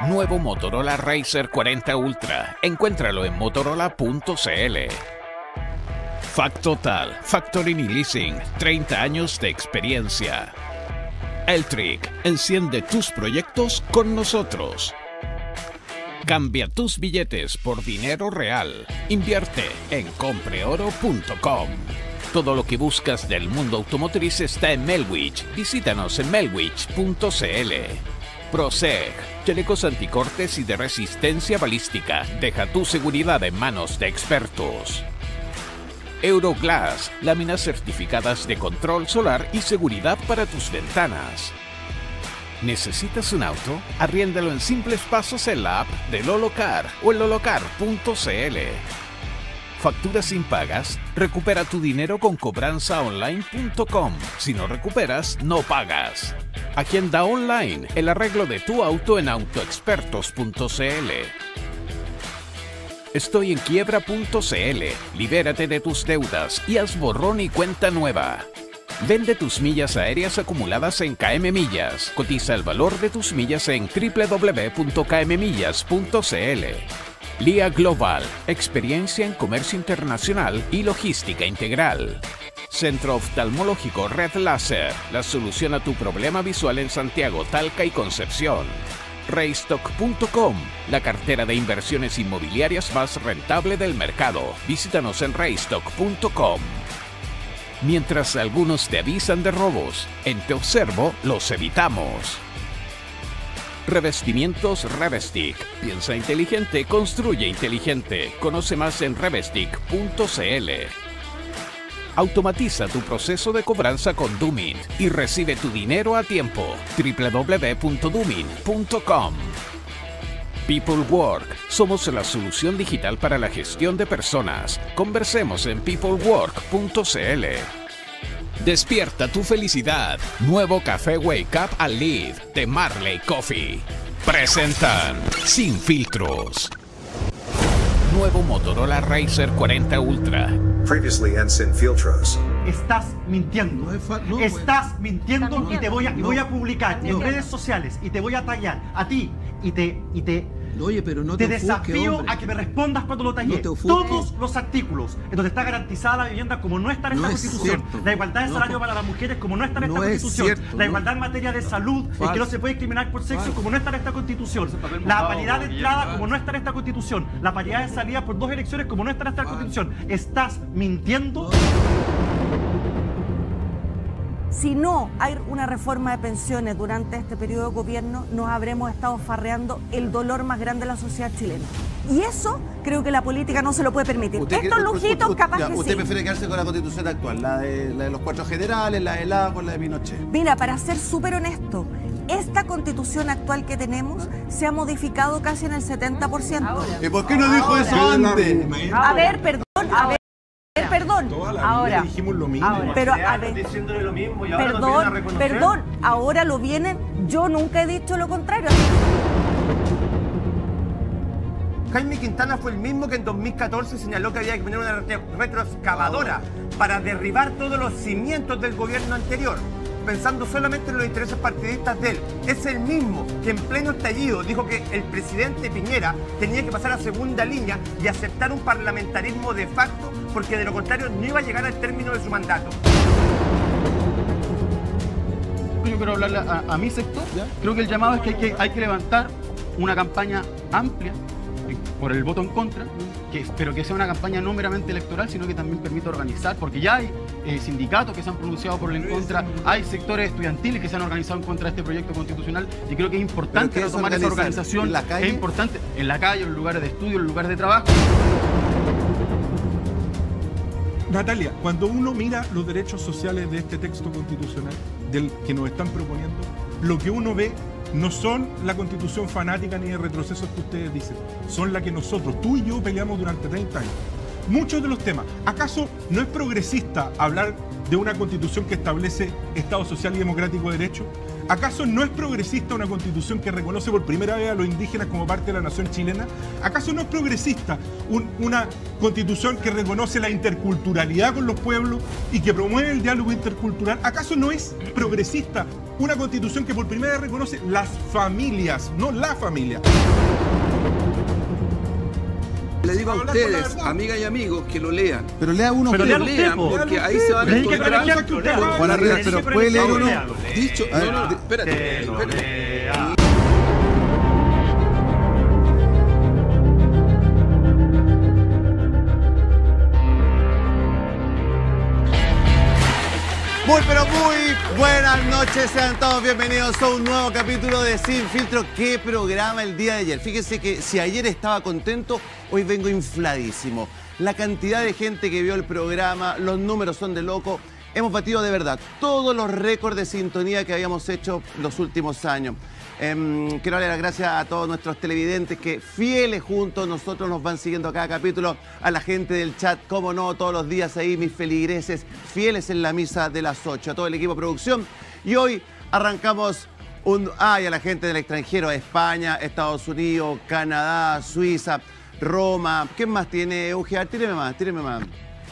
Nuevo Motorola Razr 40 Ultra. Encuéntralo en motorola.cl. Factotal, Factoring y Leasing, 30 años de experiencia. Eltric, enciende tus proyectos con nosotros. Cambia tus billetes por dinero real. Invierte en compreoro.com. Todo lo que buscas del mundo automotriz está en Melwich. Visítanos en melwich.cl. Proseg, chalecos anticortes y de resistencia balística. Deja tu seguridad en manos de expertos. Euroglass, láminas certificadas de control solar y seguridad para tus ventanas. ¿Necesitas un auto? Arriéndalo en simples pasos en la app de Lolocar o en lolocar.cl. ¿Facturas impagas? Recupera tu dinero con cobranzaonline.com. Si no recuperas, no pagas. Agenda online el arreglo de tu auto en autoexpertos.cl. Estoy en quiebra.cl. Libérate de tus deudas y haz borrón y cuenta nueva. Vende tus millas aéreas acumuladas en KM Millas. Cotiza el valor de tus millas en www.kmmillas.cl. LIA Global, experiencia en comercio internacional y logística integral. Centro Oftalmológico Red Láser, la solución a tu problema visual en Santiago, Talca y Concepción. Raystock.com, la cartera de inversiones inmobiliarias más rentable del mercado. Visítanos en raystock.com. Mientras algunos te avisan de robos, en Te Observo los evitamos. Revestimientos Revestic. Piensa inteligente, construye inteligente. Conoce más en revestic.cl. Automatiza tu proceso de cobranza con Doomint y recibe tu dinero a tiempo. www.doomint.com. People Work. Somos la solución digital para la gestión de personas. Conversemos en peoplework.cl. Despierta tu felicidad. Nuevo café Wake Up and Live de Marley Coffee. Presentan Sin Filtros. Nuevo Motorola Razr 40 Ultra. Previously en Sin Filtros. Estás mintiendo. Estás mintiendo y te voy a publicar en redes sociales y te voy a tallar a ti y te Oye, pero no te te desafío ofusques, a que me respondas cuando lo tallé. No te ofusques. Todos los artículos en donde está garantizada la vivienda como no está en esta No es Constitución, cierto. la igualdad de No. salario para las mujeres como no está en esta No es Constitución, cierto, la no. igualdad en materia de salud y que no Falso. se puede discriminar por sexo Falso. como no está en esta Constitución, la paridad de entrada como no está en esta Constitución, la paridad de salida por 2 elecciones como no está en esta Constitución. ¿Estás mintiendo? Si no hay una reforma de pensiones durante este periodo de gobierno, nos habremos estado farreando el dolor más grande de la sociedad chilena. Y eso creo que la política no se lo puede permitir. Estos lujitos capaz que ¿Usted sí. prefiere quedarse con la Constitución actual, la de los 4 generales, la de Lagos, la de Pinochet? Mira, para ser súper honesto, esta constitución actual que tenemos se ha modificado casi en el 70%. ¿Y por qué no dijo eso antes? A ver, perdón, perdón. Ahora dijimos lo mismo. Pero a ver, diciéndole lo mismo y ahora lo vienen a reconocer. perdón, ahora lo vienen, yo nunca he dicho lo contrario. Jaime Quintana fue el mismo que en 2014 señaló que había que poner una retroexcavadora para derribar todos los cimientos del gobierno anterior, pensando solamente en los intereses partidistas de él. Es el mismo que en pleno estallido dijo que el presidente Piñera tenía que pasar a segunda línea y aceptar un parlamentarismo de facto, porque de lo contrario no iba a llegar al término de su mandato. Yo quiero hablarle a mi sector. Creo que el llamado es que hay que levantar una campaña amplia por el voto en contra, pero que sea una campaña no meramente electoral, sino que también permita organizar, porque ya hay sindicatos que se han pronunciado por el en contra, hay sectores estudiantiles que se han organizado en contra de este proyecto constitucional, y creo que es importante retomar esa organización. ¿En la calle? Es importante en la calle, en los lugares de estudio, en los lugares de trabajo. Natalia, cuando uno mira los derechos sociales de este texto constitucional del que nos están proponiendo, lo que uno ve no son la constitución fanática ni de retrocesos que ustedes dicen, son la que nosotros, tú y yo, peleamos durante 30 años. muchos de los temas. ¿Acaso no es progresista hablar de una constitución que establece Estado social y democrático de derecho? ¿Acaso no es progresista una constitución que reconoce por primera vez a los indígenas como parte de la nación chilena? ¿Acaso no es progresista una constitución que reconoce la interculturalidad con los pueblos y que promueve el diálogo intercultural? ¿Acaso no es progresista una constitución que por primera vez reconoce las familias, no la familia? Le digo a ustedes, amigas y amigos, que lo lean. Pero lea uno. Pero que lean lo usted, po. Porque ahí se van a encontrar. Juan Arriaga, pero puede leer uno. Dicho, no, espérate. Muy pero muy buenas noches, sean todos bienvenidos a un nuevo capítulo de Sin Filtro. ¿Qué programa el día de ayer? Fíjense que si ayer estaba contento, hoy vengo infladísimo. La cantidad de gente que vio el programa, los números son de loco. Hemos batido de verdad todos los récords de sintonía que habíamos hecho los últimos años. Quiero darle las gracias a todos nuestros televidentes que fieles juntos nosotros nos van siguiendo cada capítulo, a la gente del chat, como no, todos los días ahí, mis feligreses fieles en la misa de las 8, a todo el equipo de producción. Y hoy arrancamos y a la gente del extranjero, España, Estados Unidos, Canadá, Suiza, Roma. ¿Qué más tiene, Eugenio? Tíreme más.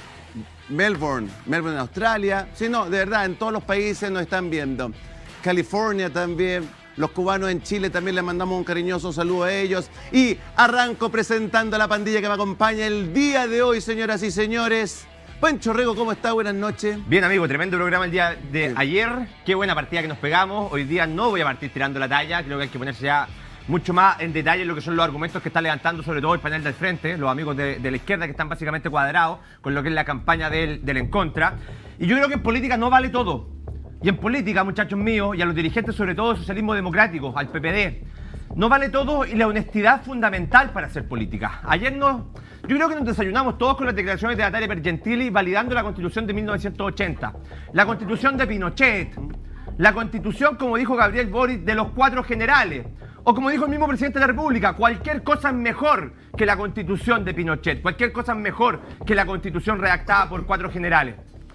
Melbourne en Australia. Sí, no, de verdad, en todos los países nos están viendo. California también. Los cubanos en Chile también les mandamos un cariñoso saludo a ellos. Y arranco presentando a la pandilla que me acompaña el día de hoy, señoras y señores. Pancho Rego, ¿cómo está? Buenas noches. Bien, amigo, tremendo programa el día de ayer. Qué buena partida que nos pegamos. Hoy día no voy a partir tirando la talla. Creo que hay que ponerse ya mucho más en detalle en lo que son los argumentos que está levantando sobre todo el panel del frente, los amigos de la izquierda que están básicamente cuadrados con lo que es la campaña del en contra. Y yo creo que en política no vale todo. Y en política, muchachos míos, y a los dirigentes sobre todo del socialismo democrático, al PPD, no vale todo y la honestidad es fundamental para hacer política. Ayer yo creo que nos desayunamos todos con las declaraciones de Natalia Pergentili validando la Constitución de 1980, la Constitución de Pinochet, la Constitución, como dijo Gabriel Boric, de los 4 generales, o como dijo el mismo presidente de la República, cualquier cosa es mejor que la Constitución de Pinochet, cualquier cosa es mejor que la Constitución redactada por 4 generales.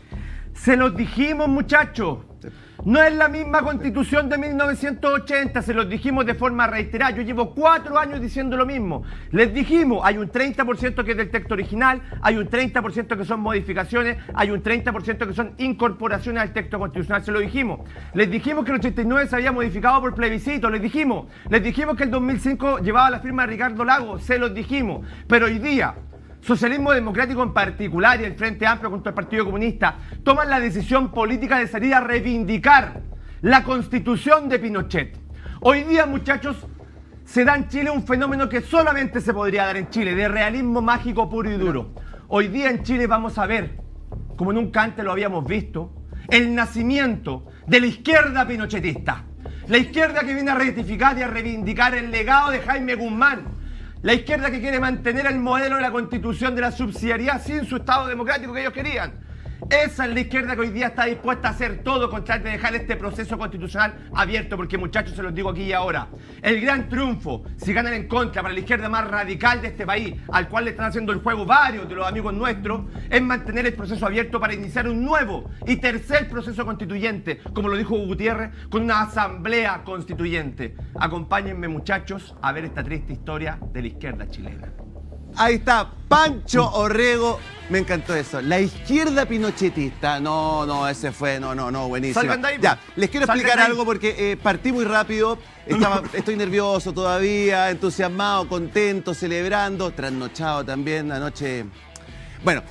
Se los dijimos, muchachos. No es la misma Constitución de 1980, se los dijimos de forma reiterada. Yo llevo 4 años diciendo lo mismo. Les dijimos, hay un 30% que es del texto original, hay un 30% que son modificaciones, hay un 30% que son incorporaciones al texto constitucional. Se lo dijimos. Les dijimos que el 89 se había modificado por plebiscito, les dijimos que el 2005 llevaba la firma de Ricardo Lagos, se los dijimos. Pero hoy día, Socialismo Democrático en particular y el Frente Amplio contra el Partido Comunista toman la decisión política de salir a reivindicar la Constitución de Pinochet. Hoy día, muchachos, se da en Chile un fenómeno que solamente se podría dar en Chile, de realismo mágico puro y duro. Hoy día en Chile vamos a ver, como nunca antes lo habíamos visto, el nacimiento de la izquierda pinochetista. La izquierda que viene a rectificar y a reivindicar el legado de Jaime Guzmán. La izquierda que quiere mantener el modelo de la Constitución de la subsidiariedad sin su Estado democrático que ellos querían. Esa es la izquierda que hoy día está dispuesta a hacer todo con tal de dejar este proceso constitucional abierto, porque, muchachos, se los digo aquí y ahora, el gran triunfo, si ganan en contra para la izquierda más radical de este país, al cual le están haciendo el juego varios de los amigos nuestros, es mantener el proceso abierto para iniciar un nuevo y tercer proceso constituyente, como lo dijo Gutiérrez, con una asamblea constituyente. Acompáñenme, muchachos, a ver esta triste historia de la izquierda chilena. Ahí está, Pancho Orrego. Me encantó eso. La izquierda pinochetista. No, ese fue, buenísimo. Salgan de ahí, ya, les quiero explicar algo porque partí muy rápido. Estoy nervioso todavía, entusiasmado, contento, celebrando, trasnochado también anoche. Bueno,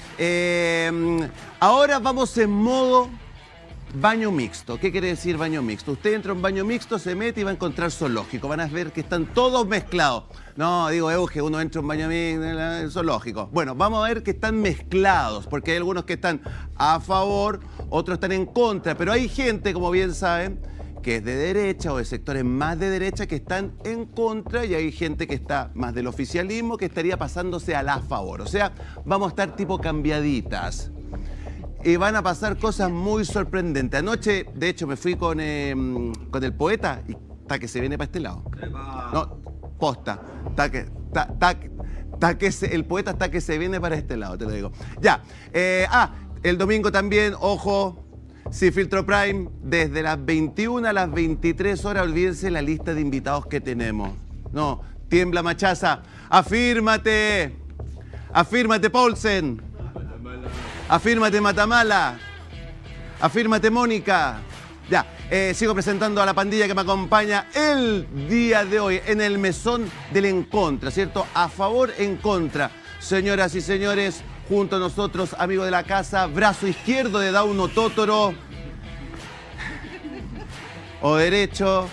ahora vamos en modo baño mixto. ¿Qué quiere decir baño mixto? Usted entra a un baño mixto, se mete y va a encontrar zoológico. Van a ver que están todos mezclados. No, digo, Euge, uno entra a un baño mixto, zoológico. Bueno, vamos a ver que están mezclados, porque hay algunos que están a favor, otros están en contra, pero hay gente, como bien saben, que es de derecha o de sectores más de derecha que están en contra, y hay gente que está más del oficialismo que estaría pasándose a la favor. O sea, vamos a estar tipo cambiaditas. Y van a pasar cosas muy sorprendentes. Anoche, de hecho, me fui con el poeta y está que se viene para este lado. No, posta. el poeta está que se viene para este lado, te lo digo. Ya. El domingo también, ojo, Sin Filtro Prime, desde las 21 a las 23 horas, olvídense la lista de invitados que tenemos. No, tiembla Machaza. Afírmate. Afírmate, Paulsen. Afírmate, Matamala. Afírmate, Mónica. Ya, sigo presentando a la pandilla que me acompaña el día de hoy en el mesón del en contra, ¿cierto? A favor, en contra. Señoras y señores, junto a nosotros, amigo de la casa, brazo izquierdo de Dauno Totoro. O derecho.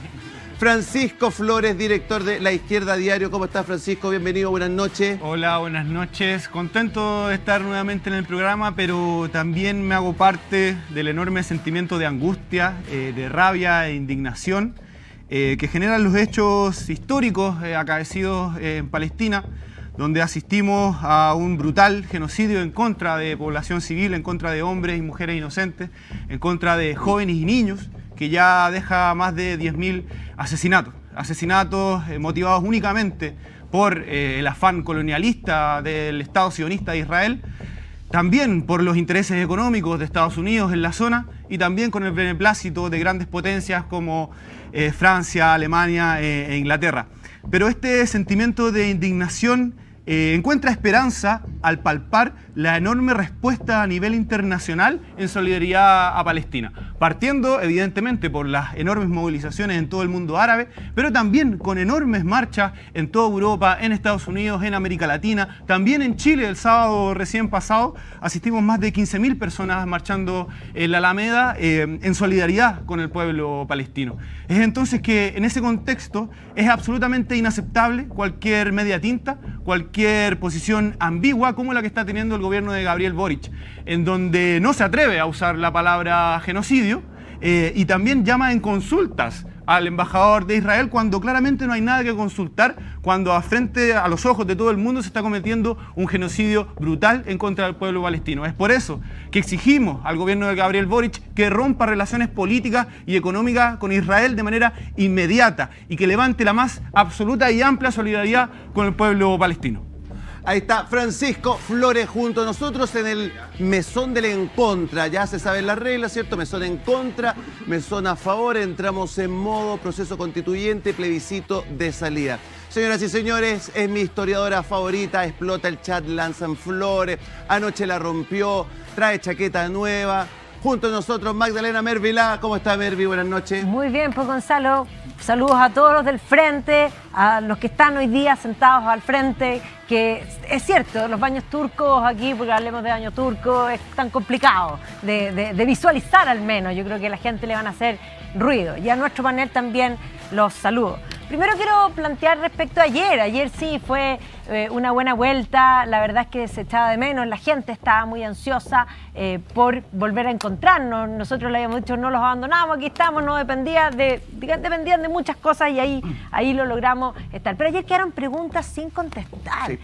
Francisco Flores, director de La Izquierda Diario. ¿Cómo estás, Francisco? Bienvenido, buenas noches. Hola, buenas noches. Contento de estar nuevamente en el programa, pero también me hago parte del enorme sentimiento de angustia, de rabia e indignación que generan los hechos históricos acaecidos en Palestina, donde asistimos a un brutal genocidio en contra de población civil, en contra de hombres y mujeres inocentes, en contra de jóvenes y niños, que ya deja más de 10.000 asesinatos. Asesinatos motivados únicamente por el afán colonialista del Estado sionista de Israel, también por los intereses económicos de Estados Unidos en la zona y también con el beneplácito de grandes potencias como Francia, Alemania e Inglaterra. Pero este sentimiento de indignación encuentra esperanza al palpar la enorme respuesta a nivel internacional en solidaridad a Palestina, partiendo evidentemente por las enormes movilizaciones en todo el mundo árabe, pero también con enormes marchas en toda Europa, en Estados Unidos, en América Latina, también en Chile. El sábado recién pasado asistimos más de 15.000 personas marchando en la Alameda en solidaridad con el pueblo palestino. Es entonces que en ese contexto es absolutamente inaceptable cualquier media tinta, cualquier posición ambigua como la que está teniendo el gobierno de Gabriel Boric, en donde no se atreve a usar la palabra genocidio y también llama en consultas al embajador de Israel cuando claramente no hay nada que consultar, cuando frente a los ojos de todo el mundo se está cometiendo un genocidio brutal en contra del pueblo palestino. Es por eso que exigimos al gobierno de Gabriel Boric que rompa relaciones políticas y económicas con Israel de manera inmediata y que levante la más absoluta y amplia solidaridad con el pueblo palestino. Ahí está Francisco Flores junto a nosotros en el mesón del en contra. Ya se saben las reglas, ¿cierto? Mesón en contra, mesón a favor. Entramos en modo proceso constituyente, plebiscito de salida. Señoras y señores, es mi historiadora favorita. Explota el chat, lanzan flores. Anoche la rompió, trae chaqueta nueva. Junto a nosotros, Magdalena Mervilá. ¿Cómo está, Mervi? Buenas noches. Muy bien, pues, Gonzalo. Saludos a todos los del frente, a los que están hoy día sentados al frente, que es cierto, los baños turcos aquí, porque hablemos de baño turco, es tan complicado de visualizar al menos. Yo creo que a la gente le van a hacer ruido. Y a nuestro panel también los saludo. Primero quiero plantear respecto a ayer. Ayer sí fue una buena vuelta. La verdad es que se echaba de menos. La gente estaba muy ansiosa por volver a encontrarnos. Nosotros le habíamos dicho no los abandonamos, aquí estamos. No dependían de muchas cosas y ahí lo logramos estar. Pero ayer quedaron preguntas sin contestar. Sí.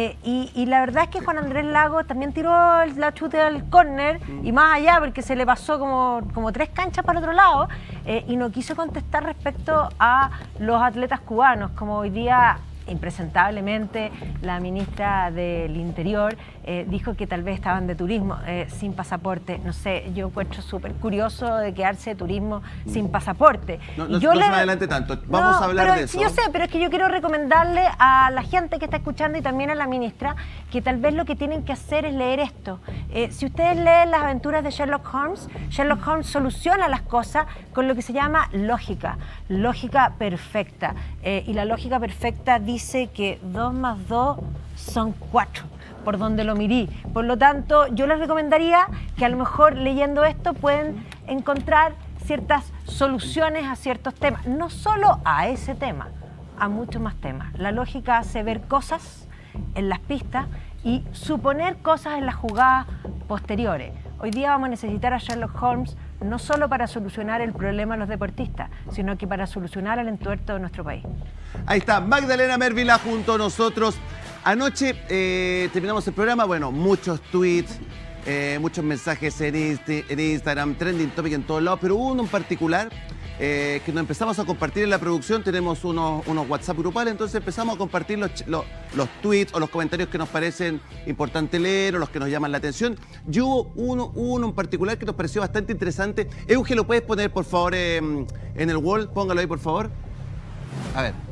Y la verdad es que Juan Andrés Lagos también tiró la chute al córner y más allá porque se le pasó como 3 canchas para el otro lado y no quiso contestar respecto a los atletas cubanos, como hoy día impresentablemente la ministra del Interior dijo que tal vez estaban de turismo sin pasaporte. No sé, yo encuentro súper curioso de quedarse de turismo sin pasaporte. No se me adelante tanto, vamos a hablar de eso. Yo sé, pero es que yo quiero recomendarle a la gente que está escuchando y también a la ministra que tal vez lo que tienen que hacer es leer esto. Si ustedes leen las aventuras de Sherlock Holmes soluciona las cosas con lo que se llama lógica perfecta. Y la lógica perfecta dice que 2 más 2 son 4, por donde lo mirí. Por lo tanto, yo les recomendaría que a lo mejor leyendo esto pueden encontrar ciertas soluciones a ciertos temas. No solo a ese tema, a muchos más temas. La lógica hace ver cosas en las pistas y suponer cosas en las jugadas posteriores. Hoy día vamos a necesitar a Sherlock Holmes no solo para solucionar el problema de los deportistas, sino que para solucionar el entuerto de nuestro país. Ahí está Magdalena Mervilá junto a nosotros. Anoche terminamos el programa, bueno, muchos tweets, muchos mensajes en Instagram, trending topic en todos lados, pero hubo uno en particular que nos empezamos a compartir en la producción. Tenemos unos WhatsApp grupales, entonces empezamos a compartir los tweets o los comentarios que nos parecen importantes leer o los que nos llaman la atención. Y hubo uno en particular que nos pareció bastante interesante. Euge, ¿lo puedes poner, por favor, en el wall? Póngalo ahí, por favor. A ver.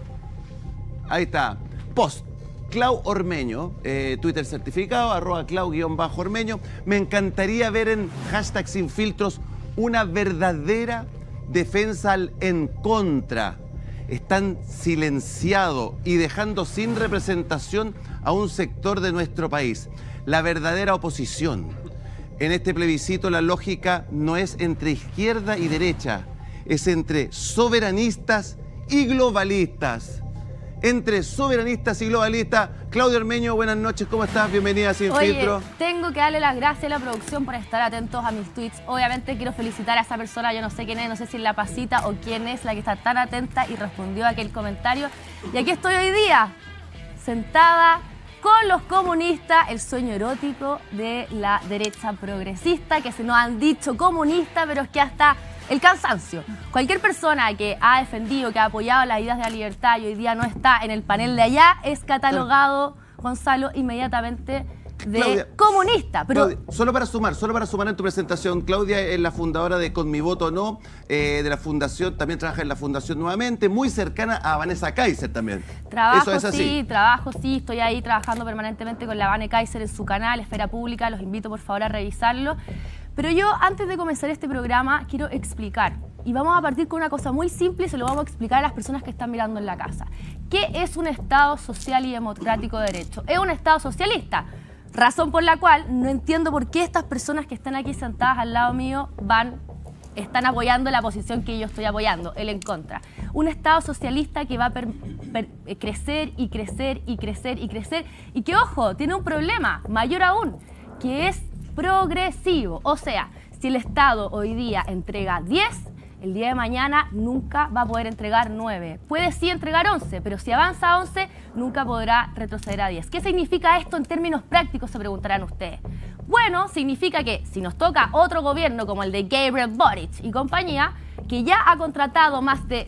Ahí está. Post. Clau Ormeño, Twitter certificado, @Clau_Ormeño. Me encantaría ver en hashtag Sin Filtros una verdadera defensa al en contra. Están silenciado y dejando sin representación a un sector de nuestro país. La verdadera oposición. En este plebiscito la lógica no es entre izquierda y derecha, es entre soberanistas y globalistas. Entre soberanistas y globalistas. Claudia Ormeño, buenas noches, ¿cómo estás? Bienvenida a Sin Filtro. Tengo que darle las gracias a la producción por estar atentos a mis tweets. Obviamente quiero felicitar a esa persona, yo no sé quién es, no sé si es la Pasita o quién es la que está tan atenta y respondió a aquel comentario. Y aquí estoy hoy día, sentada con los comunistas, el sueño erótico de la derecha progresista, que se nos han dicho comunista, pero es que hasta el cansancio. Cualquier persona que ha defendido, que ha apoyado las ideas de la libertad y hoy día no está en el panel de allá, es catalogado, Gonzalo, inmediatamente de Claudia, comunista. Pero Claudia, solo para sumar en tu presentación, Claudia es la fundadora de Con Mi Voto No, de la fundación, también trabaja en la fundación nuevamente, muy cercana a Vanessa Kaiser también. Trabajo, sí, estoy ahí trabajando permanentemente con la Vane Kaiser en su canal, Esfera Pública, los invito por favor a revisarlo. Pero yo, antes de comenzar este programa, quiero explicar, y vamos a partir con una cosa muy simple y se lo vamos a explicar a las personas que están mirando en la casa. ¿Qué es un Estado social y democrático de derecho? Es un Estado socialista, razón por la cual no entiendo por qué estas personas que están aquí sentadas al lado mío están apoyando la posición que yo estoy apoyando, el en contra. Un Estado socialista que va a crecer y crecer y crecer y crecer, y que, ojo, tiene un problema mayor aún, que es progresivo. O sea, si el Estado hoy día entrega 10, el día de mañana nunca va a poder entregar 9. Puede sí entregar 11, pero si avanza a 11, nunca podrá retroceder a 10. ¿Qué significa esto en términos prácticos? Se preguntarán ustedes. Bueno, significa que si nos toca otro gobierno como el de Gabriel Boric y compañía, que ya ha contratado más de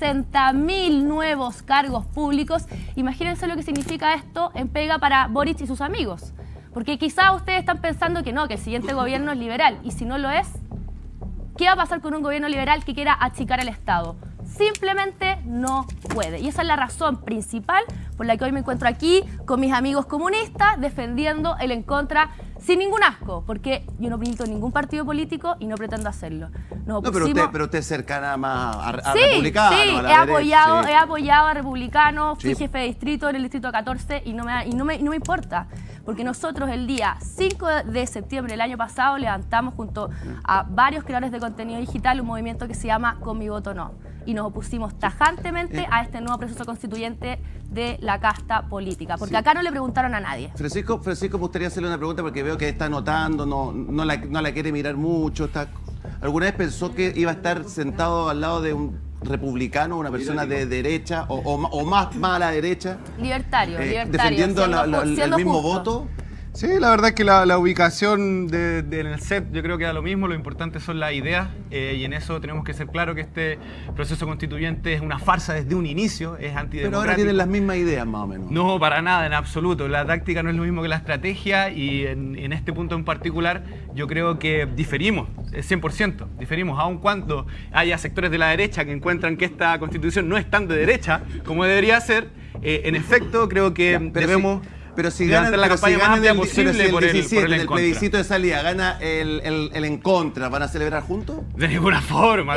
60.000 nuevos cargos públicos, imagínense lo que significa esto en pega para Boric y sus amigos. Porque quizás ustedes están pensando que no, que el siguiente gobierno es liberal. Y si no lo es, ¿qué va a pasar con un gobierno liberal que quiera achicar el Estado? Simplemente no puede. Y esa es la razón principal por la que hoy me encuentro aquí con mis amigos comunistas defendiendo el en contra sin ningún asco, porque yo no milito en ningún partido político y no pretendo hacerlo. No, pero usted es cercana más a Republicano. Sí, a la he apoyado a Republicano, fui jefe de distrito en el distrito 14 y no me importa. Porque nosotros el día 5 de septiembre del año pasado levantamos junto a varios creadores de contenido digital un movimiento que se llama Con Mi Voto No. Y nos opusimos tajantemente a este nuevo proceso constituyente de la casta política. Porque acá no le preguntaron a nadie. Francisco, me gustaría hacerle una pregunta porque veo que está anotando, no la quiere mirar mucho. ¿Alguna vez pensó que iba a estar sentado al lado de un republicano, una persona de derecha o más a la derecha? Libertario, defendiendo el mismo voto. Sí, la verdad es que la ubicación en el set yo creo que da lo mismo, lo importante son las ideas y en eso tenemos que ser claros que este proceso constituyente es una farsa desde un inicio, es antidemocrático. Pero ahora tienen las mismas ideas más o menos. No, para nada, en absoluto. La táctica no es lo mismo que la estrategia y en este punto en particular yo creo que diferimos, 100%, diferimos, aun cuando haya sectores de la derecha que encuentran que esta constitución no es tan de derecha como debería ser, en efecto creo que debemos... Pero si ganan la campaña más amplia posible por el plebiscito de salida, gana el en contra, ¿van a celebrar juntos? De ninguna forma,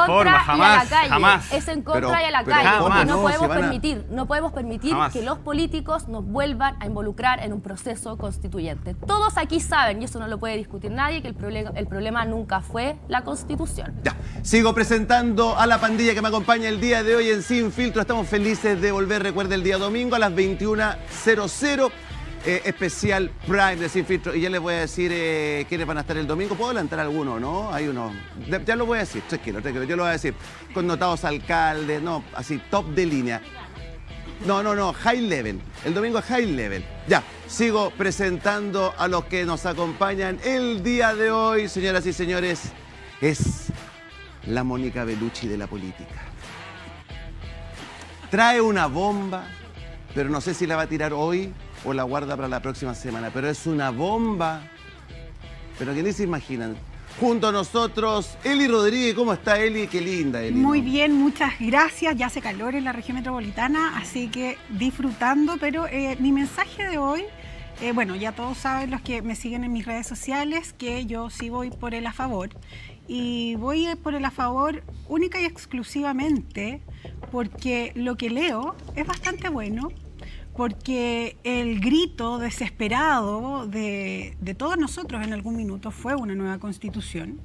jamás. Es en contra y a la calle. No podemos permitir que los políticos nos vuelvan a involucrar en un proceso constituyente. Todos aquí saben, y eso no lo puede discutir nadie, que el problema nunca fue la Constitución. Ya, sigo presentando a la pandilla que me acompaña el día de hoy en Sin Filtro. Estamos felices de volver, recuerde, el día domingo a las 21:00. Especial Prime de Sin Filtro. Y ya les voy a decir quiénes van a estar el domingo. ¿Puedo adelantar alguno, no? Hay uno. Ya lo voy a decir, tranquilo. Yo lo voy a decir. Connotados alcaldes, no, así, top de línea. No, high level. El domingo es high level. Ya, sigo presentando a los que nos acompañan el día de hoy, señoras y señores. Es la Mónica Bellucci de la política. Trae una bomba, pero no sé si la va a tirar hoy o la guarda para la próxima semana, pero es una bomba, pero que ni se imaginan. Junto a nosotros, Eli Rodríguez. ¿Cómo está, Eli? Qué linda, Eli. Muy bien, muchas gracias. Ya hace calor en la región metropolitana, así que disfrutando, pero mi mensaje de hoy, bueno, ya todos saben, los que me siguen en mis redes sociales, que yo sí voy por el a favor. Y voy por el a favor única y exclusivamente porque lo que leo es bastante bueno, porque el grito desesperado de todos nosotros en algún minuto fue una nueva constitución,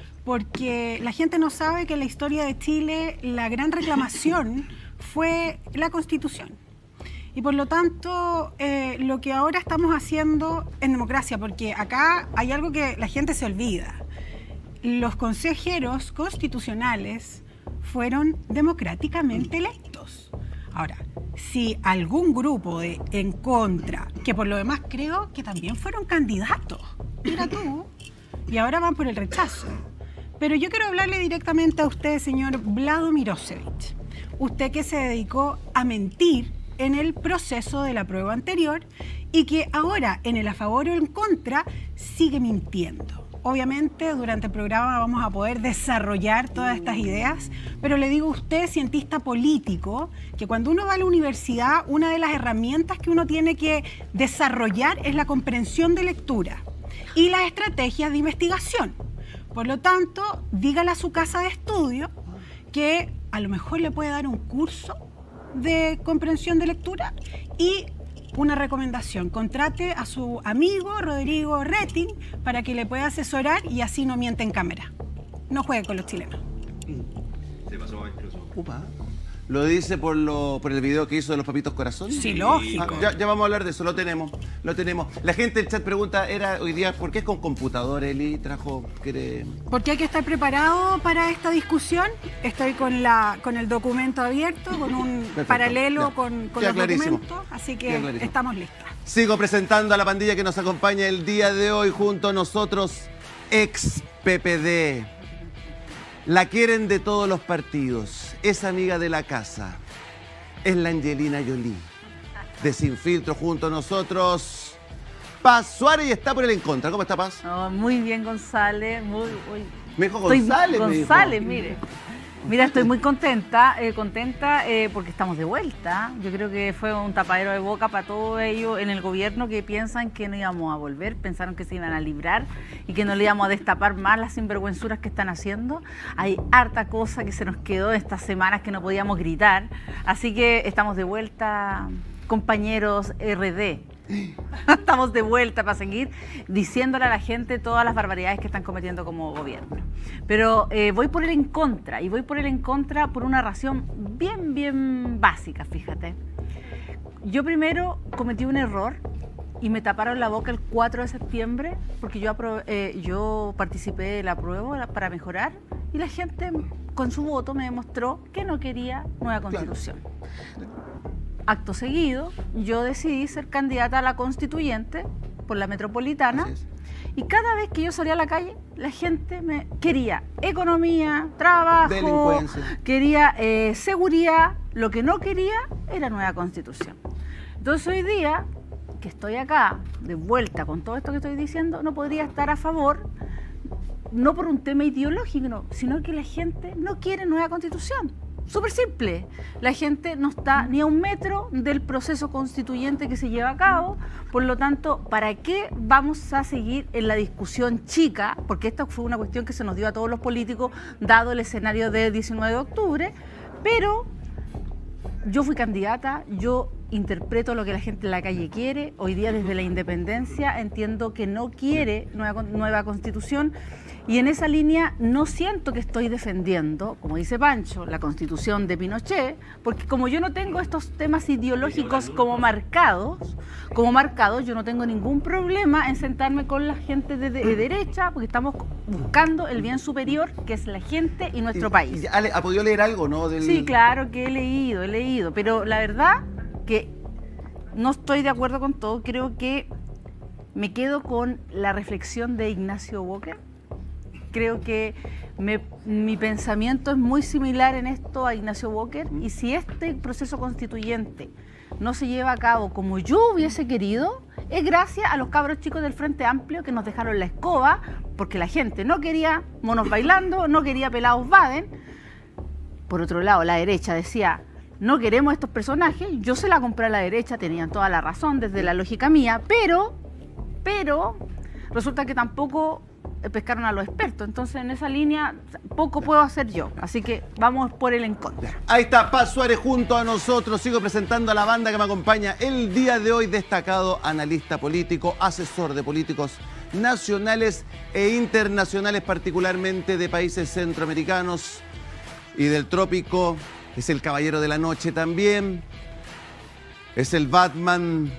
porque la gente no sabe que en la historia de Chile la gran reclamación fue la constitución. Y por lo tanto, lo que ahora estamos haciendo en democracia, porque acá hay algo que la gente se olvida. Los consejeros constitucionales fueron democráticamente electos. Ahora, si algún grupo en contra, que por lo demás creo que también fueron candidatos, mira tú, y ahora van por el rechazo. Pero yo quiero hablarle directamente a usted, señor Vlado Mirosevic. Usted que se dedicó a mentir en el proceso de la prueba anterior y que ahora en el a favor o en contra sigue mintiendo. Obviamente durante el programa vamos a poder desarrollar todas estas ideas, pero le digo a usted, cientista político, que cuando uno va a la universidad, una de las herramientas que uno tiene que desarrollar es la comprensión de lectura y las estrategias de investigación. Por lo tanto, dígale a su casa de estudio que a lo mejor le puede dar un curso de comprensión de lectura y una recomendación, contrate a su amigo Rodrigo Rettig para que le pueda asesorar y así no miente en cámara. No juegue con los chilenos. Se pasó incluso. Upa. ¿Lo dice por el video que hizo de los papitos corazón? Sí, lógico. Ya vamos a hablar de eso, lo tenemos. La gente del chat pregunta, hoy día, ¿por qué es con computador, Eli? Porque hay que estar preparado para esta discusión. Estoy con el documento abierto, con un paralelo con los documentos, así que estamos listas. Sigo presentando a la pandilla que nos acompaña el día de hoy junto a nosotros, ex PPD. La quieren de todos los partidos, es amiga de la casa, es la Angelina Jolie. De Sin Filtro junto a nosotros, Paz Suárez, y está por el en contra. ¿Cómo está, Paz? Oh, muy bien, González. Me dijo González. González, mira, estoy muy contenta porque estamos de vuelta. Yo creo que fue un tapadero de boca para todos ellos en el gobierno que piensan que no íbamos a volver, pensaron que se iban a librar y que no le íbamos a destapar más las sinvergüenzuras que están haciendo. Hay harta cosa que se nos quedó estas semanas que no podíamos gritar. Así que estamos de vuelta, compañeros RD. Estamos de vuelta para seguir diciéndole a la gente todas las barbaridades que están cometiendo como gobierno. Pero voy por el en contra, y voy por el en contra por una razón bien básica, fíjate. Yo primero cometí un error y me taparon la boca el 4 de septiembre porque yo participé de la prueba para mejorar y la gente con su voto me demostró que no quería nueva constitución. Claro. Acto seguido, yo decidí ser candidata a la constituyente por la metropolitana y cada vez que yo salía a la calle, la gente me quería economía, trabajo, quería seguridad, lo que no quería era nueva constitución. Entonces hoy día, que estoy acá de vuelta con todo esto que estoy diciendo, no podría estar a favor, no por un tema ideológico, sino que la gente no quiere nueva constitución. Súper simple, la gente no está ni a un metro del proceso constituyente que se lleva a cabo, por lo tanto, ¿para qué vamos a seguir en la discusión chica? Porque esta fue una cuestión que se nos dio a todos los políticos, dado el escenario del 19 de octubre, pero yo fui candidata, yo interpreto lo que la gente en la calle quiere, hoy día desde la independencia entiendo que no quiere nueva constitución, y en esa línea no siento que estoy defendiendo, como dice Pancho, la constitución de Pinochet, porque como yo no tengo estos temas ideológicos como marcados, yo no tengo ningún problema en sentarme con la gente de derecha, porque estamos buscando el bien superior, que es la gente y nuestro país. ¿Ha podido leer algo, no? Sí, claro que he leído, pero la verdad que no estoy de acuerdo con todo, creo que me quedo con la reflexión de Ignacio Walker. Creo que Mi pensamiento es muy similar en esto a Ignacio Walker, y si este proceso constituyente no se lleva a cabo como yo hubiese querido, es gracias a los cabros chicos del Frente Amplio que nos dejaron la escoba, porque la gente no quería monos bailando, no quería pelados Baden. Por otro lado, la derecha decía, no queremos estos personajes. Yo se la compré a la derecha, tenían toda la razón desde la lógica mía, pero resulta que tampoco pescaron a los expertos. Entonces, en esa línea, poco puedo hacer yo. Así que vamos por el en contra. Ahí está Paz Suárez junto a nosotros. Sigo presentando a la banda que me acompaña el día de hoy. Destacado analista político, asesor de políticos nacionales e internacionales, particularmente de países centroamericanos y del trópico. Es el caballero de la noche también. Es el Barman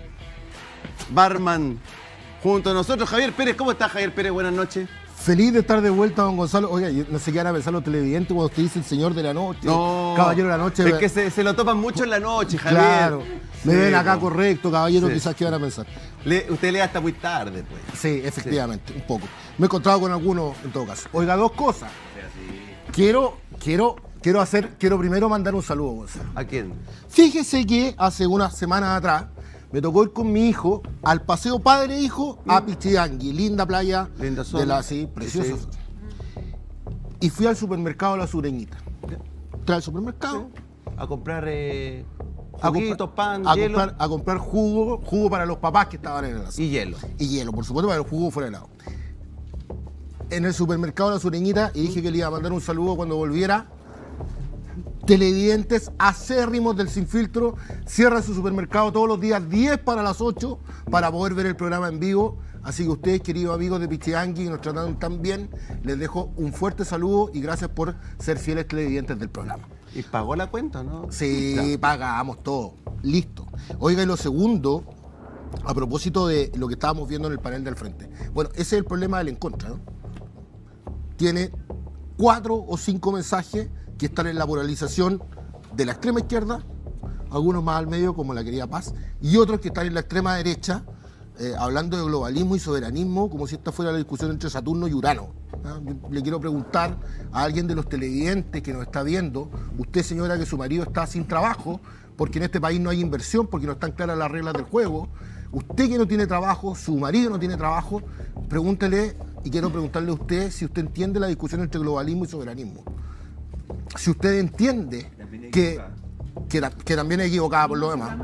junto a nosotros. Javier Pérez, ¿cómo está Javier Pérez? Buenas noches. Feliz de estar de vuelta, don Gonzalo. Oiga, no sé qué van a pensar los televidentes cuando usted dice el señor de la noche, no, caballero de la noche. Es que se lo topan mucho en la noche, Javier. Claro, me ven acá no. correcto, caballero, Sí. quizás qué van a pensar. Usted lee hasta muy tarde, pues. Sí, efectivamente, un poco. Me he encontrado con algunos en todo caso. Oiga, dos cosas. Quiero primero mandar un saludo, Gonzalo. ¿A quién? Fíjese que hace unas semanas atrás me tocó ir con mi hijo al paseo padre-hijo a Pichidangui, linda playa. Linda zona. De la, sí, preciosa. Sí. Y fui al supermercado La Sureñita. Entré al supermercado. A comprar juguitos, pan, hielo. A comprar jugo para los papás que estaban en el asado. Y hielo. Y hielo, por supuesto, para el jugo fuera de helado. En el supermercado La Sureñita, y dije que le iba a mandar un saludo cuando volviera. Televidentes acérrimos del Sin Filtro cierran su supermercado todos los días 10 para las 8 para poder ver el programa en vivo. Así que ustedes, queridos amigos de Pichidangui, que nos trataron tan bien, les dejo un fuerte saludo y gracias por ser fieles televidentes del programa. ¿Y pagó la cuenta, no? Sí, Claro. pagamos todo. Listo. Oiga, y lo segundo, a propósito de lo que estábamos viendo en el panel del frente. Bueno, ese es el problema del en contra, ¿no? Tiene 4 o 5 mensajes que están en la polarización de la extrema izquierda, algunos más al medio, como la querida Paz, y otros que están en la extrema derecha, hablando de globalismo y soberanismo, como si esta fuera la discusión entre Saturno y Urano. Le quiero preguntar a alguien de los televidentes que nos está viendo, usted, señora, que su marido está sin trabajo, porque en este país no hay inversión, porque no están claras las reglas del juego, usted que no tiene trabajo, su marido no tiene trabajo, pregúntele, y quiero preguntarle a usted si usted entiende la discusión entre globalismo y soberanismo. Si usted entiende que también es equivocada por lo demás,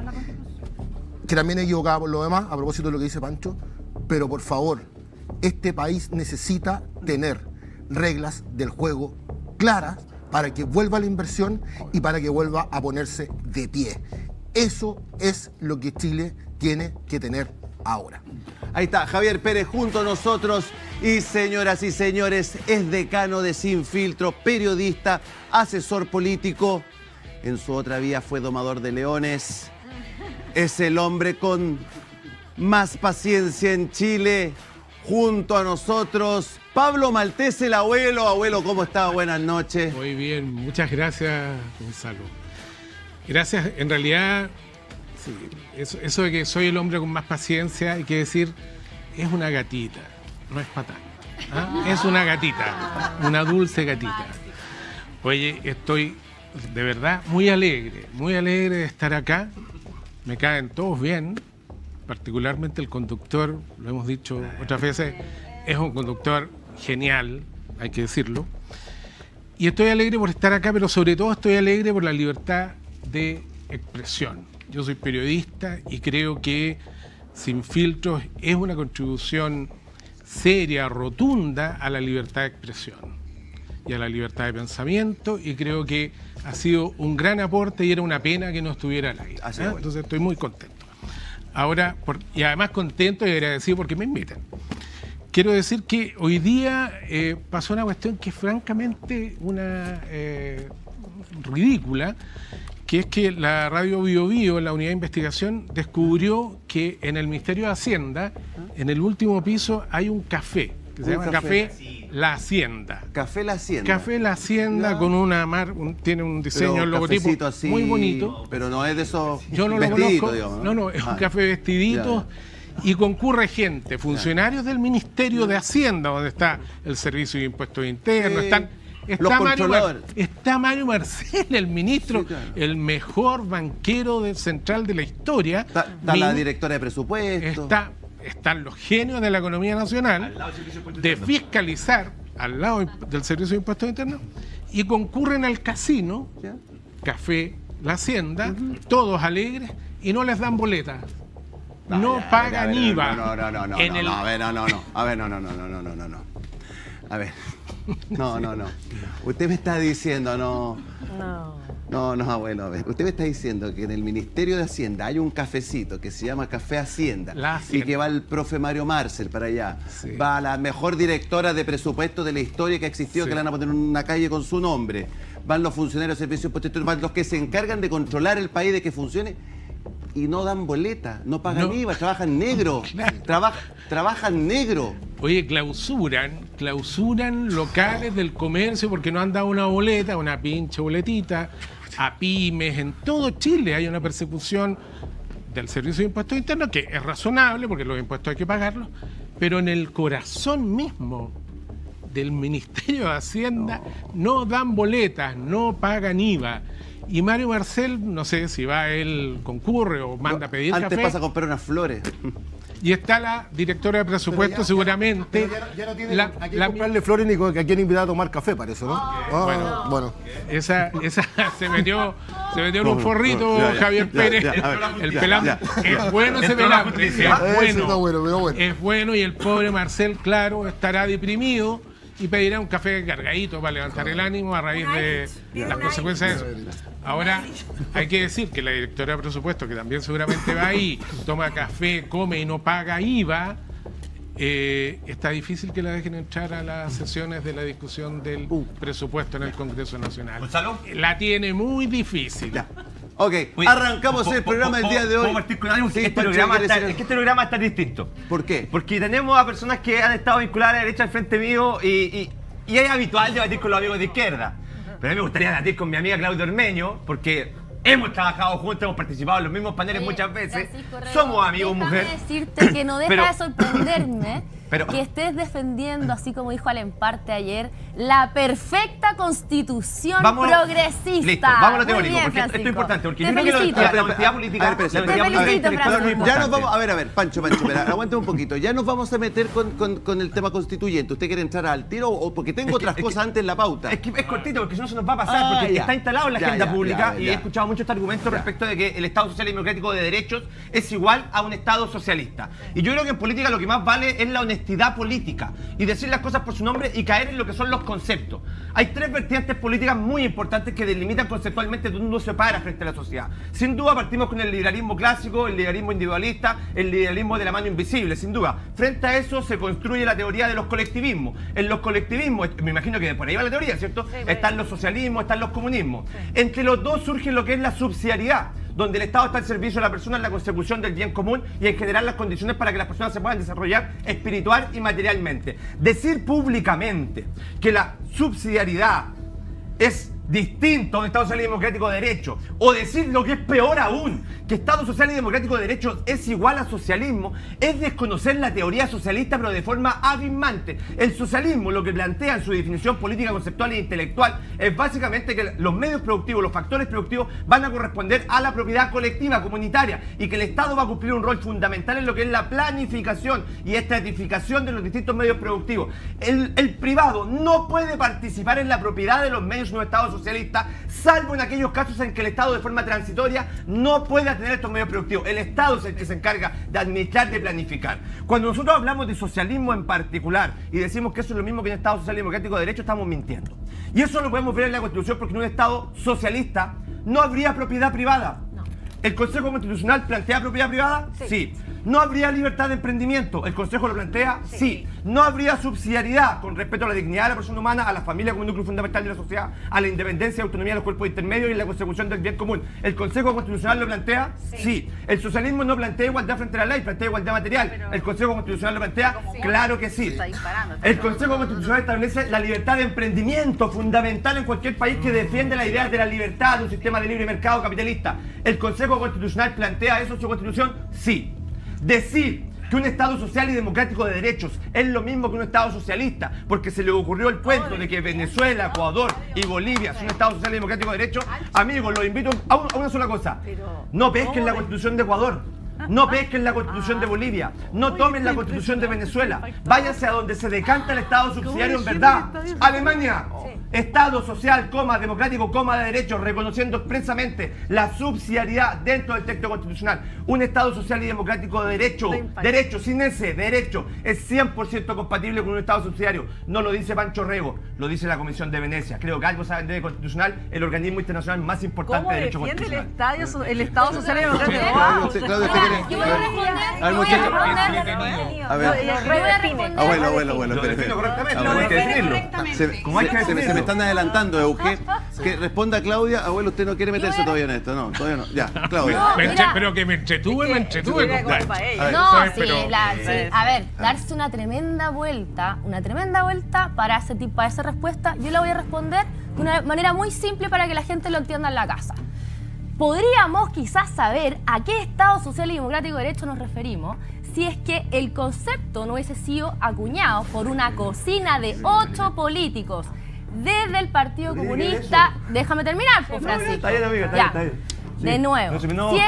a propósito de lo que dice Pancho, pero por favor, este país necesita tener reglas del juego claras para que vuelva la inversión y para que vuelva a ponerse de pie. Eso es lo que Chile tiene que tener ahora. Ahí está, Javier Pérez junto a nosotros. Y señoras y señores, es decano de Sin Filtro, periodista, asesor político. En su otra vida fue domador de leones. Es el hombre con más paciencia en Chile. Junto a nosotros, Pablo Maltés, el abuelo. Abuelo, ¿cómo está? Buenas noches. Muy bien, muchas gracias, Gonzalo. Gracias, en realidad, sí, eso de que soy el hombre con más paciencia, hay que decir, es una gatita, no es patán. ¿Ah? Es una gatita, una dulce gatita. Oye, estoy de verdad muy alegre de estar acá. Me caen todos bien, particularmente el conductor, lo hemos dicho otras veces, es un conductor genial, hay que decirlo. Y estoy alegre por estar acá, pero sobre todo estoy alegre por la libertad de expresión. Yo soy periodista y creo que Sin Filtros es una contribución seria, rotunda a la libertad de expresión y a la libertad de pensamiento, y creo que ha sido un gran aporte y era una pena que no estuviera al aire. Bueno. Entonces estoy muy contento. Ahora, y además contento y agradecido porque me invitan. Quiero decir que hoy día pasó una cuestión que es francamente una ridícula, que es que la radio Bio Bio, la unidad de investigación, descubrió que en el Ministerio de Hacienda, en el último piso, hay un café, que se llama Café La Hacienda. Café La Hacienda. Café La Hacienda, no. Con una tiene un diseño, el logotipo así, muy bonito. Pero no es de esos yo no vestiditos, lo conozco. Digamos, ¿no? No, es un café vestidito. Y concurre gente, funcionarios del Ministerio de Hacienda, donde está el Servicio de Impuestos Internos, están los controladores. Está Mario Marcel, el ministro, Sí, claro. el mejor banquero central de la historia. Está la directora de presupuesto. Están los genios de la economía nacional de fiscalizar al lado del Servicio de Impuestos Internos y concurren al casino, Café La Hacienda, todos alegres y no les dan boletas. No pagan IVA. No. A ver, no. Usted me está diciendo, No, abuelo, a ver. Usted me está diciendo que en el Ministerio de Hacienda hay un cafecito que se llama Café Hacienda y que va el profe Mario Marcel para allá. Sí. Va la mejor directora de presupuesto de la historia que ha existido, que le van a poner una calle con su nombre. Van los funcionarios de servicios posteriores, van los que se encargan de controlar el país, de que funcione. Y no dan boleta, no pagan IVA, trabajan negro. Trabajan negro. Oye, clausuran locales del comercio porque no han dado una boleta, una pinche boletita, a pymes. En todo Chile hay una persecución del Servicio de Impuestos Internos que es razonable porque los impuestos hay que pagarlos, pero en el corazón mismo del Ministerio de Hacienda no dan boletas, no pagan IVA. Y Mario Marcel, no sé si va él, concurre o manda a pedir café. Antes pasa a comprar unas flores. Y está la directora de presupuesto, seguramente. Ya no tiene a quién comprarle flores ni a quién invitar a tomar café, para eso, ¿no? Bueno. Esa se metió en un forrito, Javier Pérez. El pelambre. Es bueno ese pelambre. Es bueno y el pobre Marcel, claro, estará deprimido y pedirá un café cargadito para levantar el ánimo a raíz de las consecuencias de eso. Ahora, hay que decir que la directora de presupuesto, que también seguramente va ahí, toma café, come y no paga IVA, está difícil que la dejen entrar a las sesiones de la discusión del presupuesto en el Congreso Nacional. ¿Gonzalo? La tiene muy difícil. Ya. Ok, arrancamos el programa del día de hoy. Este programa está distinto. ¿Por qué? Porque tenemos a personas que han estado vinculadas a la derecha al frente mío y es habitual debatir con los amigos de izquierda. Pero a mí me gustaría debatir con mi amiga Claudia Ormeño, porque hemos trabajado juntos, hemos participado en los mismos paneles muchas veces. Somos amigos, mujer. Decirte que no deja de sorprenderme que estés defendiendo, así como dijo Alemparte ayer, la perfecta constitución progresista. Listo, vamos a lo teórico, porque esto es importante, porque yo creo que la honestidad política... Ya nos vamos, a ver, Pancho, aguante un poquito. Ya nos vamos a meter con el tema constituyente. ¿Usted quiere entrar al tiro o porque tengo otras cosas antes en la pauta? Es que es cortito, porque si no se nos va a pasar, porque está instalado en la agenda pública y he escuchado mucho este argumento respecto de que el Estado Social y Democrático de Derechos es igual a un Estado socialista. Y yo creo que en política lo que más vale es la honestidad política y decir las cosas por su nombre y caer en lo que son los conceptos. Hay tres vertientes políticas muy importantes que delimitan conceptualmente dónde uno se para frente a la sociedad. Sin duda partimos con el liberalismo clásico, el liberalismo individualista, el liberalismo de la mano invisible, sin duda. Frente a eso se construye la teoría de los colectivismos. En los colectivismos, me imagino que por ahí va la teoría, ¿cierto? Están los socialismos, están los comunismos. Entre los dos surge lo que es la subsidiariedad, donde el Estado está al servicio de la persona en la consecución del bien común y en generar las condiciones para que las personas se puedan desarrollar espiritual y materialmente. Decir públicamente que la subsidiariedad es distinto a un Estado Social y Democrático de Derecho, o decir lo que es peor aún, que Estado Social y Democrático de Derecho es igual a socialismo, es desconocer la teoría socialista pero de forma abismante. El socialismo lo que plantea en su definición política, conceptual e intelectual es básicamente que los medios productivos, los factores productivos van a corresponder a la propiedad colectiva, comunitaria, y que el Estado va a cumplir un rol fundamental en lo que es la planificación y estratificación de los distintos medios productivos. El privado no puede participar en la propiedad de los medios de un Estado socialista, salvo en aquellos casos en que el Estado de forma transitoria no pueda tener estos medios productivos. El Estado es el que se encarga de administrar, de planificar. Cuando nosotros hablamos de socialismo en particular y decimos que eso es lo mismo que un Estado Social y Democrático de Derecho, estamos mintiendo. Y eso lo podemos ver en la Constitución, porque en un Estado socialista no habría propiedad privada. ¿El Consejo Constitucional plantea propiedad privada? Sí. ¿No habría libertad de emprendimiento? ¿El Consejo lo plantea? Sí. ¿No habría subsidiariedad con respecto a la dignidad de la persona humana, a la familia como un núcleo fundamental de la sociedad, a la independencia y autonomía de los cuerpos intermedios y la consecución del bien común? ¿El Consejo Constitucional lo plantea? Sí. ¿El socialismo no plantea igualdad frente a la ley, plantea igualdad material? ¿El Consejo Constitucional lo plantea? Claro que sí. El Consejo Constitucional establece la libertad de emprendimiento, fundamental en cualquier país que defiende la idea de la libertad de un sistema de libre mercado capitalista. ¿El Consejo Constitucional plantea eso en su Constitución? Sí. Decir que un Estado social y democrático de derechos es lo mismo que un Estado socialista, porque se le ocurrió el cuento de que Venezuela, Ecuador y Bolivia son Estados social y democrático de derechos. Amigos, los invito a una sola cosa. No pesquen la Constitución de Ecuador. No pesquen la Constitución de Bolivia, no tomen la Constitución de Venezuela, váyanse a donde se decanta el Estado subsidiario en verdad. Alemania, Estado social, democrático, de derecho, reconociendo expresamente la subsidiariedad dentro del texto constitucional. Un Estado social y democrático de derecho, sin ese derecho, es 100% compatible con un Estado subsidiario. No lo dice Pancho Rego, lo dice la Comisión de Venecia. Creo que algo sabe de derecho constitucional, el organismo internacional más importante de derecho constitucional. El Estado social y democrático? Yo voy a responder. Abuelo, se me están adelantando, Euge. Que responda Claudia. Abuelo, usted no quiere meterse todavía en esto. No, todavía no. Ya, Claudia. Pero que me entretuve, a ver, darse una tremenda vuelta para esa respuesta, yo la voy a responder de una manera muy simple para que la gente lo entienda en la casa. Podríamos quizás saber a qué Estado social y democrático de derecho nos referimos si es que el concepto no hubiese sido acuñado por una cocina de 8 políticos desde el Partido Comunista. Déjame terminar, pues, Francisco. De nuevo,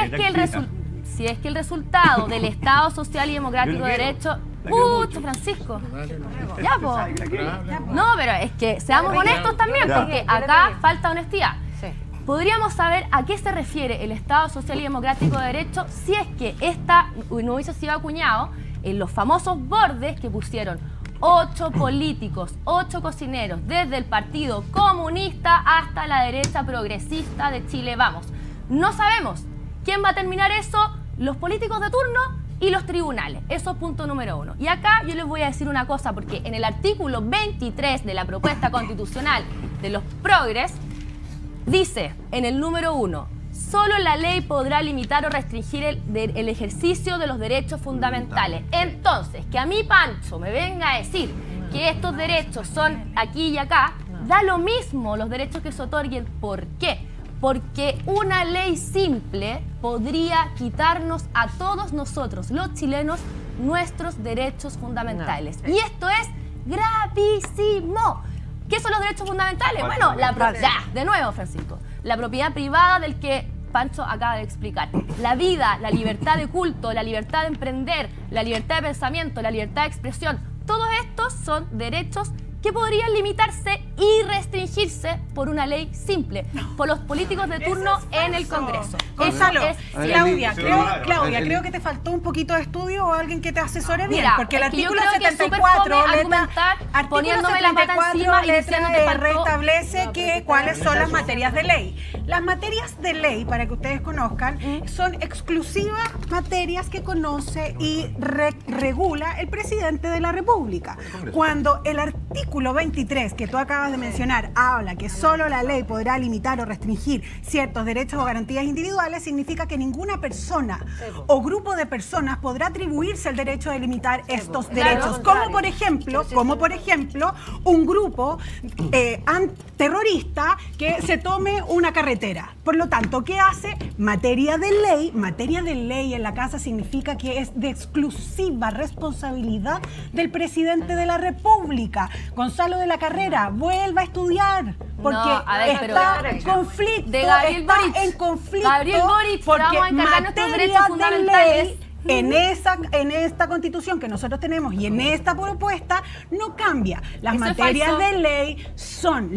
si es que el resultado del Estado social y democrático de derecho... Francisco. Ya, pues. No, pero es que seamos honestos también, porque acá falta honestidad. Podríamos saber a qué se refiere el Estado social y democrático de derecho si es que esta no hubiese sido acuñado en los famosos bordes que pusieron 8 políticos, 8 cocineros, desde el Partido Comunista hasta la derecha progresista de Chile Vamos. No sabemos quién va a terminar eso, los políticos de turno y los tribunales. Eso es punto número 1. Y acá yo les voy a decir una cosa, porque en el artículo 23 de la propuesta constitucional de los progres, dice en el número 1, solo la ley podrá limitar o restringir el ejercicio de los derechos fundamentales. Entonces, que a mí, Pancho, me venga a decir que estos derechos son aquí y acá, da lo mismo los derechos que se otorguen. ¿Por qué? Porque una ley simple podría quitarnos a todos nosotros, los chilenos, nuestros derechos fundamentales. Y esto es gravísimo. ¿Qué son los derechos fundamentales? Bueno, de nuevo, Francisco, la propiedad privada del que Pancho acaba de explicar. La vida, la libertad de culto, la libertad de emprender, la libertad de pensamiento, la libertad de expresión, todos estos son derechos que podrían limitarse y restringirse por una ley simple, por los políticos de turno en el Congreso. Gonzalo, Claudia, creo que te faltó un poquito de estudio o alguien que te asesore bien, porque el artículo 74 poniéndome la pata encima y diciéndote restablece cuáles son las materias de ley. Las materias de ley, para que ustedes conozcan, son exclusivas materias que conoce y regula el presidente de la República. Cuando el artículo 23 que tú acabas de mencionar habla que solo la ley podrá limitar o restringir ciertos derechos o garantías individuales, significa que ninguna persona o grupo de personas podrá atribuirse el derecho de limitar estos derechos, como por ejemplo un grupo terrorista que se tome una carretera. Por lo tanto, ¿qué hace? Materia de ley en la casa significa que es de exclusiva responsabilidad del presidente de la República. Gonzalo de la Carrera, vuelva a estudiar, porque está en conflicto, Gabriel Boric, porque vamos a encargar nuestros derechos fundamentales. En esta constitución que nosotros tenemos y en esta propuesta no cambia. Las materias de ley son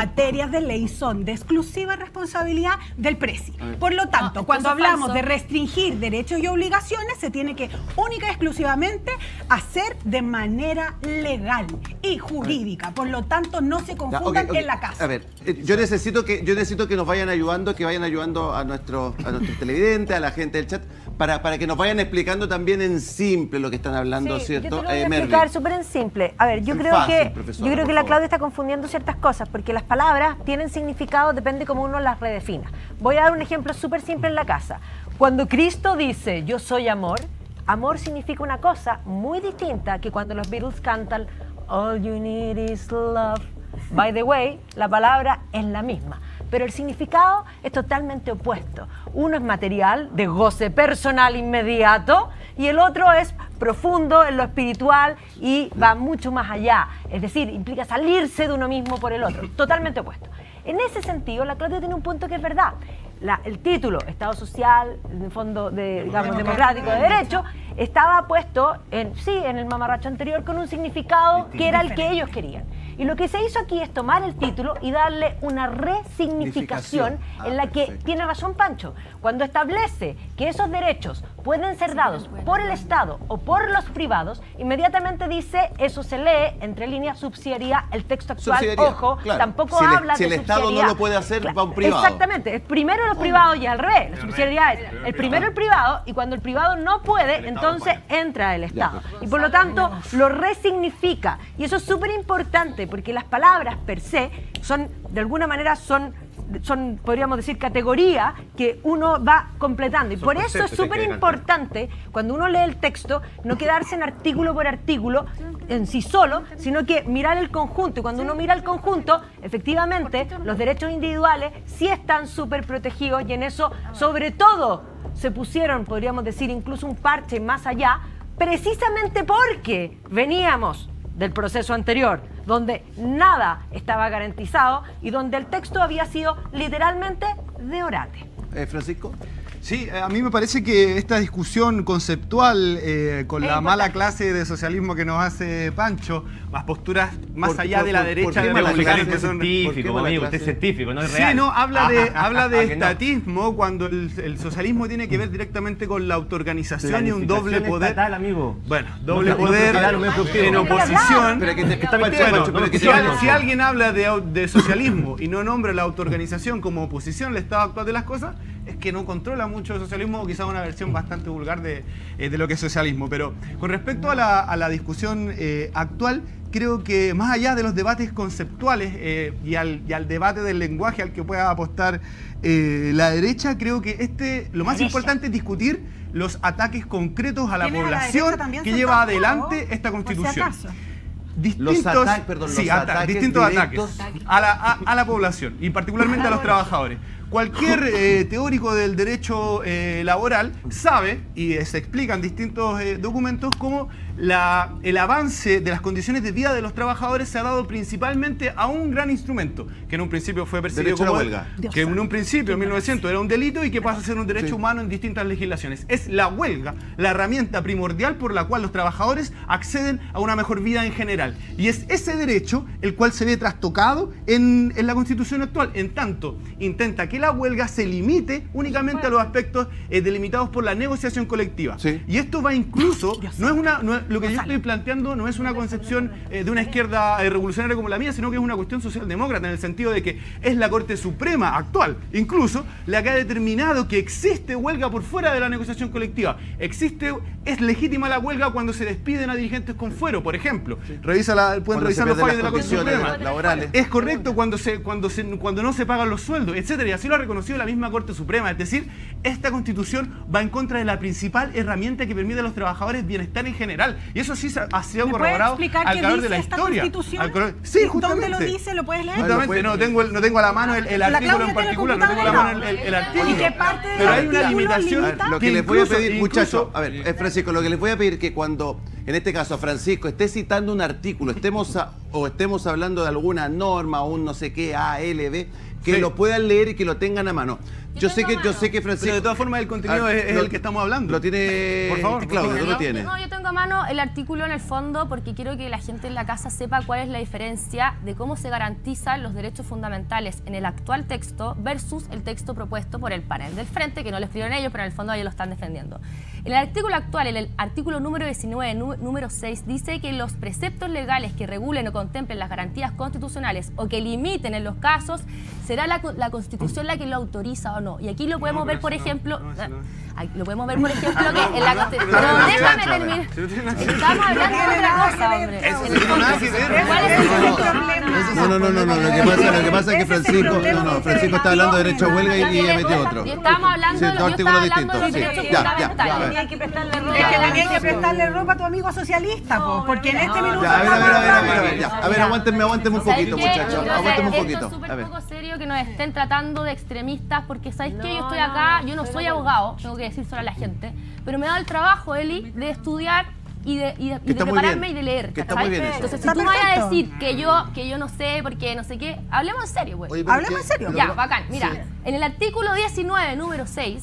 de exclusiva responsabilidad del presi. Por lo tanto, cuando hablamos de restringir derechos y obligaciones, se tiene que única y exclusivamente hacer de manera legal y jurídica. Por lo tanto, no se confundan en la casa. A ver, yo necesito que nos vayan ayudando, a nuestros televidentes, a la gente del chat, para que nos vayan explicando también en simple lo que están hablando, ¿cierto? Yo te lo voy a explicar súper en simple. A ver, yo creo que la Claudia está confundiendo ciertas cosas, porque las palabras tienen significado, depende cómo uno las redefina. Voy a dar un ejemplo súper simple en la casa. Cuando Cristo dice, yo soy amor, amor significa una cosa muy distinta que cuando los Beatles cantan All you need is love. By the way, la palabra es la misma. pero el significado es totalmente opuesto. Uno es material, de goce personal inmediato, y el otro es profundo en lo espiritual y va mucho más allá. Es decir, implica salirse de uno mismo por el otro. Totalmente opuesto. En ese sentido, la Claudia tiene un punto que es verdad. El título, Estado Social, en el fondo digamos, democrático de derecho, estaba puesto en el mamarracho anterior con un significado que era el que ellos querían. Y lo que se hizo aquí es tomar el título y darle una resignificación en la que tiene razón Pancho. Cuando establece que esos derechos pueden ser dados por el Estado o por los privados, inmediatamente dice, eso se lee, entre líneas, subsidiaría el texto actual. Ojo, claro. Tampoco habla de si el Estado no lo puede hacer, va a un privado. Exactamente, es primero los privados y al revés. La subsidiariedad es el primero el privado, y cuando el privado no puede, entonces entra el Estado. Y por lo tanto, lo resignifica. Y eso es súper importante, porque las palabras per se son, de alguna manera, son podríamos decir, categoría que uno va completando. Y por eso es súper importante, cuando uno lee el texto, no quedarse en artículo por artículo en sí solo, sino que mirar el conjunto. Y cuando uno mira el conjunto, efectivamente, los derechos individuales sí están súper protegidos, y en eso, sobre todo, se pusieron, podríamos decir, incluso un parche más allá, precisamente porque veníamos del proceso anterior, donde nada estaba garantizado y donde el texto había sido literalmente de orate. Francisco. Sí, a mí me parece que esta discusión conceptual con la mala clase de socialismo que nos hace Pancho, más posturas más allá de la derecha de la clase que son científico, amigo, usted es científico, no es real. Sí, no, habla de estatismo cuando el socialismo tiene que ver directamente con la autoorganización y un doble poder. Estatal, amigo. Bueno, doble poder en oposición. Si alguien habla de socialismo y no nombra la autoorganización como oposición al estado actual de las cosas, es que no controla mucho el socialismo, o quizás una versión bastante vulgar de lo que es socialismo. Pero con respecto a la discusión actual, creo que más allá de los debates conceptuales y al debate del lenguaje al que pueda apostar la derecha, creo que lo más importante es discutir los ataques concretos a la población que lleva adelante esta Constitución. Distintos ataques a la población y particularmente a los trabajadores. Cualquier teórico del derecho laboral sabe, y se explica en distintos documentos, cómo el avance de las condiciones de vida de los trabajadores se ha dado principalmente a un gran instrumento, que en un principio fue percibido como huelga, que en un principio, en 1900, era un delito y que pasa a ser un derecho humano en distintas legislaciones. Es la huelga la herramienta primordial por la cual los trabajadores acceden a una mejor vida en general. Y es ese derecho el cual se ve trastocado en la Constitución actual, en tanto intenta que la huelga se limite únicamente a los aspectos delimitados por la negociación colectiva. Y esto va incluso, lo que yo estoy planteando no es una concepción de una izquierda revolucionaria como la mía, sino que es una cuestión socialdemócrata, en el sentido de que es la Corte Suprema actual, incluso, la que ha determinado que existe huelga por fuera de la negociación colectiva. Es legítima la huelga cuando se despiden a dirigentes con fuero, por ejemplo. Pueden revisar los fallos de la Corte Suprema. Laborales. Es correcto cuando no se pagan los sueldos, etcétera. Y así lo ha reconocido la misma Corte Suprema. Es decir, esta Constitución va en contra de la principal herramienta que permite a los trabajadores bienestar en general. Y eso sí ha sido corroborado al calor de la historia. Sí, justamente. ¿Dónde lo dice? ¿Lo puedes leer? Justamente, no tengo a la mano el artículo en particular, no tengo a la mano el artículo. ¿Y qué parte pero hay una limitación. Lo que les voy a pedir, muchachos, a ver, Francisco, lo que les voy a pedir que cuando, en este caso, Francisco esté citando un artículo, estemos hablando de alguna norma o un no sé qué, A, L, B, que lo puedan leer y que lo tengan a mano. Yo sé que Francisco... Pero de todas formas el contenido es el que estamos hablando. Lo tiene... Por favor, Claudia, tú lo tienes. No, yo tengo a mano el artículo en el fondo porque quiero que la gente en la casa sepa cuál es la diferencia de cómo se garantizan los derechos fundamentales en el actual texto versus el texto propuesto por el panel del frente, que no lo escribieron ellos, pero en el fondo ellos lo están defendiendo. En el artículo actual, en el artículo número 19, número 6, dice que los preceptos legales que regulen o contemplen las garantías constitucionales o que limiten en los casos, será la Constitución la que lo autoriza o no. Y aquí lo podemos ver, por ejemplo... Lo podemos ver, por ejemplo, que en la Constitución... Pero déjame terminar. Estamos hablando de otra cosa, hombre. ¿Cuál es el problema? No. Lo que pasa es que Francisco está hablando de derecho a huelga y ella metió otro. Y estábamos hablando de los derechos fundamentales. tenía que prestarle ropa. Es que tenía que prestarle ropa a tu amigo socialista, porque en este minuto... Ya, a ver, aguántenme un poquito, muchachos. Aguántenme un poquito. Esto es súper poco serio que nos estén tratando de extremistas, porque ¿sabéis qué? Yo estoy acá, yo no soy abogado, tengo que decir solo a la gente, pero me da el trabajo, Eli, de estudiar y de prepararme y de leer. Que está muy bien eso. Entonces, si tú me vas a decir que yo no sé, porque no sé qué, hablemos en serio, güey. Hablemos en serio. Ya, bacán. Mira, en el artículo 19, número 6,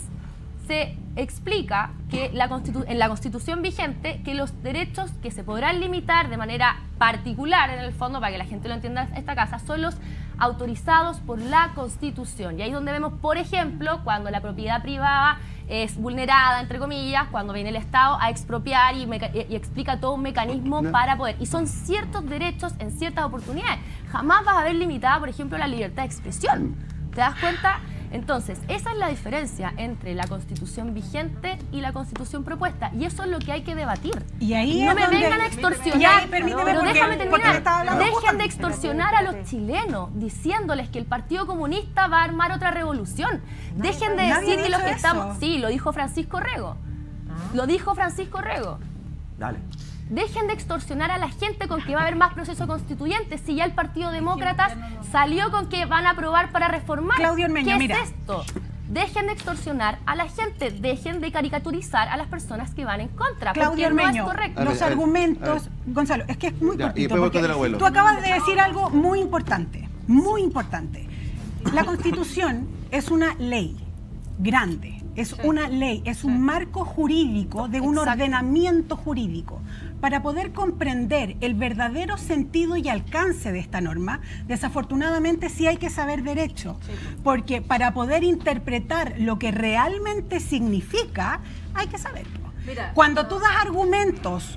se explica que en la Constitución vigente que los derechos que se podrán limitar de manera particular, en el fondo, para que la gente lo entienda en esta casa, son los autorizados por la Constitución. Y ahí es donde vemos, por ejemplo, cuando la propiedad privada es vulnerada, entre comillas, cuando viene el Estado a expropiar y explica todo un mecanismo para poder. Y son ciertos derechos en ciertas oportunidades. Jamás vas a ver limitada, por ejemplo, la libertad de expresión. ¿Te das cuenta? Entonces, esa es la diferencia entre la Constitución vigente y la Constitución propuesta. Y eso es lo que hay que debatir. Y ahí no me vengan a extorsionar. Pero déjame terminar. Dejen de extorsionar a los chilenos diciéndoles que el Partido Comunista va a armar otra revolución. Dejen de decir que los que estamos... Sí, lo dijo Francisco Rego. Lo dijo Francisco Rego. Dale. Dejen de extorsionar a la gente con que va a haber más procesos constituyentes. Si ya el Partido Demócratas salió con que van a aprobar para reformar. Claudio Ormeño, ¿Qué es esto? Dejen de extorsionar a la gente, dejen de caricaturizar a las personas que van en contra. Claudio porque Ormeño, no es correcto. los argumentos, Gonzalo, es que es muy cortito. Porque del tú acabas de decir algo muy importante, muy importante. La Constitución es una ley grande. Es una ley, es un marco jurídico de un ordenamiento jurídico. Para poder comprender el verdadero sentido y alcance de esta norma, desafortunadamente sí hay que saber derecho, porque para poder interpretar lo que realmente significa, hay que saberlo. Mira, cuando tú das argumentos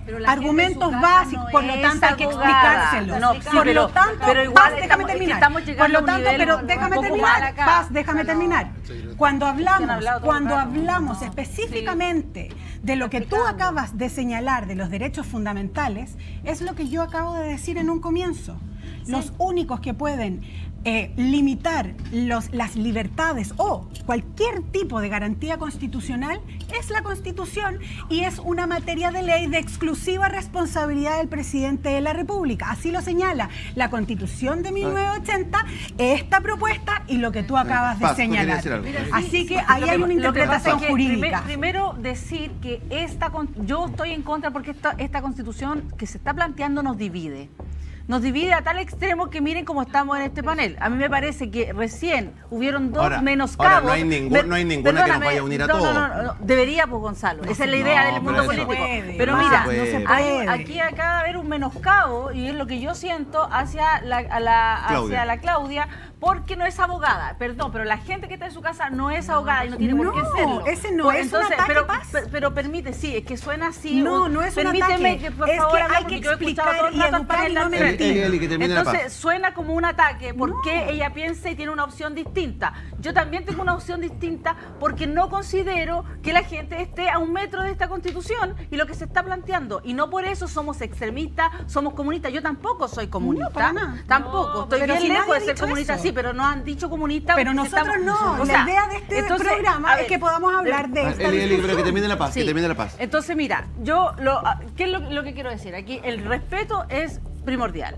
básicos, por lo tanto hay que explicárselos. Por lo tanto, pero igual déjame terminar. Por lo tanto, pero déjame terminar. Déjame terminar. Cuando hablamos específicamente de lo que tú acabas de señalar de los derechos fundamentales, es lo que yo acabo de decir en un comienzo. Los únicos que pueden limitar las libertades o cualquier tipo de garantía constitucional es la Constitución, y es una materia de ley de exclusiva responsabilidad del presidente de la República. Así lo señala la Constitución de 1980, esta propuesta y lo que tú acabas de señalar. Así que ahí hay una interpretación jurídica. Primero decir que yo estoy en contra porque esta Constitución que se está planteando nos divide. Nos divide a tal extremo que miren cómo estamos en este panel. A mí me parece que recién hubieron dos menoscabos. Ahora no hay ninguna que nos vaya a unir a todos. No. Debería, pues, Gonzalo. Esa es la idea del mundo político. Pero mira, aquí acaba de haber un menoscabo, y es lo que yo siento hacia la Claudia, porque no es abogada. Perdón, pero la gente que está en su casa no es abogada y no tiene por qué serlo. Ese no es un ataque, pero permite, sí, es que suena así. No es un ataque. Permíteme que por favor hay que explicar y educar y no mentir. Entonces suena como un ataque porque ella piensa y tiene una opción distinta. Yo también tengo una opción distinta porque no considero que la gente esté a un metro de esta Constitución y lo que se está planteando. Y no por eso somos extremistas, somos comunistas. Yo tampoco soy comunista. No, para nada. Tampoco. Estoy bien lejos de ser comunista, sí, pero no han dicho comunista. Pero nosotros no. La idea de este programa es que podamos hablar de esta Eli, pero que termine la paz, sí. Que termine la paz. Entonces, mira, ¿qué es lo que quiero decir? Aquí el respeto es primordial.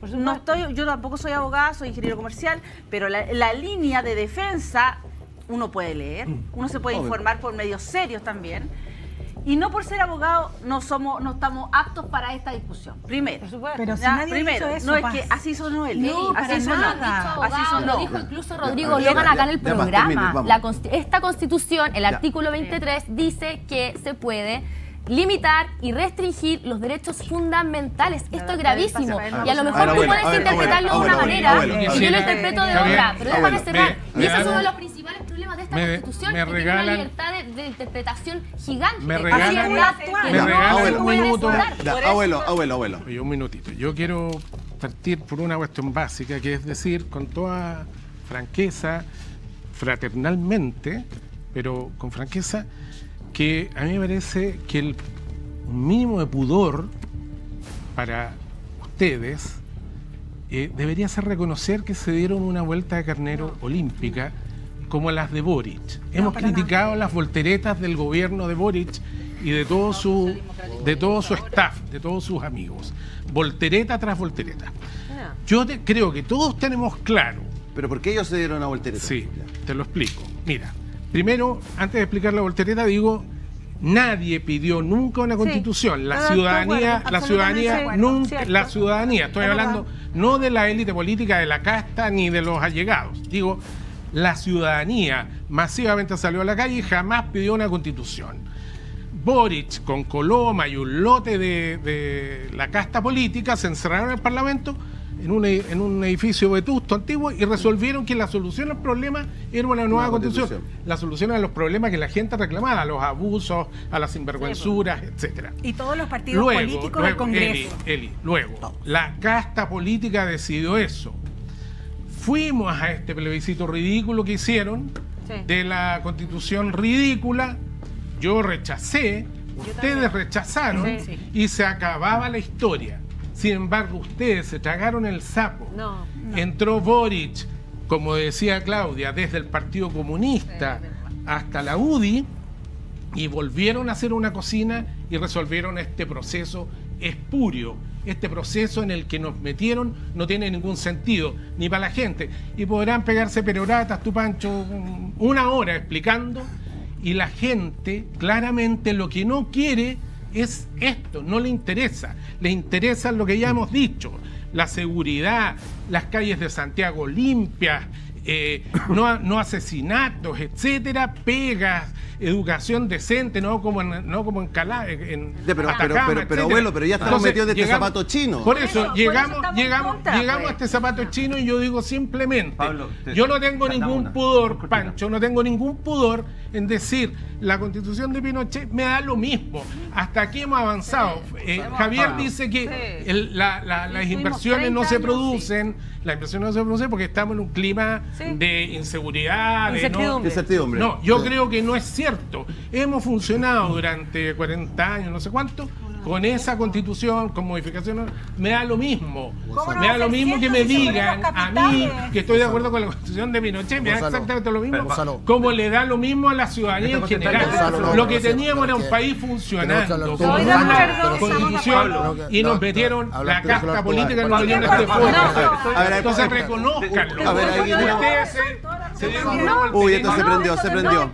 Yo tampoco soy abogada, soy ingeniero comercial, pero la línea de defensa uno puede leer, uno se puede informar por medios serios también. Y no por ser abogado no estamos aptos para esta discusión. Primero. Pero si nadie ha dicho eso, no es que así sonó él. No, así sonó. Lo dijo incluso Rodrigo Logan acá en el programa. Esta Constitución, el artículo 23, dice que se puede limitar y restringir los derechos fundamentales. Esto es gravísimo. Y a lo mejor tú puedes interpretarlo de una manera y yo lo interpreto de otra. Pero déjame cerrar. Y ese es uno de los principales problemas de esta Constitución, que tiene una libertad de interpretación gigante. Me regalan un minuto. Abuelo. Oye, un minutito. Yo quiero partir por una cuestión básica, que es decir, con toda franqueza, fraternalmente, pero con franqueza, que a mí me parece que un mínimo de pudor para ustedes debería ser reconocer que se dieron una vuelta de carnero olímpica como las de Boric. Hemos criticado las volteretas del gobierno de Boric y de todo su staff, de todos sus amigos. Voltereta tras voltereta. Yo creo que todos tenemos claro. ¿Pero por qué ellos se dieron a voltereta? Sí, te lo explico. Mira, primero, antes de explicar la voltereta, digo, nadie pidió nunca una constitución. La ciudadanía, estoy hablando no de la élite política, de la casta, ni de los allegados. Digo, la ciudadanía masivamente salió a la calle y jamás pidió una constitución. Boric, con Coloma y un lote de la casta política, se encerraron en el Parlamento en un edificio vetusto antiguo y resolvieron que la solución al problema era una nueva constitución. La solución a los problemas que la gente reclamaba, a los abusos, a las sinvergüenzuras, etcétera. Y todos los partidos políticos del Congreso. Luego, la casta política decidió eso. Fuimos a este plebiscito ridículo que hicieron, de la constitución ridícula. Yo rechacé, ustedes rechazaron y se acababa la historia. Sin embargo, ustedes se tragaron el sapo. Entró Boric, como decía Claudia, desde el Partido Comunista hasta la UDI y volvieron a hacer una cocina y resolvieron este proceso espurio. Este proceso en el que nos metieron no tiene ningún sentido, ni para la gente. Y podrán pegarse peroratas, tu Pancho, una hora explicando. Y la gente, claramente, lo que no quiere es esto, no le interesa. Le interesa lo que ya hemos dicho, la seguridad, las calles de Santiago limpias, no asesinatos, etcétera, pegas, educación decente, no como en Atacama, pero abuelo, pero ya estamos metidos de este zapato chino. Por eso, llegamos a este zapato chino y yo digo simplemente, Pablo, yo no tengo ningún pudor, Pancho, no tengo ningún pudor en decir, la Constitución de Pinochet me da lo mismo. Hasta aquí hemos avanzado. Javier dice que las inversiones no se producen, porque estamos en un clima de inseguridad, de incertidumbre. No, yo creo que no es cierto. Hemos funcionado durante 40 años, no sé cuánto, con esa constitución, con modificaciones, me da lo mismo. Me da lo mismo que me digan a mí que estoy de acuerdo con la constitución de Pinochet, me da exactamente lo mismo, como le da lo mismo a la ciudadanía en general. Lo que teníamos era un país funcionando con una constitución y nos metieron la casta política, nos metieron este fuego. Entonces reconózcanlo. Uy, esto se prendió.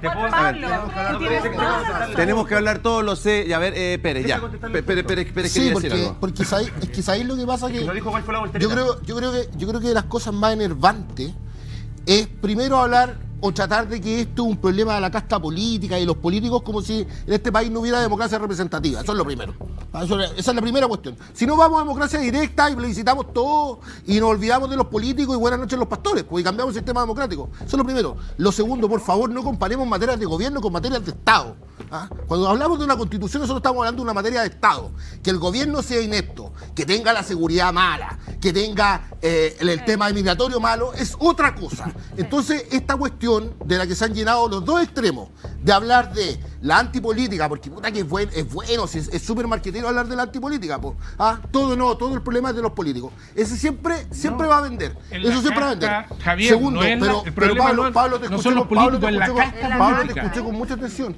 Tenemos que hablar todos los a ver, Pérez, ya. Pérez, sí, porque sabéis lo que pasa que yo creo que las cosas más enervantes es primero hablar o tratar de que esto es un problema de la casta política y los políticos, como si en este país no hubiera democracia representativa. Eso es lo primero. Esa es la primera cuestión. Si no, vamos a democracia directa y plebiscitamos todo y nos olvidamos de los políticos y buenas noches los pastores, porque cambiamos el sistema democrático. Eso es lo primero. Lo segundo, por favor, no comparemos materias de gobierno con materias de Estado. Cuando hablamos de una constitución, nosotros estamos hablando de una materia de Estado. Que el gobierno sea inepto, que tenga la seguridad mala, que tenga el tema migratorio malo, es otra cosa. Entonces, esta cuestión de la que se han llenado los dos extremos, de hablar de la antipolítica, porque puta que es bueno, es súper marquetero hablar de la antipolítica, todo el problema es de los políticos. Ese siempre va a vender. Eso siempre va a vender. Javier, segundo, Pablo, te escuché con mucha atención.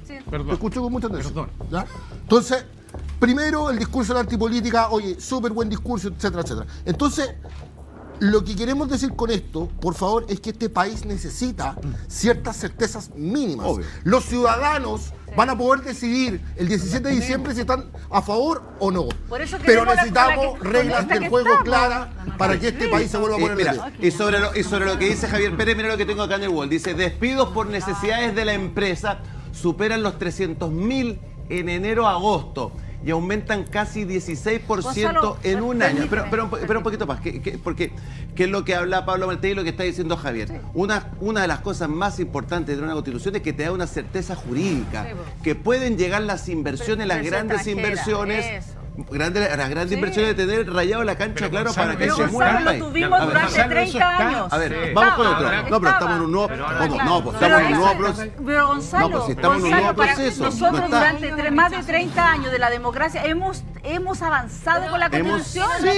¿Ya? Entonces, primero el discurso de la antipolítica, oye, súper buen discurso, etcétera, etcétera. Entonces, lo que queremos decir con esto, por favor, es que este país necesita ciertas certezas mínimas. Obvio. Los ciudadanos van a poder decidir el 17 de diciembre si están a favor o no. Pero necesitamos reglas del juego claras para que este país se vuelva a poner de pie. Y sobre lo que dice Javier Pérez, mira lo que tengo acá en el wall. Dice, despidos por necesidades de la empresa superan los 300.000 en enero-agosto. Y aumentan casi 16% Gonzalo, en un año. Pero un poquito más, porque es lo que habla Pablo Maltés y lo que está diciendo Javier. Sí. Una de las cosas más importantes de una constitución es que te da una certeza jurídica, que pueden llegar las inversiones, las grandes inversiones. Las grandes inversiones de tener rayado la cancha, claro, para que se mueva el país. Lo tuvimos durante 30 años. A ver, vamos con otro. No, pero estamos en un nuevo... estamos en un nuevo proceso. Pero Gonzalo, estamos en un nuevo proceso. Nosotros durante más de 30 años de la democracia hemos avanzado con la Constitución. Sí,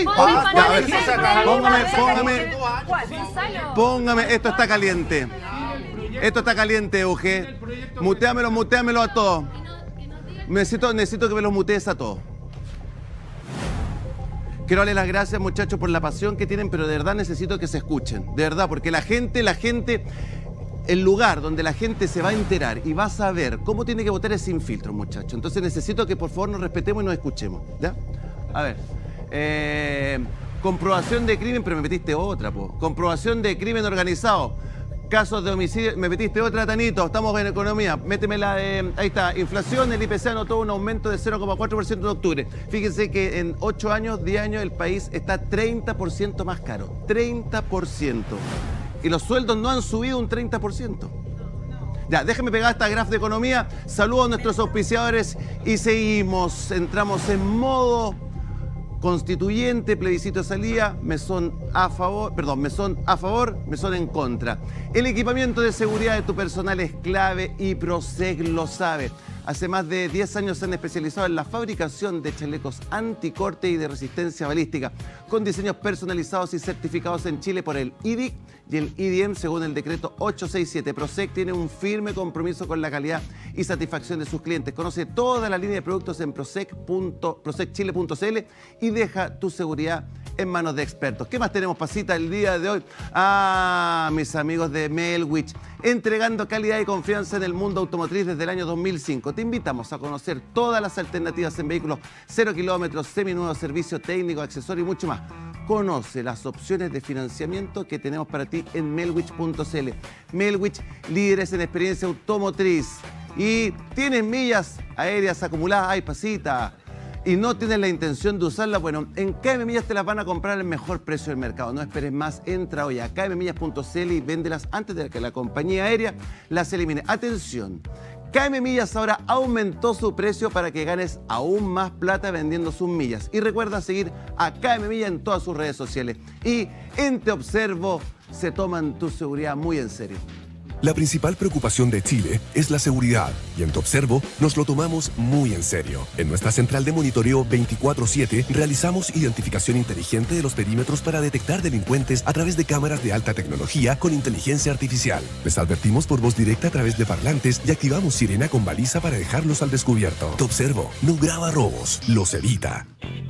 póngame, esto está caliente. Esto está caliente, Euge. Muteámelo a todos. Necesito que me los mutees a todos. Quiero darle las gracias, muchachos, por la pasión que tienen, pero de verdad necesito que se escuchen. De verdad, porque la gente, el lugar donde la gente se va a enterar y va a saber cómo tiene que votar es sin filtro, muchachos. Entonces necesito que por favor nos respetemos y nos escuchemos, ¿ya? A ver. Comprobación de crimen, pero me metiste otra, po. Comprobación de crimen organizado. Casos de homicidio, me metiste otra, Tanito. Estamos en economía. Méteme la de... Ahí está. Inflación, el IPC anotó un aumento de 0,4% en octubre. Fíjense que en 8 años, 10 años, el país está 30% más caro. 30%. Y los sueldos no han subido un 30%. Ya, déjenme pegar esta graf de economía. Saludos a nuestros auspiciadores y seguimos. Entramos en modo constituyente, plebiscito de salida, mesón a favor, mesón en contra. El equipamiento de seguridad de tu personal es clave y Prosec lo sabe. Hace más de 10 años se han especializado en la fabricación de chalecos anticorte y de resistencia balística, con diseños personalizados y certificados en Chile por el IDIC y el IDM según el decreto 867. Prosec tiene un firme compromiso con la calidad y satisfacción de sus clientes. Conoce toda la línea de productos en prosecchile.cl y deja tu seguridad en manos de expertos. ¿Qué más tenemos, Pasita, el día de hoy? Mis amigos de Melwich, entregando calidad y confianza en el mundo automotriz desde el año 2005. Te invitamos a conocer todas las alternativas en vehículos 0 kilómetros, seminuevos, servicio técnico, accesorio y mucho más. Conoce las opciones de financiamiento que tenemos para ti en melwich.cl. Melwich, líderes en experiencia automotriz. Y tienen millas aéreas acumuladas. ¡Ay, Pasita! Y no tienes la intención de usarlas, bueno, en KM Millas te las van a comprar al mejor precio del mercado. No esperes más, entra hoy a kmmillas.cl y véndelas antes de que la compañía aérea las elimine. Atención, KM Millas ahora aumentó su precio para que ganes aún más plata vendiendo sus millas. Y recuerda seguir a KM Millas en todas sus redes sociales. Y en Te Observo se toman tu seguridad muy en serio. La principal preocupación de Chile es la seguridad y en Te Observo nos lo tomamos muy en serio. En nuestra central de monitoreo 24/7 realizamos identificación inteligente de los perímetros para detectar delincuentes a través de cámaras de alta tecnología con inteligencia artificial. Les advertimos por voz directa a través de parlantes y activamos sirena con baliza para dejarlos al descubierto. Te Observo no graba robos, los evita.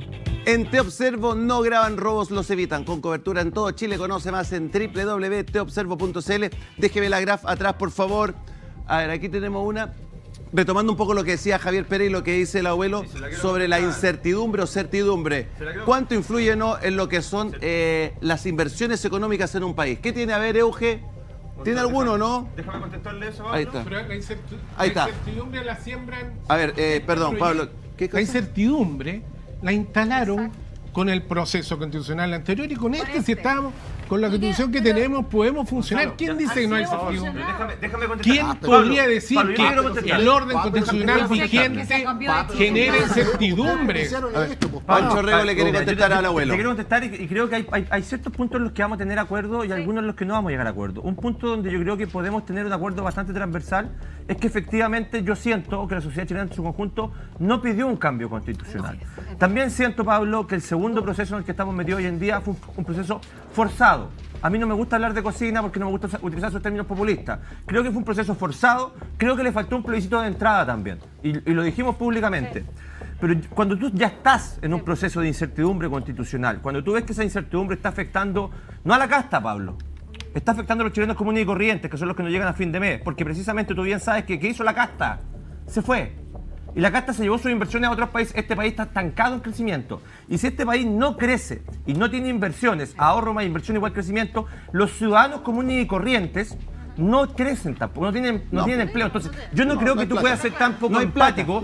En Te Observo no graban robos, los evitan. Con cobertura en todo Chile. Conoce más en www.teobservo.cl. Déjeme la graf atrás, por favor. A ver, aquí tenemos una. Retomando un poco lo que decía Javier Pérez y lo que dice el abuelo sobre la incertidumbre o certidumbre. ¿Cuánto influye en lo que son las inversiones económicas en un país? ¿Qué tiene? A ver, Euge. ¿Tiene alguno, no? Déjame contestarle eso, Pablo. Ahí está. Pero Ahí está. La incertidumbre la siembran... A ver, perdón, Pablo. ¿Qué cosa? La incertidumbre la instalaron con el proceso constitucional anterior y con este, si estamos con la constitución que tenemos, podemos funcionar. ¿Quién dice que no hay incertidumbre? ¿Quién podría decir que el orden constitucional vigente genera incertidumbre? Pancho Rego le quiere contestar al abuelo. Le quiero contestar y creo que hay ciertos puntos en los que vamos a tener acuerdo y algunos en los que no vamos a llegar a acuerdo. Un punto donde yo creo que podemos tener un acuerdo bastante transversal es que efectivamente yo siento que la sociedad chilena en su conjunto no pidió un cambio constitucional. También siento, Pablo, que el segundo proceso en el que estamos metidos hoy en día fue un proceso forzado. A mí no me gusta hablar de cocina porque no me gusta utilizar esos términos populistas. Creo que fue un proceso forzado, creo que le faltó un plebiscito de entrada también. Y lo dijimos públicamente. Pero cuando tú ya estás en un proceso de incertidumbre constitucional, cuando tú ves que esa incertidumbre está afectando, no a la casta, Pablo, está afectando a los chilenos comunes y corrientes, que son los que no llegan a fin de mes, porque precisamente tú bien sabes que ¿qué hizo la casta? Se fue. Y la casta se llevó sus inversiones a otros países. Este país está estancado en crecimiento. Y si este país no crece y no tiene inversiones, ahorro más inversión igual crecimiento, los ciudadanos comunes y corrientes no crecen tampoco, no tienen empleo. Entonces, yo no creo que tú puedas ser tan poco empático,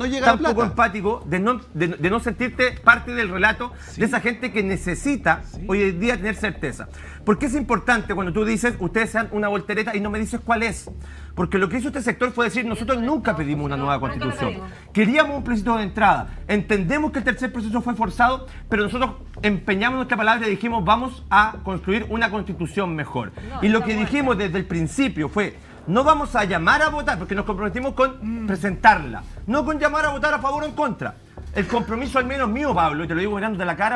de no sentirte parte del relato de esa gente que necesita hoy en día tener certeza. ¿Por qué es importante cuando tú dices, ustedes sean una voltereta y no me dices cuál es? Porque lo que hizo este sector fue decir, nosotros nunca pedimos una nueva constitución. Queríamos un plebiscito de entrada. Entendemos que el tercer proceso fue forzado, pero nosotros empeñamos nuestra palabra y dijimos, vamos a construir una constitución mejor. Y lo que dijimos desde el principio fue, no vamos a llamar a votar, porque nos comprometimos con presentarla, no con llamar a votar a favor o en contra. El compromiso, al menos mío, Pablo, y te lo digo mirando de la cara, fue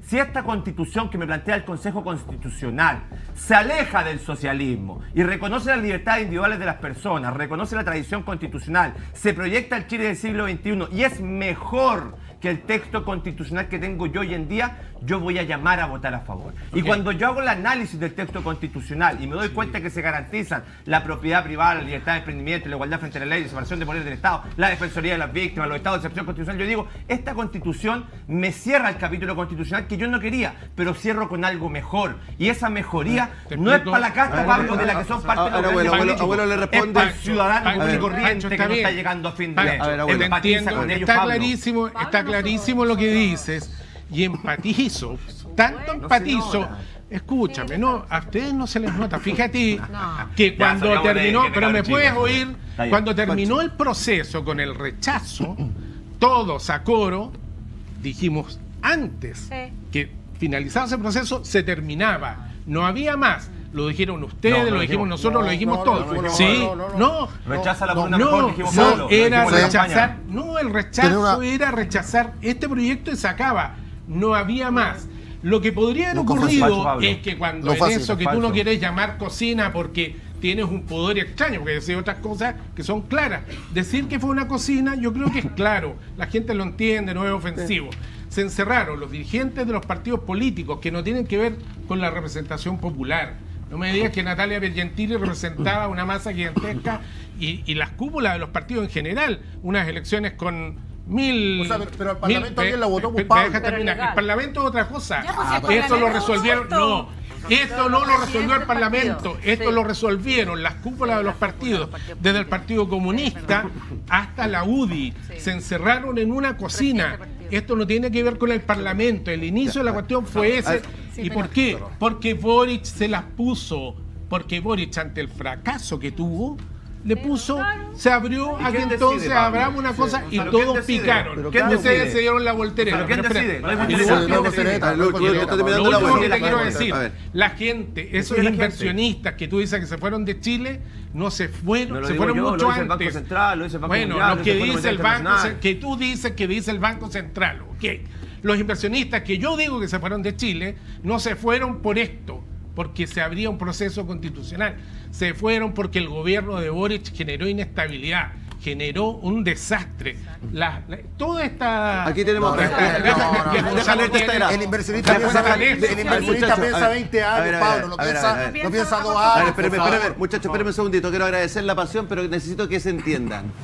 si esta constitución que me plantea el Consejo Constitucional se aleja del socialismo y reconoce las libertades individuales de las personas, reconoce la tradición constitucional, se proyecta el Chile del siglo XXI y es mejor que el texto constitucional que tengo yo hoy en día, yo voy a llamar a votar a favor. Y cuando yo hago el análisis del texto constitucional y me doy cuenta que se garantizan la propiedad privada, la libertad de emprendimiento, la igualdad frente a la ley, la separación de poderes del Estado, la defensoría de las víctimas, los estados de excepción constitucional, yo digo, esta constitución me cierra el capítulo constitucional que yo no quería, pero cierro con algo mejor. Y esa mejoría no es para la casta, Pablo, de la que son parte de los grandes abuelo le responde. Es para el ciudadano común y corriente que no está llegando a fin de mes. Empatiza con ellos, Pablo. Está clarísimo lo que dices y empatizo, tanto empatizo. Escúchame, no, a ustedes no se les nota. Fíjate que cuando terminó, pero me puedes oír, cuando terminó el proceso con el rechazo, todos a coro dijimos antes que finalizado ese proceso se terminaba, no había más. Lo dijeron ustedes, lo dijimos nosotros, lo dijimos todos. Sí, no. Rechaza la una mejor, dijimos no, era rechazar. No, el rechazo era rechazar este proyecto y se acaba. No había más. Lo que podría haber ocurrido es que cuando en eso que tú no quieres llamar cocina porque tienes un poder extraño, porque decir otras cosas que son claras. Decir que fue una cocina, yo creo que es claro. La gente lo entiende, no es ofensivo. Se encerraron los dirigentes de los partidos políticos que no tienen que ver con la representación popular. No me digas que Natalia Bergentili representaba una masa gigantesca y las cúpulas de los partidos en general. Unas elecciones con 1000... O sea, pero el Parlamento también la votó por Pablo. El Parlamento es otra cosa. Esto lo resolvieron... No, esto no lo resolvió el Parlamento. Esto lo resolvieron las cúpulas de los partidos. Desde el Partido Comunista hasta la UDI. Se encerraron en una cocina. Esto no tiene que ver con el Parlamento. El inicio de la cuestión fue ese. ¿Y por qué? Porque Boric se las puso. Porque Boric, ante el fracaso que tuvo, le puso, se abrió a que entonces abramos una cosa y todos picaron. Ustedes se dieron la voltereta. ¿Pero quién decide? Lo último que te quiero decir, la gente, esos inversionistas que tú dices que se fueron de Chile, no se fueron, se fueron mucho antes. Bueno, lo que dice el Banco, que tú dices que dice el Banco Central, ok. Los inversionistas que yo digo que se fueron de Chile, no se fueron por esto, porque se abría un proceso constitucional. Se fueron porque el gobierno de Boric generó inestabilidad, generó un desastre. Toda esta... Aquí tenemos... El inversionista piensa 20 años, Pablo, no piensa 2 años. Espérenme, muchachos, espérenme un segundito. Quiero agradecer la pasión, pero necesito que se entiendan.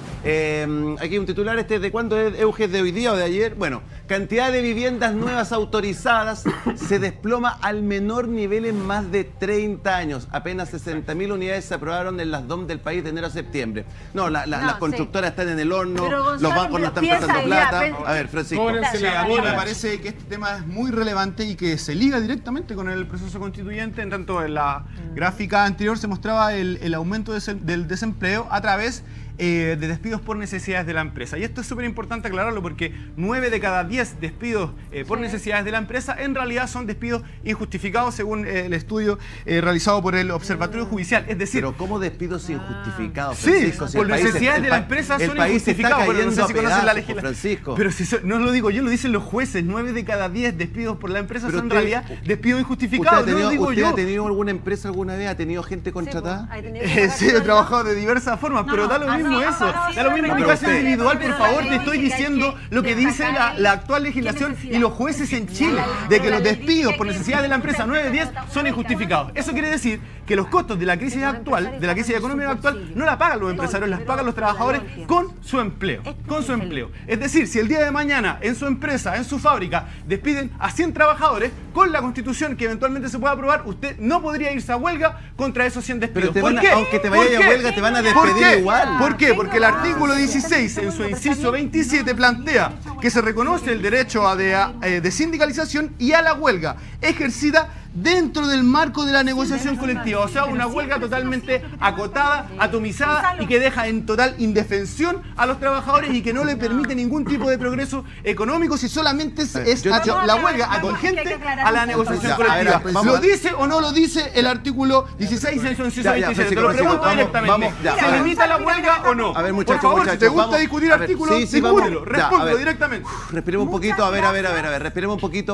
Aquí hay un titular, ¿de cuándo es, Euge? ¿De hoy día o de ayer? Bueno, cantidad de viviendas nuevas autorizadas se desploma al menor nivel en más de 30 años. Apenas 60.000 unidades se aprobaron en las DOM del país de enero a septiembre. No, las constructoras están en el horno, Gonzalo, los bancos no están prestando plata. A ver, Francisco. A mí me parece que este tema es muy relevante y que se liga directamente con el proceso constituyente. En tanto, en la gráfica anterior se mostraba el aumento del desempleo a través de despidos por necesidades de la empresa. Y esto es súper importante aclararlo porque 9 de cada 10 despidos por necesidades de la empresa en realidad son despidos injustificados según el estudio realizado por el Observatorio Judicial. Es decir... Pero ¿cómo despidos injustificados, sí, Francisco? Si por necesidades de la empresa son injustificados. Pero no sé si conocen la legislación. Francisco. Pero si no lo digo yo, lo dicen los jueces. 9 de cada 10 despidos por la empresa son en realidad despidos injustificados. ¿Usted ha tenido alguna empresa alguna vez? ¿Ha tenido gente contratada? Sí, he trabajado de diversas formas, pero da lo mismo eso. Da lo mismo en mi caso individual, por favor, te estoy diciendo lo que dice la actual legislación y los jueces en Chile, de que los despidos por necesidad de la empresa 9 de 10 son injustificados. Eso quiere decir que los costos de la crisis actual, de la crisis económica actual, no la pagan los empresarios, las pagan los trabajadores con su empleo. Con su empleo. Es decir, si el día de mañana en su empresa, en su fábrica, despiden a 100 trabajadores, con la constitución que eventualmente se pueda aprobar, usted no podría irse a huelga contra esos 100 despidos. Pero aunque te vayas a huelga, te van a despedir igual. ¿Por qué? Porque el artículo 16, en su inciso 27, plantea que se reconoce el derecho de sindicalización y a la huelga ejercida dentro del marco de la negociación colectiva. O sea, una huelga totalmente acotada, atomizada y que deja en total indefensión a los trabajadores y que no le permite ningún tipo de progreso económico si solamente es la huelga atingente a la negociación colectiva. ¿Lo dice o no lo dice el artículo 16 en su inciso 27? Te lo pregunto directamente. ¿Se limita la huelga o no? A ver, por favor, si te gusta discutir artículos, discútelo. Respondo directamente. Respiremos un poquito, a ver, respiremos un poquito.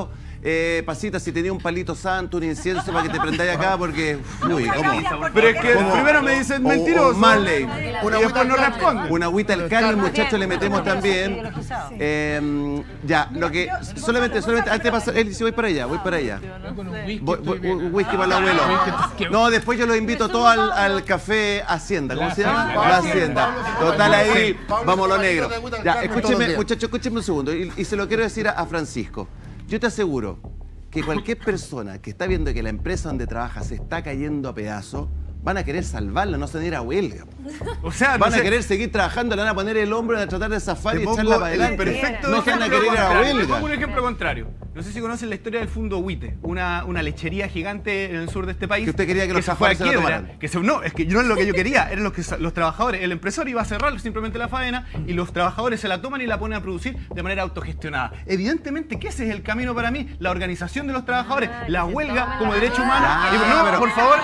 Pasita, si tenía un palito santo, un incienso para que te prendáis acá, porque... Uy, ¿cómo? Pero es que primero me dicen mentiroso. Marley. Y después no responde. Una agüita al cáliz, muchachos, le metemos también. Ya, lo que... Solamente, antes de pasar... Eli, si voy para allá. Un whisky para el abuelo. No, después yo los invito todos al café Hacienda. ¿Cómo se llama? La Hacienda. Total, ahí, vamos lo negro. Ya, escúcheme, muchachos, escúcheme un segundo. Y se lo quiero decir a Francisco. Yo te aseguro que cualquier persona que está viendo que la empresa donde trabaja se está cayendo a pedazos, van a querer salvarla, no se van a ir a huelga. O sea, van a querer seguir trabajando, le van a poner el hombro, van a tratar de zafar y echarla para adelante. Perfecto. No se van a querer ir a Te huelga. pongo un ejemplo contrario. No sé si conocen la historia del Fundo Huite, una lechería gigante en el sur de este país. Que usted quería que los se fue a zafares se la quiebra. No, es que no es lo que yo quería, eran los trabajadores. El empresario iba a cerrar simplemente la faena y los trabajadores se la toman y la ponen a producir de manera autogestionada. Evidentemente que ese es el camino para mí, la organización de los trabajadores, la huelga como derecho humano. Por favor.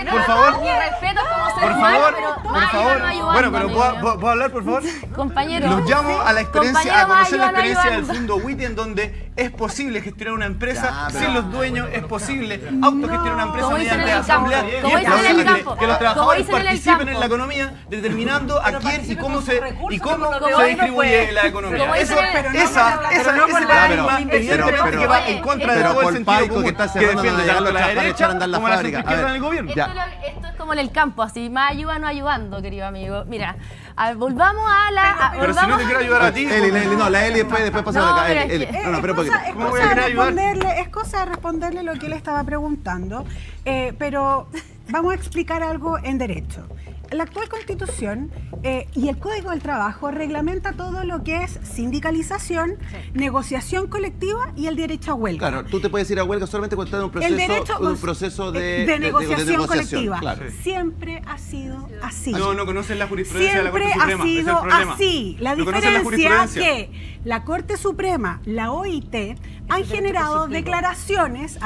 Bueno, pero ¿puedo hablar, por favor? Compañero. Los llamo a la experiencia, a conocer la experiencia del Fundo Huite, en donde es posible gestionar una empresa sin los dueños, es posible autogestionar una empresa mediante asamblea, y es posible que los trabajadores participen en la economía, determinando a quién y cómo se distribuye la economía. Esa paradigma evidentemente que va en contra de todo el sentido común que defiende tanto la derecha como la centroizquierda en el gobierno. Esto es como en el campo, así, más ayuda no ayudando, querido amigo. Mira, volvamos a la... Pero si no te quiero ayudar a ti... No, la Eli después pasa acá. No, pero es cosa de responderle lo que él estaba preguntando, pero vamos a explicar algo en derecho. La actual Constitución y el Código del Trabajo reglamenta todo lo que es sindicalización, negociación colectiva y el derecho a huelga. Claro, tú te puedes ir a huelga solamente cuando estás en un proceso de negociación colectiva. Claro. Siempre ha sido así. No conocen la jurisprudencia de la Corte Suprema. Siempre ha sido así. La diferencia es que la Corte Suprema, la OIT, han generado declaraciones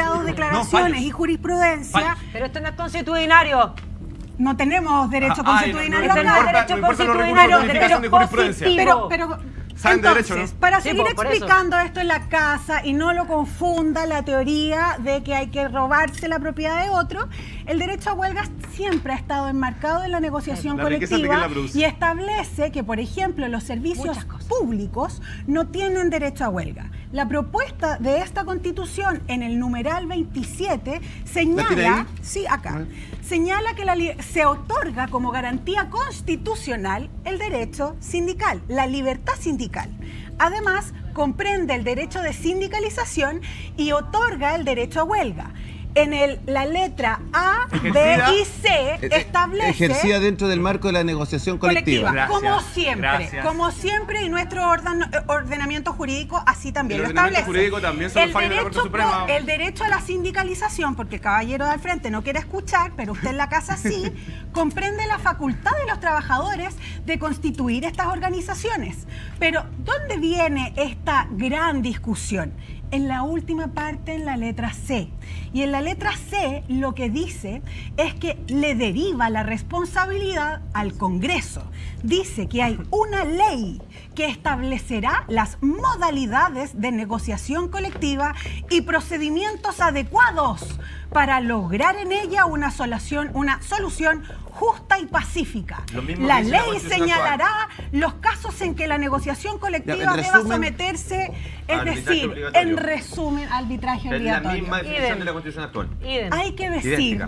y jurisprudencia. Pero esto no es constitucionario. No tenemos derecho constitucional acá. No importa los recursos de unificación de jurisprudencia. Pero entonces, derecho, ¿no? Para seguir explicando esto en la casa y no lo confunda la teoría de que hay que robarse la propiedad de otro, el derecho a huelga siempre ha estado enmarcado en la negociación colectiva y establece que, por ejemplo, los servicios públicos no tienen derecho a huelga. La propuesta de esta Constitución en el numeral 27 señala, señala que se otorga como garantía constitucional el derecho sindical, la libertad sindical. Además, comprende el derecho de sindicalización y otorga el derecho a huelga. En la letra A, B y C establece... Ejercida dentro del marco de la negociación colectiva. Como siempre, y nuestro ordenamiento jurídico así también lo establece. El ordenamiento jurídico también se lo falla en la Corte Suprema. El derecho a la sindicalización, porque el caballero de al frente no quiere escuchar, pero usted en la casa sí, comprende la facultad de los trabajadores de constituir estas organizaciones. Pero, ¿dónde viene esta gran discusión? En la última parte, en la letra C. Y en la letra C lo que dice es que le deriva la responsabilidad al Congreso. Dice que hay una ley que establecerá las modalidades de negociación colectiva y procedimientos adecuados para lograr en ella una solución justa y pacífica. La ley señalará los casos en que la negociación colectiva deba someterse, es decir, en resumen, arbitraje obligatorio. La misma definición de la Constitución actual. Hay que decir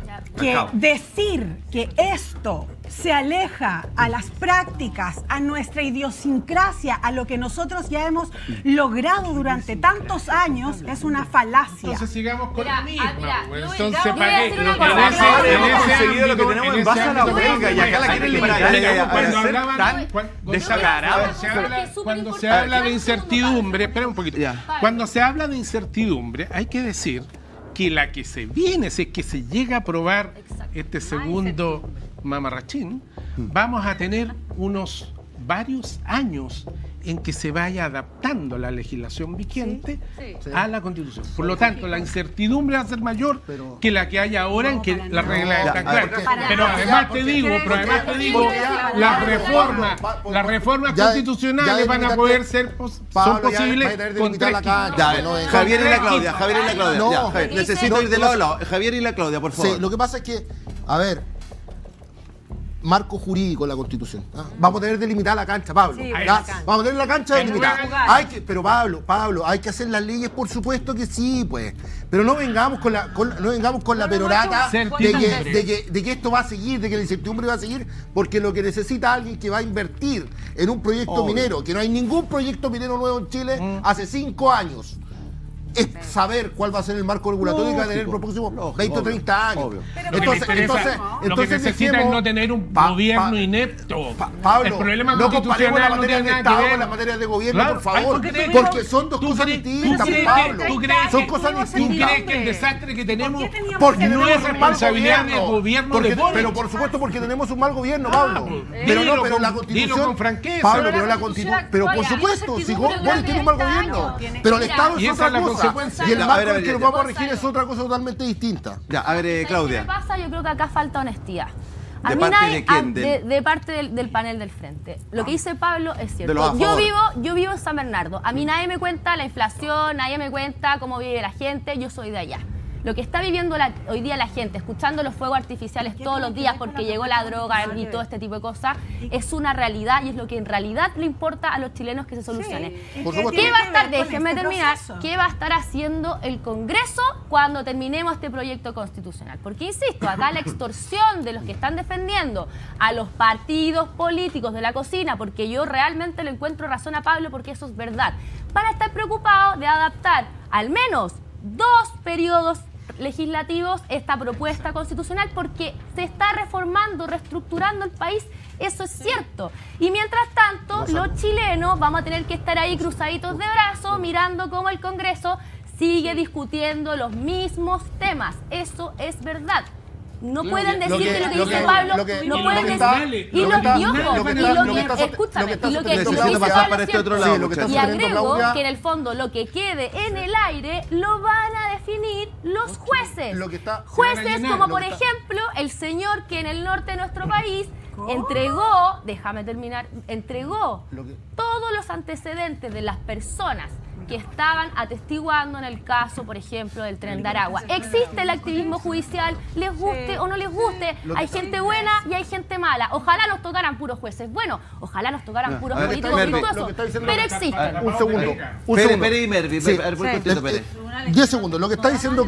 que esto se aleja a las prácticas, a nuestra idiosincrasia, a lo que nosotros ya hemos logrado durante tantos años, es una falacia. Entonces sigamos con la misma. Entonces, ¿para qué? Hemos conseguido lo que tenemos en base a la huelga y acá la quieren limitar. Cuando se habla de incertidumbre, espera un poquito. Cuando se habla de incertidumbre, hay que decir que la que se viene, si es que se llega a aprobar este segundo mamarrachín, vamos a tener varios años en que se vaya adaptando la legislación vigente a la Constitución. Por lo tanto, la incertidumbre va a ser mayor que la que hay ahora en que las reglas están claras. Pero además te digo, las reformas constitucionales van a poder ser son posibles con tres Javier y la Claudia, necesito ir de lado a lado. Javier y la Claudia, por favor. Sí, lo que pasa es que, a ver, marco jurídico en la Constitución. Vamos a tener delimitada la cancha, Pablo. Sí, vamos a tener la cancha delimitada. Pero Pablo, hay que hacer las leyes, por supuesto que sí, pues. Pero no vengamos con la perorata de que esto va a seguir, de que la incertidumbre va a seguir, porque lo que necesita alguien que va a invertir en un proyecto minero, que no hay ningún proyecto minero nuevo en Chile hace 5 años. Es saber cuál va a ser el marco regulatorio que va a tener los próximos 20 o 30 años. Entonces, lo que necesita es no tener un gobierno inepto. Pablo, el problema no comparemos las no materias de Estado con las materias de gobierno, por favor. Porque son dos cosas distintas, Pablo. Son cosas distintas. ¿Tú crees que el desastre que tenemos no es responsabilidad del gobierno de Boris? Pero por supuesto porque tenemos un mal gobierno, Pablo. Pero la Constitución... Dilo con franqueza. Pablo, pero por supuesto, si Boris tiene un mal gobierno, pero el Estado es otra cosa. Y el marco en que nos vamos a regir es otra cosa totalmente distinta. Ya, a ver, Claudia. ¿Qué pasa? Yo creo que acá falta honestidad. ¿De parte de quién? De parte del panel del frente. Lo que dice Pablo es cierto. Yo vivo en San Bernardo. A mí nadie me cuenta la inflación, nadie me cuenta cómo vive la gente. Yo soy de allá. Lo que está viviendo hoy día la gente, escuchando los fuegos artificiales todos los días porque llegó la droga y todo este tipo de cosas, es una realidad y es lo que en realidad le importa a los chilenos que se solucione. ¿Qué va a estar, déjenme terminar, qué va a estar haciendo el Congreso cuando terminemos este proyecto constitucional? Porque insisto, acá la extorsión de los que están defendiendo a los partidos políticos de la cocina, porque yo realmente le encuentro razón a Pablo porque eso es verdad, van a estar preocupados de adaptar al menos 2 periodos legislativos esta propuesta constitucional porque se está reformando, reestructurando el país, eso es cierto. Y mientras tanto, los chilenos vamos a tener que estar ahí cruzaditos de brazos mirando cómo el Congreso sigue discutiendo los mismos temas. Eso es verdad. No pueden decir que lo que dice Pablo, no pueden decir, y los diojos, escúchame, y lo que dice Pablo es cierto. Y agrego que en el fondo lo que quede en el aire lo van a definir los jueces. Jueces como por ejemplo el señor que en el norte de nuestro país entregó, déjame terminar, entregó todos los antecedentes de las personas que estaban atestiguando en el caso, por ejemplo, del Tren de Aragua. Existe el activismo judicial, les guste o no les guste, hay gente buena y hay gente mala. Ojalá nos tocaran puros jueces. Bueno, ojalá nos tocaran puros políticos virtuosos, pero existen. Un segundo. Pérez y Mervi. 10 segundos. Lo que está diciendo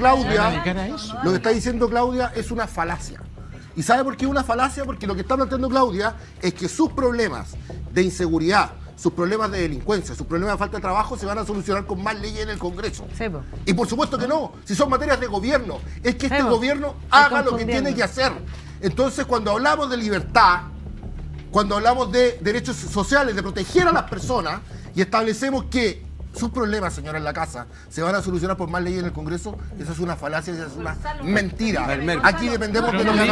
Claudia es una falacia. ¿Y sabe por qué es una falacia? Porque lo que está planteando Claudia es que sus problemas de inseguridad, sus problemas de delincuencia, sus problemas de falta de trabajo se van a solucionar con más leyes en el Congreso. Y por supuesto que no, si son materias de gobierno, es que este gobierno haga lo que tiene que hacer. Entonces, cuando hablamos de libertad, cuando hablamos de derechos sociales, de proteger a las personas y establecemos que sus problemas, señora en la casa, se van a solucionar por más leyes en el Congreso, esa es una falacia, esa es una mentira. Aquí dependemos de lo que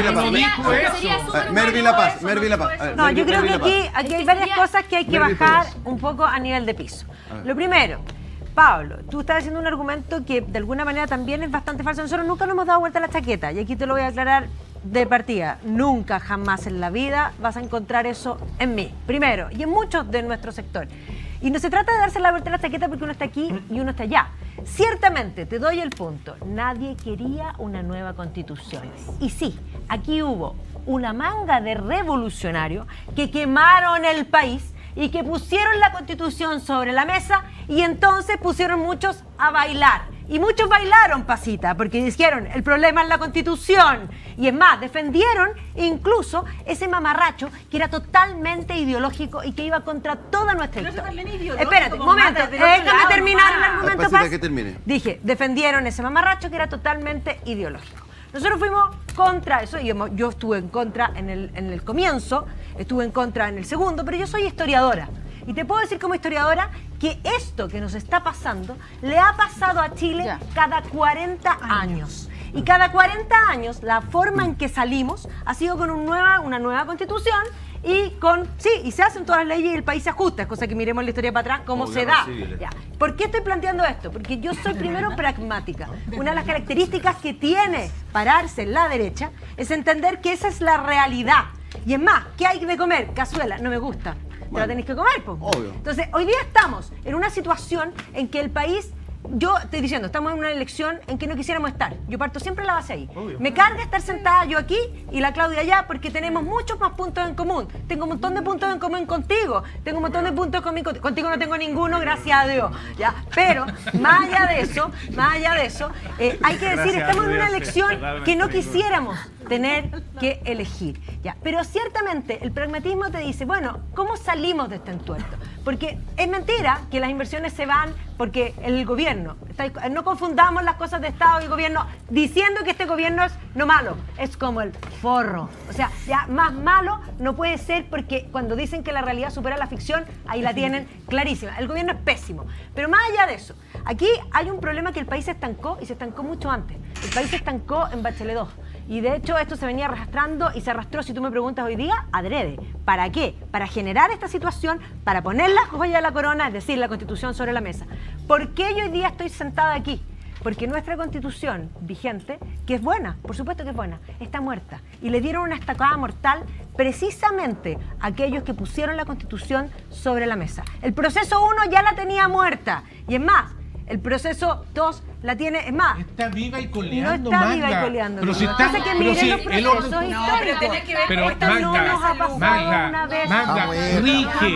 Mervi La Paz. No, yo creo que aquí hay varias cosas que hay que bajar un poco a nivel de piso. Lo primero, Pablo, tú estás haciendo un argumento que de alguna manera también es bastante falso. Nosotros nunca nos hemos dado vuelta a la chaqueta y aquí te lo voy a aclarar de partida. Nunca, jamás en la vida vas a encontrar eso en mí, primero, y en muchos de nuestro sector. Y no se trata de darse la vuelta a la chaqueta porque uno está aquí y uno está allá. Ciertamente, te doy el punto, nadie quería una nueva constitución. Y sí, aquí hubo una manga de revolucionarios que quemaron el país y que pusieron la constitución sobre la mesa y entonces pusieron muchos a bailar. Y muchos bailaron pasita porque dijeron, el problema es la constitución. Y es más, defendieron incluso ese mamarracho que era totalmente ideológico y que iba contra toda nuestra historia. Espérate, un momento, déjame terminar el argumento, Paz. Dije, defendieron ese mamarracho que era totalmente ideológico. Nosotros fuimos contra eso, y yo estuve en contra en el comienzo, estuve en contra en el segundo, pero yo soy historiadora. Y te puedo decir como historiadora que esto que nos está pasando le ha pasado a Chile cada 40 años. Y cada 40 años la forma en que salimos ha sido con una nueva constitución y y se hacen todas las leyes y el país se ajusta, es cosa que miremos la historia para atrás, cómo se da. Ya. ¿Por qué estoy planteando esto? Porque yo soy primero pragmática. Una de las características que tiene pararse en la derecha es entender que esa es la realidad. Y es más, ¿qué hay de comer? Cazuela, no me gusta. Te la tenéis que comer, pues. Obvio. Entonces, hoy día estamos en una situación en que el país, yo estoy diciendo, estamos en una elección en que no quisiéramos estar. Yo parto siempre la base ahí. Obvio. Me carga estar sentada yo aquí y la Claudia allá porque tenemos muchos más puntos en común. Tengo un montón de puntos en común contigo. Tengo un montón de puntos contigo no tengo ninguno, gracias a Dios. ¿Ya? Pero, más allá de eso, hay que decir, estamos en una elección que no quisiéramos tener que elegir. ¿Ya? Pero ciertamente el pragmatismo te dice, bueno, ¿cómo salimos de este entuerto? Porque es mentira que las inversiones se van porque el gobierno, no confundamos las cosas de Estado y gobierno diciendo que este gobierno es no malo, es como el forro. O sea, ya más malo no puede ser porque cuando dicen que la realidad supera la ficción, ahí la tienen clarísima. El gobierno es pésimo. Pero más allá de eso, aquí hay un problema que el país se estancó y se estancó mucho antes. El país se estancó en Bachelet 2. Y de hecho esto se venía arrastrando y se arrastró, si tú me preguntas hoy día, adrede. ¿Para qué? Para generar esta situación, para poner la joya de la corona, es decir, la Constitución sobre la mesa. ¿Por qué yo hoy día estoy sentada aquí? Porque nuestra Constitución vigente, que es buena, por supuesto que es buena, está muerta. Y le dieron una estacada mortal precisamente a aquellos que pusieron la Constitución sobre la mesa. El proceso 1 ya la tenía muerta. Y es más, el proceso 2 la tiene, es más. Está viva y coleando, no está Magda. viva y coleando. Pero si está, que miren los procesos históricos. Pero esto no nos ha pasado una vez. Magda, rige.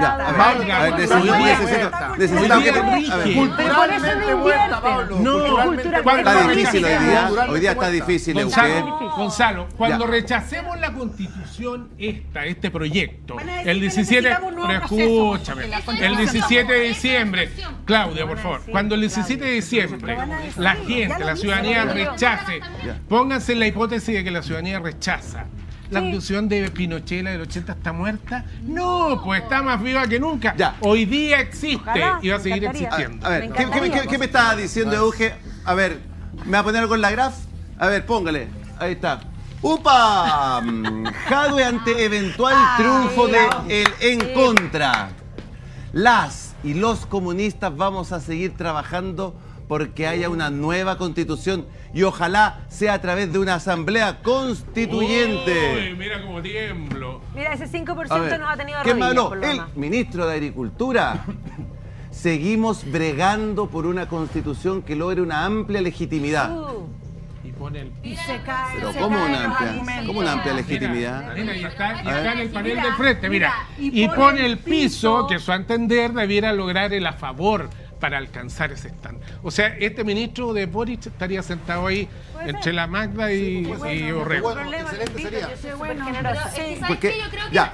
Culturalmente muerta, Pablo. No, está difícil hoy día está difícil. Gonzalo, cuando rechacemos la Constitución este proyecto, el 17, escúchame, el 17 de diciembre, Claudia, por favor, cuando el 17 de diciembre la gente, la ciudadanía rechace, pónganse en la hipótesis de que la ciudadanía rechaza. ¿La Constitución de Pinochet, la del 80, está muerta? No, pues está más viva que nunca. Hoy día existe y va a seguir existiendo. A ver, ¿qué me está diciendo, Euge? A ver, ¿me va a poner con la graf? A ver, póngale. Ahí está. ¡Upa! Jadwe ante eventual triunfo de el en contra. Las y los comunistas vamos a seguir trabajando porque haya una nueva constitución y ojalá sea a través de una asamblea constituyente. Uy, mira cómo tiemblo. Mira, ese 5% nos ha tenido ¿Quién me rodillas, habló? El ministro de Agricultura. Seguimos bregando por una constitución que logre una amplia legitimidad. Y pone el piso. Pero ¿cómo una amplia legitimidad? Mira, y está en el panel del frente, mira. Y pone el piso que a su entender debiera lograr el a favor para alcanzar ese stand. O sea, este ministro de Boric estaría sentado ahí entre la Magda y Orrego. Excelente sería. Porque, ya,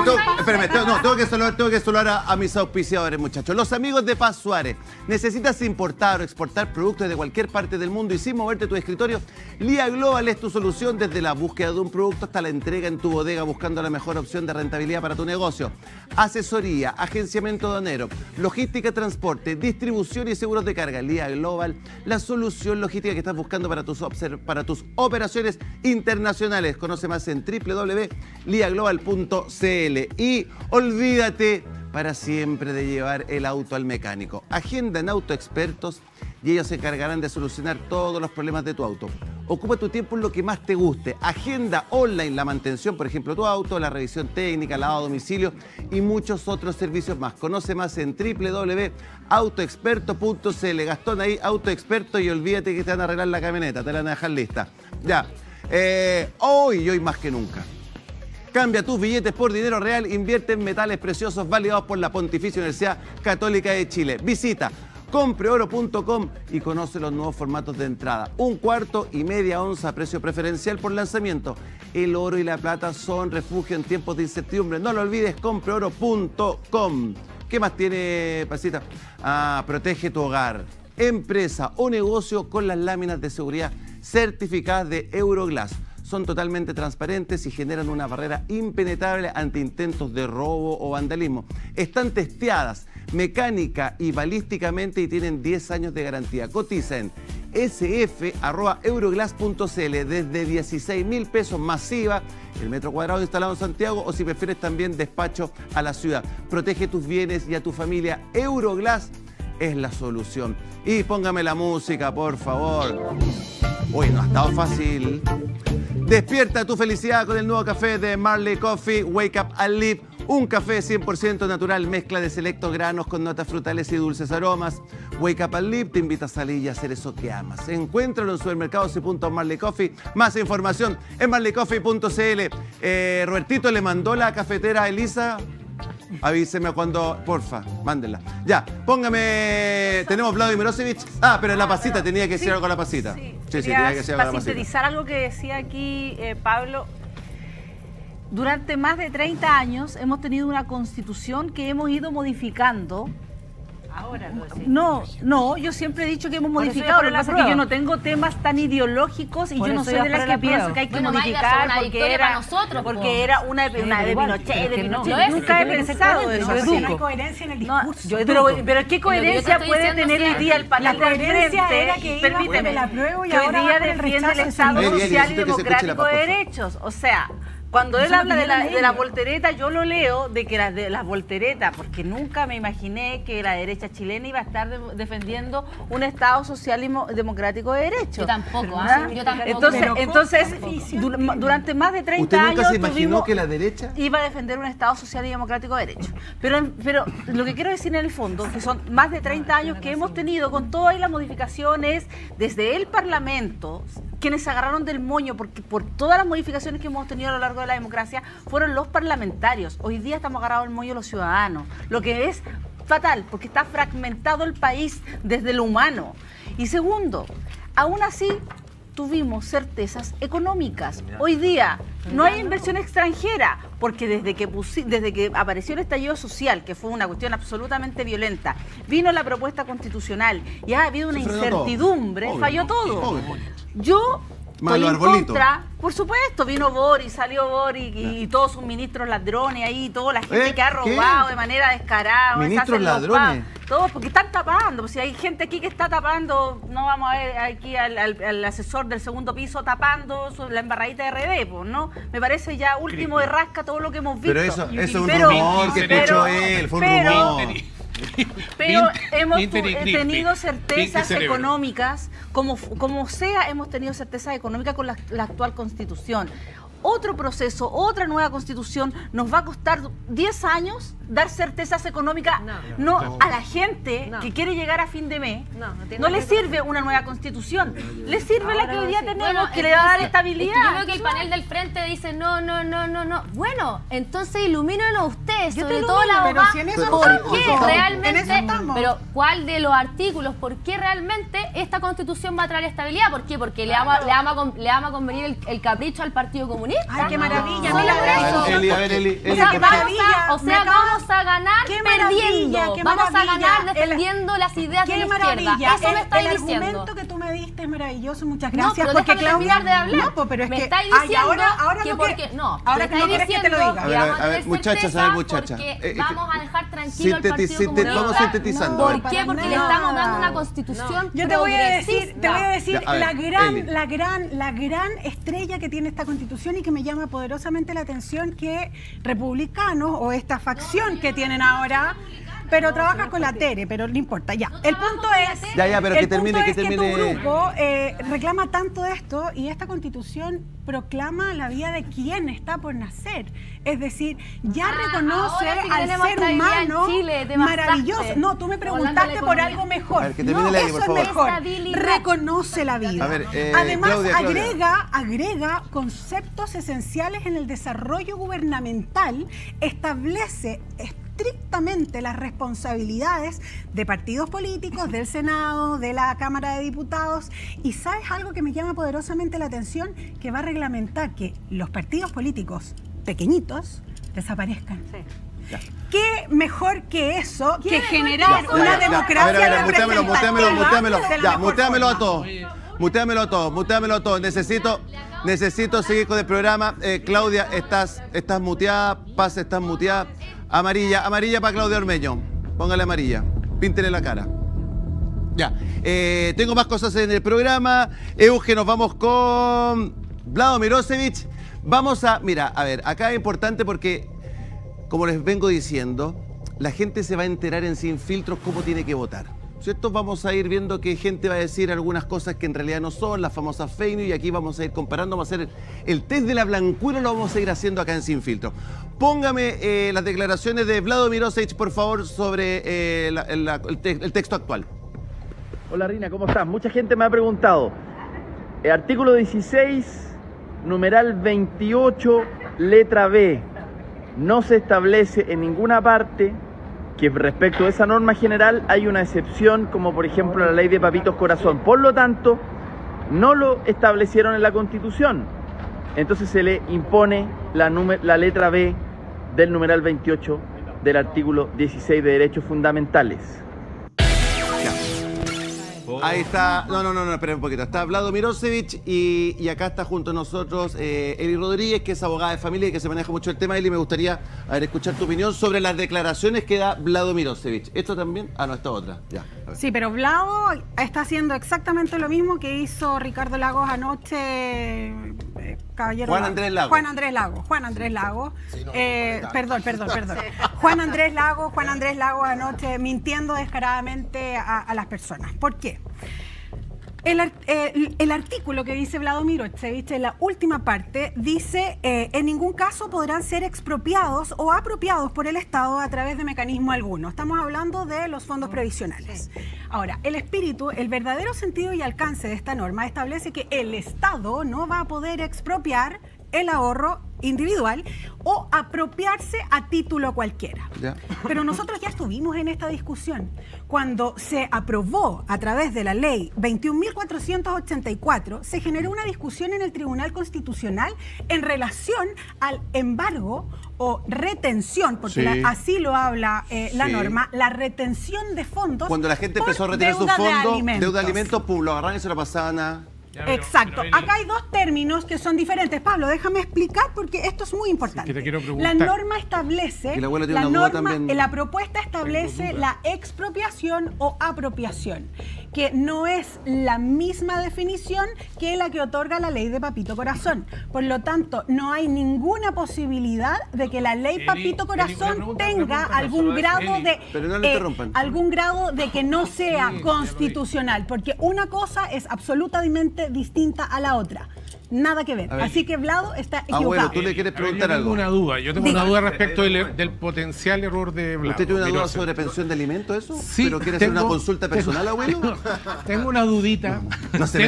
tengo que saludar a mis auspiciadores, muchachos. Los amigos de Paz Suárez. ¿Necesitas importar o exportar productos de cualquier parte del mundo y sin moverte tu escritorio? Lía Global es tu solución desde la búsqueda de un producto hasta la entrega en tu bodega, buscando la mejor opción de rentabilidad para tu negocio. Asesoría, agenciamiento aduanero, logística, transporte, distribución y seguros de carga. Lía Global, la solución logística que estás buscando para tus operaciones internacionales. Conoce más en www.liaglobal.cl. Y olvídate para siempre de llevar el auto al mecánico. Agenda en Autoexpertos y ellos se encargarán de solucionar todos los problemas de tu auto. Ocupa tu tiempo en lo que más te guste. Agenda online la mantención, por ejemplo, de tu auto, la revisión técnica, lavado a domicilio y muchos otros servicios más. Conoce más en www.autoexperto.cl. Gastón ahí, Autoexperto, y olvídate que te van a arreglar la camioneta, te la van a dejar lista. Ya, hoy más que nunca. Cambia tus billetes por dinero real, invierte en metales preciosos validados por la Pontificia Universidad Católica de Chile. Visita compreoro.com y conoce los nuevos formatos de entrada. 1 cuarto y media onza a precio preferencial por lanzamiento. El oro y la plata son refugio en tiempos de incertidumbre. No lo olvides, compreoro.com. ¿Qué más tiene, Pasita? Protege tu hogar. Empresa o negocio con las láminas de seguridad certificadas de Euroglass. Son totalmente transparentes y generan una barrera impenetrable ante intentos de robo o vandalismo. Están testeadas mecánica y balísticamente y tienen 10 años de garantía. Cotiza en sf@euroglass.cl. Desde 16.000 pesos masiva, el metro cuadrado instalado en Santiago, o si prefieres también despacho a la ciudad. Protege tus bienes y a tu familia. Euroglass es la solución. Y póngame la música, por favor. Uy, no ha estado fácil. Despierta tu felicidad con el nuevo café de Marley Coffee, Wake Up and Live. Un café 100% natural, mezcla de selectos granos con notas frutales y dulces aromas. Wake Up and Live te invita a salir y a hacer eso que amas. Encuéntralo en supermercados y puntos Marley Coffee. Más información en marleycoffee.cl. Robertito le mandó la cafetera a Elisa. Avíseme cuando, porfa, mándenla. Ya, póngame. Tenemos Vladimir Milosevic. Ah, pero la pasita, tenía que decir algo con la pasita. Sí, tenía que decir algo con la Para pasita. sintetizar algo que decía aquí Pablo, durante más de 30 años hemos tenido una constitución que hemos ido modificando. Ahora lo decís. No, yo siempre he dicho que hemos Por eso modificado. yo Lo que pasa es que yo no tengo temas tan ideológicos y Por yo no eso soy yo de las apruebo que la pienso prueba. que hay que Bueno, Mayra, modificar son una porque victoria era, para nosotros, porque era una de Pinochet, de Pinochet. Lo es, Nunca he tiene que ser pensado coherente, eso. yo educo. No hay coherencia en el discurso. Pero ¿qué coherencia puede tener hoy día el panel La del coherencia frente? era que iba por el apruebo y que hoy ahora día va por el defiende el rechazo. Estado Eli, social y necesito que se escuche la democrático de paz, por favor. derechos. O sea, cuando él Eso habla lo de la pidieron voltereta, yo lo leo de que las volteretas, porque nunca me imaginé que la derecha chilena iba a estar defendiendo un Estado social y democrático de derechos. Yo tampoco, ¿verdad? yo tampoco. Entonces, durante más de 30 ¿Usted años nunca se imaginó tuvimos- que la derecha? iba a defender un Estado social y democrático de derecho. Pero lo que quiero decir en el fondo, que son más de 30 años que hemos tenido con todas las modificaciones desde el Parlamento, quienes se agarraron del moño porque por todas las modificaciones que hemos tenido a lo largo de la democracia fueron los parlamentarios. Hoy día estamos agarrados del moño los ciudadanos, lo que es fatal porque está fragmentado el país desde lo humano. Y segundo, aún así tuvimos certezas económicas. Hoy día no hay inversión extranjera, porque desde que apareció el estallido social, que fue una cuestión absolutamente violenta, vino la propuesta constitucional y ha habido una Se frenó todo. incertidumbre, Obvio, falló todo. obvio. Yo Más estoy los en arbolitos. contra, por supuesto, vino Boris, salió Boris y todos sus ministros ladrones ahí, toda la gente que ha ¿Qué? robado de manera descarada. se ¿Ministros hacen los ladrones? pagos. Todos, porque están tapando. Pues si hay gente aquí que está tapando, no vamos a ver aquí al asesor del segundo piso tapando la embarradita de RD, pues, ¿no? Me parece ya último de rasca todo lo que hemos visto. Pero eso es un rumor que escuchó él, fue un rumor. Pero hemos Vinteri Crispy. tenido Pinky certezas cerebro. económicas, como sea, hemos tenido certezas económicas con la actual Constitución. Otro proceso, otra nueva Constitución, nos va a costar 10 años dar certezas económicas no a la gente que quiere llegar a fin de mes. No le sirve una nueva Constitución, le sirve la que hoy día tenemos, Bueno, que le va a dar entonces, estabilidad. es que yo veo que el panel del frente dice no. Bueno, entonces ilumínenos ustedes, Yo te sobre todo la ilumino, pero abogada, si en eso ¿por estamos, qué en eso realmente, estamos. pero cuál de los artículos, por qué realmente esta constitución va a traer estabilidad? ¿Por qué? Porque le vamos a convenir el capricho al Partido Comunista. Ay, qué maravilla, Solo mira, por eso. Eli, a ver, Eli, O Eli, sea, ¿qué vamos a ganar qué perdiendo. maravilla, qué Vamos a maravilla. ganar defendiendo las ideas de Qué la maravilla. izquierda. Eso me estáis el diciendo. argumento que tú me diste es maravilloso, muchas No, gracias. pero porque déjame terminar de hablar. No, pues, pero es me que estáis ay, diciendo ahora que no porque quiere- no, ahora me que no estáis quieres que te lo diciendo diga. que vamos a A ver, tener muchachas, certeza muchacha. porque vamos a dejar tranquilo al Partido Comunista. vamos sintetizando. ¿Por qué? Porque le estamos dando una constitución Yo te voy a decir, progresista. Ya, a ver, la gran estrella que tiene esta Constitución y que me llama poderosamente la atención, que republicanos o esta facción que tienen ahora, pero trabaja con la Tere, pero no importa, ya. El punto es, Ya, pero que termine, que tu termine. grupo reclama tanto esto y esta Constitución proclama la vida de quien está por nacer. Es decir, ya reconoce ahora sí que al tenemos ser estabilidad en humano Chile, te pasaste. maravilloso. No, tú me preguntaste Hablando de por la algo economía. mejor. A ver, que termine No, la ley, eso por es favor. mejor. Estabilidad. Reconoce la vida. A ver, Además, Claudia. agrega conceptos esenciales en el desarrollo gubernamental, establece estrictamente las responsabilidades de partidos políticos, del Senado, de la Cámara de Diputados. Y ¿sabes algo que me llama poderosamente la atención? Que va a reglamentar que los partidos políticos pequeñitos desaparezcan. ¿Qué mejor que eso que generar una democracia representativa? Muteamelo a todos. Muteamelo a todos. Necesito seguir con el programa. Claudia, estás muteada. Paz, estás muteada. Amarilla para Claudia Ormeño. Póngale amarilla. Píntele la cara. Ya. Tengo más cosas en el programa. Euge, nos vamos con Vlado Mirosevic. Vamos a... Mira, a ver, acá es importante porque, como les vengo diciendo, la gente se va a enterar en Sin Filtros cómo tiene que votar. ¿Cierto? Vamos a ir viendo que gente va a decir algunas cosas que en realidad no son, las famosas fake news, y aquí vamos a ir comparando, vamos a hacer el test de la blancura, lo vamos a ir haciendo acá en Sin Filtro. Póngame las declaraciones de Vlado Mirosevic, por favor, sobre el texto actual. Hola Rina, ¿cómo estás? Mucha gente me ha preguntado, artículo 16, numeral 28, letra B, no se establece en ninguna parte que respecto a esa norma general hay una excepción, como por ejemplo la ley de Papitos Corazón. Por lo tanto, no lo establecieron en la Constitución. Entonces se le impone la letra B del numeral 28 del artículo 16 de Derechos Fundamentales. Ahí está, no, espera un poquito. Está Vlado Mirosevic y acá está junto a nosotros Eli Rodríguez, que es abogada de familia y que se maneja mucho el tema. Eli, me gustaría escuchar tu opinión sobre las declaraciones que da Vlado Mirosevic. ¿Esto también? Ah, no, esta otra. Ya. Sí, pero Vlado está haciendo exactamente lo mismo que hizo Ricardo Lagos anoche, caballero. Juan Andrés Lagos. Juan Andrés Lagos. Perdón. Juan Andrés Lagos anoche mintiendo descaradamente a las personas. ¿Por qué? El artículo que dice Vlado Mirosevic en la última parte dice en ningún caso podrán ser expropiados o apropiados por el Estado a través de mecanismo alguno. Estamos hablando de los fondos previsionales. Ahora, el espíritu, el verdadero sentido y alcance de esta norma establece que el Estado no va a poder expropiar el ahorro individual o apropiarse a título cualquiera. Ya. Pero nosotros ya estuvimos en esta discusión. Cuando se aprobó a través de la ley 21.484, se generó una discusión en el Tribunal Constitucional en relación al embargo o retención, porque así lo habla la norma, la retención de fondos. Cuando la gente empezó a retener sus fondos, deuda de alimentos, pum, lo agarraron y se lo pasaban a... Exacto. Acá hay dos términos que son diferentes. Pablo, déjame explicar porque esto es muy importante. La norma establece, la propuesta establece la expropiación o apropiación, que no es la misma definición que la que otorga la ley de Papito Corazón. Por lo tanto, no hay ninguna posibilidad de que la ley Papito Corazón tenga algún grado de que no sea constitucional, porque una cosa es absolutamente distinta a la otra. Nada que ver. Así que Vlado está equivocado. Bueno, tú le quieres preguntar algo. Yo tengo una duda respecto del potencial error de Vlado. ¿Usted tiene una duda sobre pensión de alimentos, eso? Sí. ¿Pero quiere hacer una consulta personal, abuelo? Tengo una dudita. No se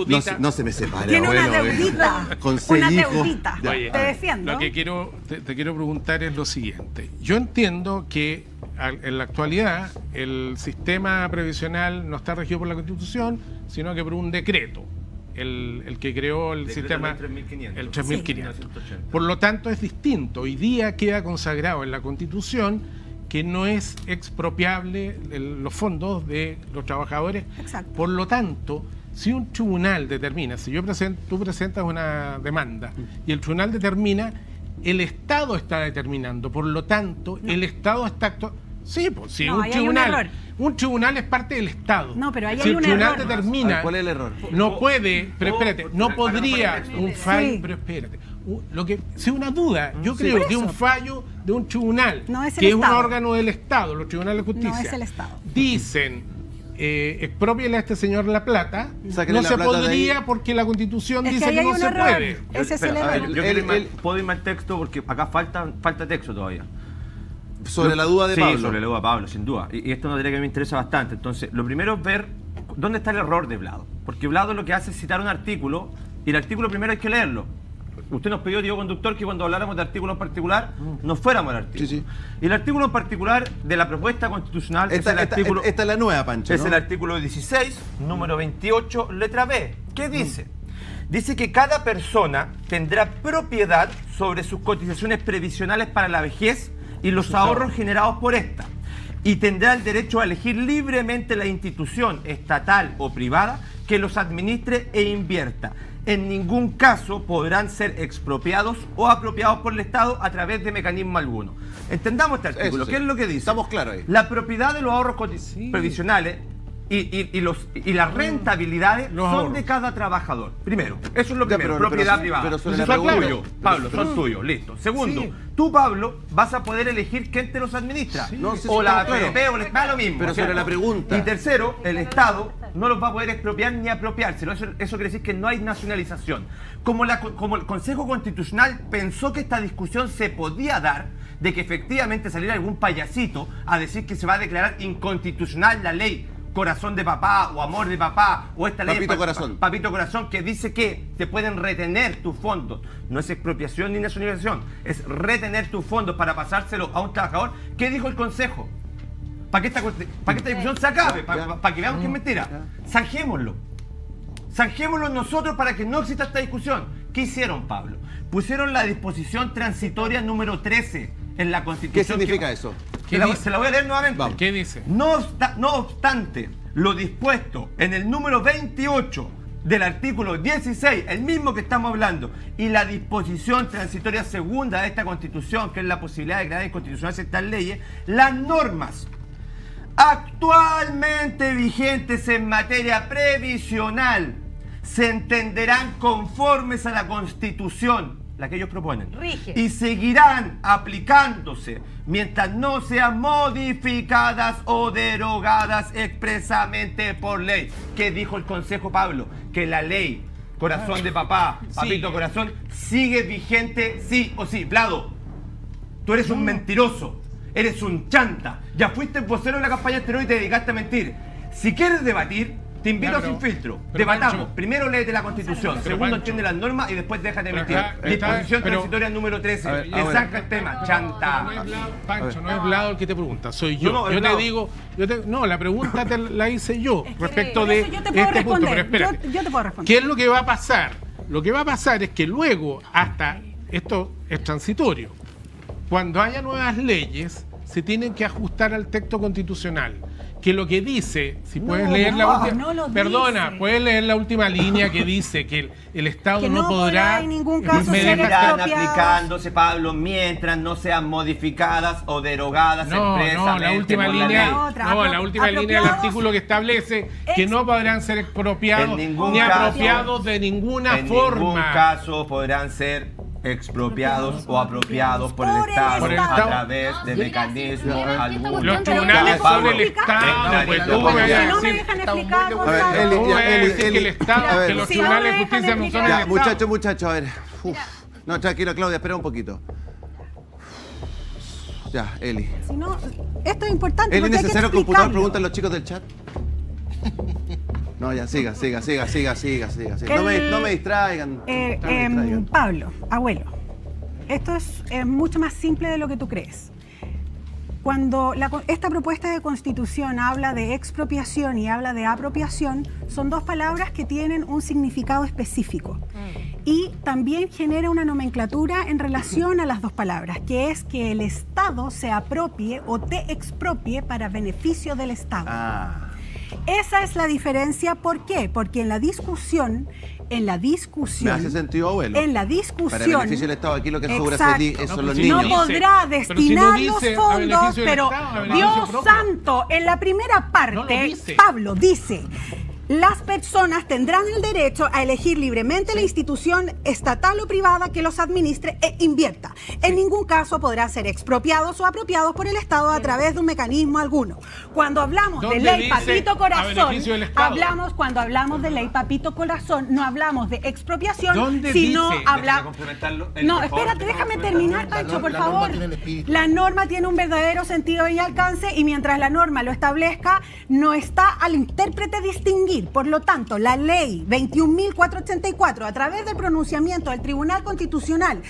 me separe, tiene abuelo. Una deudita. Una deudita. Oye, te defiendo. Lo que te quiero preguntar es lo siguiente. Yo entiendo que en la actualidad el sistema previsional no está regido por la Constitución, sino que por un decreto. El que creó el sistema, el 3.500. Por lo tanto, es distinto. Hoy día queda consagrado en la Constitución que no es expropiable los fondos de los trabajadores. Exacto. Por lo tanto, si un tribunal determina, si tú presentas una demanda y el tribunal determina, el Estado está determinando. Por lo tanto, el Estado está actuando. Sí, pues si un tribunal es parte del Estado. No, pero ahí si hay un el tribunal error. determina, ¿cuál es el error? No puede, pero espérate, no podría un fallo, pero espérate. Si una duda, yo creo que un fallo de un tribunal, que es un órgano del Estado, los tribunales de justicia, no es el Estado. Dicen exprópiele a este señor la plata, no se podría porque la Constitución dice que no se puede. Ese es el error. Puedo irme al texto porque acá falta texto todavía. Sobre la duda de Pablo. Sí, sobre la duda de Pablo, sin duda. Y esto es una tarea que me interesa bastante. Entonces, lo primero es ver dónde está el error de Vlado. Porque Vlado lo que hace es citar un artículo, y el artículo primero hay que leerlo. Usted nos pidió, Diego Conductor, que cuando habláramos de artículo en particular, nos fuéramos al artículo. Sí. Y el artículo en particular de la propuesta constitucional esta es la nueva, Pancho, es el artículo 16, número 28, letra B. ¿Qué dice? Dice que cada persona tendrá propiedad sobre sus cotizaciones previsionales para la vejez y los ahorros generados por esta, y tendrá el derecho a elegir libremente la institución estatal o privada que los administre e invierta. En ningún caso podrán ser expropiados o apropiados por el Estado a través de mecanismo alguno. Entendamos este artículo. ¿Qué es lo que dice? Estamos claros ahí. La propiedad de los ahorros previsionales y las rentabilidades son de cada trabajador. Primero, eso es lo primero, propiedad privada. Pero sobre Son la pregunta, tuyos, Pablo, son tuyos, listo. Segundo, tú, Pablo, vas a poder elegir quién te los administra. O la AFP o el Estado, lo mismo. Pero sobre la pregunta. Y tercero, el Estado no los va a poder expropiar ni apropiarse. Eso quiere decir que no hay nacionalización. Como el Consejo Constitucional pensó que esta discusión se podía dar, de que efectivamente saliera algún payasito a decir que se va a declarar inconstitucional la ley Corazón de Papá o Amor de Papá o esta ley Papito Corazón, que dice que te pueden retener tus fondos. No es expropiación ni nacionalización, es retener tus fondos para pasárselo a un trabajador. ¿Qué dijo el Consejo? Para que esta discusión se acabe, para que veamos que es mentira. Zanjémoslo. Zanjémoslo nosotros para que no exista esta discusión. ¿Qué hicieron, Pablo? Pusieron la disposición transitoria número 13 en la Constitución. ¿Qué significa eso? Se la voy a leer nuevamente. Vamos. ¿Qué dice? No obstante, lo dispuesto en el número 28 del artículo 16, el mismo que estamos hablando, y la disposición transitoria segunda de esta Constitución, que es la posibilidad de crear inconstitucionales estas leyes, las normas actualmente vigentes en materia previsional se entenderán conformes a la Constitución, la que ellos proponen, y seguirán aplicándose mientras no sean modificadas o derogadas expresamente por ley. ¿Qué dijo el Consejo, Pablo? Que la ley Corazón de Papá, Papito Corazón, sigue vigente sí o sí. Vlado, tú eres un mentiroso, eres un chanta, ya fuiste vocero en la campaña anterior y te dedicaste a mentir. Si quieres debatir, te invito a Sin Filtro. Debatamos. Pancho, primero léete la Constitución. Segundo, entiende las normas y después déjate mentir. Disposición transitoria número 13. Le saca el tema. Chanta. Pancho, no es Vlado el que te pregunta, soy yo. Yo te digo, no, la pregunta la hice yo respecto de este punto. Pero espérate. Yo te puedo responder. ¿Qué es lo que va a pasar? Lo que va a pasar es que luego, hasta esto es transitorio, cuando haya nuevas leyes, se tienen que ajustar al texto constitucional. Que lo que dice, si puedes leer la última, puedes leer la última línea que dice que el Estado no podrá en ningún caso seguirán aplicándose, Pablo, mientras no sean modificadas o derogadas expresamente. La última línea del artículo que establece que no podrán ser expropiados ni apropiados de ninguna forma. En ningún caso podrán ser expropiados o apropiados por el Estado a través de mecanismos algunos. Los tribunales son el Estado. Pues tú me vas a decir. No me dejan explicar, que los tribunales de justicia no son el Estado. Muchachos, a ver. No, tranquilo, Claudia, espera un poquito. Ya, Eli. Si no, esto es importante. ¿Es necesario el computador? Preguntan los chicos del chat. No, ya, siga. No me distraigan. Pablo, abuelo, esto es mucho más simple de lo que tú crees. Cuando esta propuesta de Constitución habla de expropiación y habla de apropiación, son dos palabras que tienen un significado específico. Y también genera una nomenclatura en relación a las dos palabras, que es que el Estado se apropie o te expropie para beneficio del Estado. Esa es la diferencia. ¿Por qué? Porque en la discusión... Me hace sentido, abuelo. En la discusión... Para el beneficio del Estado, aquí lo que sobra son los niños. No podrá destinar los fondos, pero Dios santo, en la primera parte, Pablo dice... Las personas tendrán el derecho a elegir libremente la institución estatal o privada que los administre e invierta. En ningún caso podrán ser expropiados o apropiados por el Estado a través de un mecanismo alguno. Cuando hablamos de ley Papito Corazón, cuando hablamos de ley Papito Corazón, no hablamos de expropiación, sino hablamos... No, espérate, déjame terminar, Pancho, por favor. La norma tiene un verdadero sentido y alcance, y mientras la norma lo establezca, no está al intérprete distinguir. Por lo tanto, la ley 21.484, a través del pronunciamiento del Tribunal Constitucional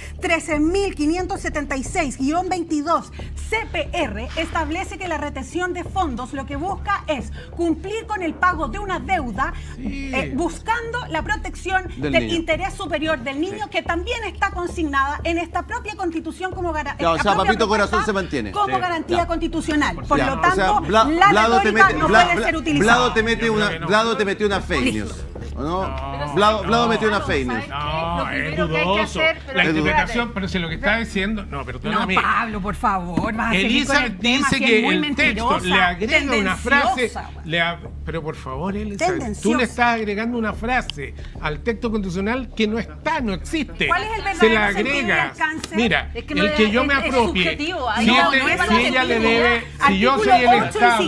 13.576-22 CPR, establece que la retención de fondos lo que busca es cumplir con el pago de una deuda, buscando la protección del interés superior del niño, que también está consignada en esta propia Constitución como garantía. O sea, Papito Corazón se mantiene. Como garantía constitucional. Por lo tanto, la retórica no puede ser utilizada. Vlado te mete una fake news. ¿o no? Vlado metió una fake news. No, es dudoso. La interpretación, pero si lo que está diciendo... No, perdóname. No, Pablo, por favor. Vas a Elizabeth dice que el texto le agrega una frase... Pero por favor, Elizabeth, tú le estás agregando una frase al texto constitucional que no está, no existe. ¿Cuál es el verdadero se la agrega. Mira, es que el que yo me apropie, si ella le debe, si yo soy el Estado...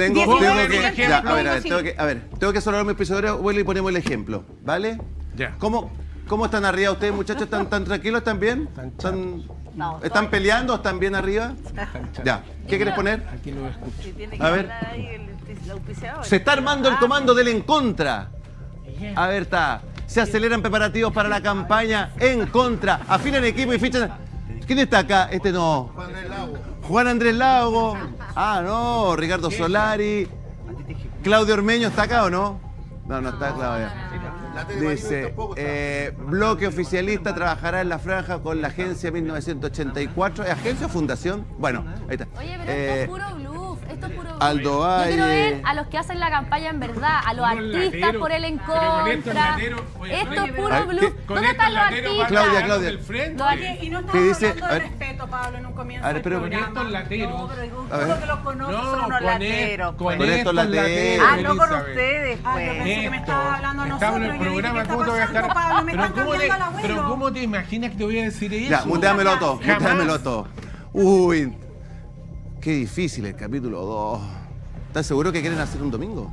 Tengo que saludar a mis pisadores, vuelvo y ponemos el ejemplo, ¿vale? Ya. ¿Cómo están arriba ustedes, muchachos? ¿Están tranquilos? ¿Están bien? ¿Están peleando? ¿Están bien arriba? Ya. ¿Qué quieres poner? Aquí lo escucho. A ver. Se está armando el comando del en contra. A ver, está. Se aceleran preparativos para la campaña en contra. Afinan equipo y fichan. ¿Quién está acá? Este no. Juan Andrés Lago. Ah, no. Ricardo Solari. ¿Claudio Ormeño está acá o no? No, no está Claudio. Dice, bloque oficialista trabajará en la franja con la agencia 1984. ¿Es agencia o fundación? Bueno, ahí está. Oye, pero esto es puro bluff. Esto es puro bluff. Aldo Valle. Yo quiero ver a los que hacen la campaña en verdad, a los artistas por el en contra. Esto es puro bluff. ¿Dónde están los artistas? Claudia. Y no estamos hablando de respeto, Pablo, en un comienzo del programa. Con estos lateros. Uno que los conoce son unos lateros. Con estos lateros. Ah, no con ustedes, pues. Yo pensé que me estaba hablando a nosotros. Programa, ¿cómo te voy a estar? Pero ¿cómo te imaginas que te voy a decir eso? Ya, muteámelo todo. Uy, qué difícil el capítulo 2. ¿Estás seguro que quieren hacer un domingo?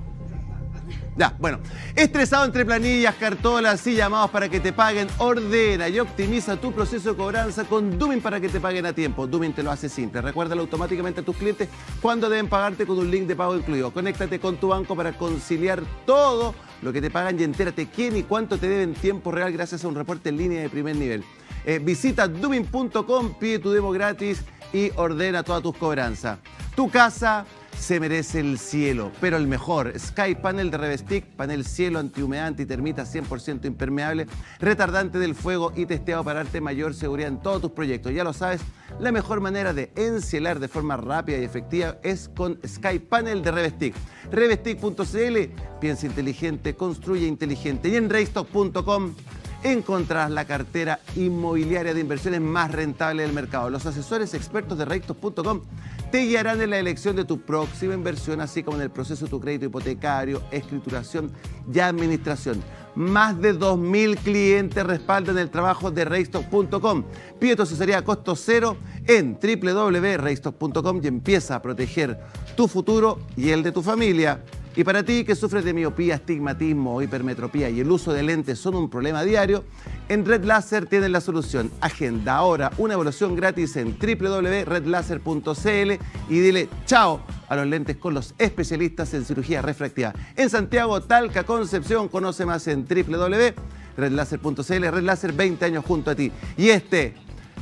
Ya, bueno. Estresado entre planillas, cartolas y llamados para que te paguen, ordena y optimiza tu proceso de cobranza con Dooming para que te paguen a tiempo. Dooming te lo hace simple. Recuérdalo automáticamente a tus clientes cuando deben pagarte con un link de pago incluido. Conéctate con tu banco para conciliar todo lo que te pagan y entérate quién y cuánto te deben en tiempo real gracias a un reporte en línea de primer nivel. Visita Dooming.com, pide tu demo gratis y ordena todas tus cobranzas. Tu casa se merece el cielo, pero el mejor. Sky Panel de Revestic, panel cielo antihumedad, antitermita 100% impermeable, retardante del fuego y testeado para darte mayor seguridad en todos tus proyectos. Ya lo sabes, la mejor manera de encielar de forma rápida y efectiva es con Sky Panel de Revestic. Revestic.cl, piensa inteligente, construye inteligente. Y en Raystock.com encontrarás la cartera inmobiliaria de inversiones más rentable del mercado. Los asesores expertos de Raystock.com te guiarán en la elección de tu próxima inversión, así como en el proceso de tu crédito hipotecario, escrituración y administración. Más de 2.000 clientes respaldan el trabajo de Raystock.com. Pide tu asesoría a costo cero en www.raystock.com y empieza a proteger tu futuro y el de tu familia. Y para ti que sufres de miopía, astigmatismo o hipermetropía y el uso de lentes son un problema diario, en Red Laser tienes la solución. Agenda ahora una evaluación gratis en www.redlaser.cl y dile chao a los lentes con los especialistas en cirugía refractiva. En Santiago, Talca, Concepción, conoce más en www.redlaser.cl. Red Laser, 20 años junto a ti. Y este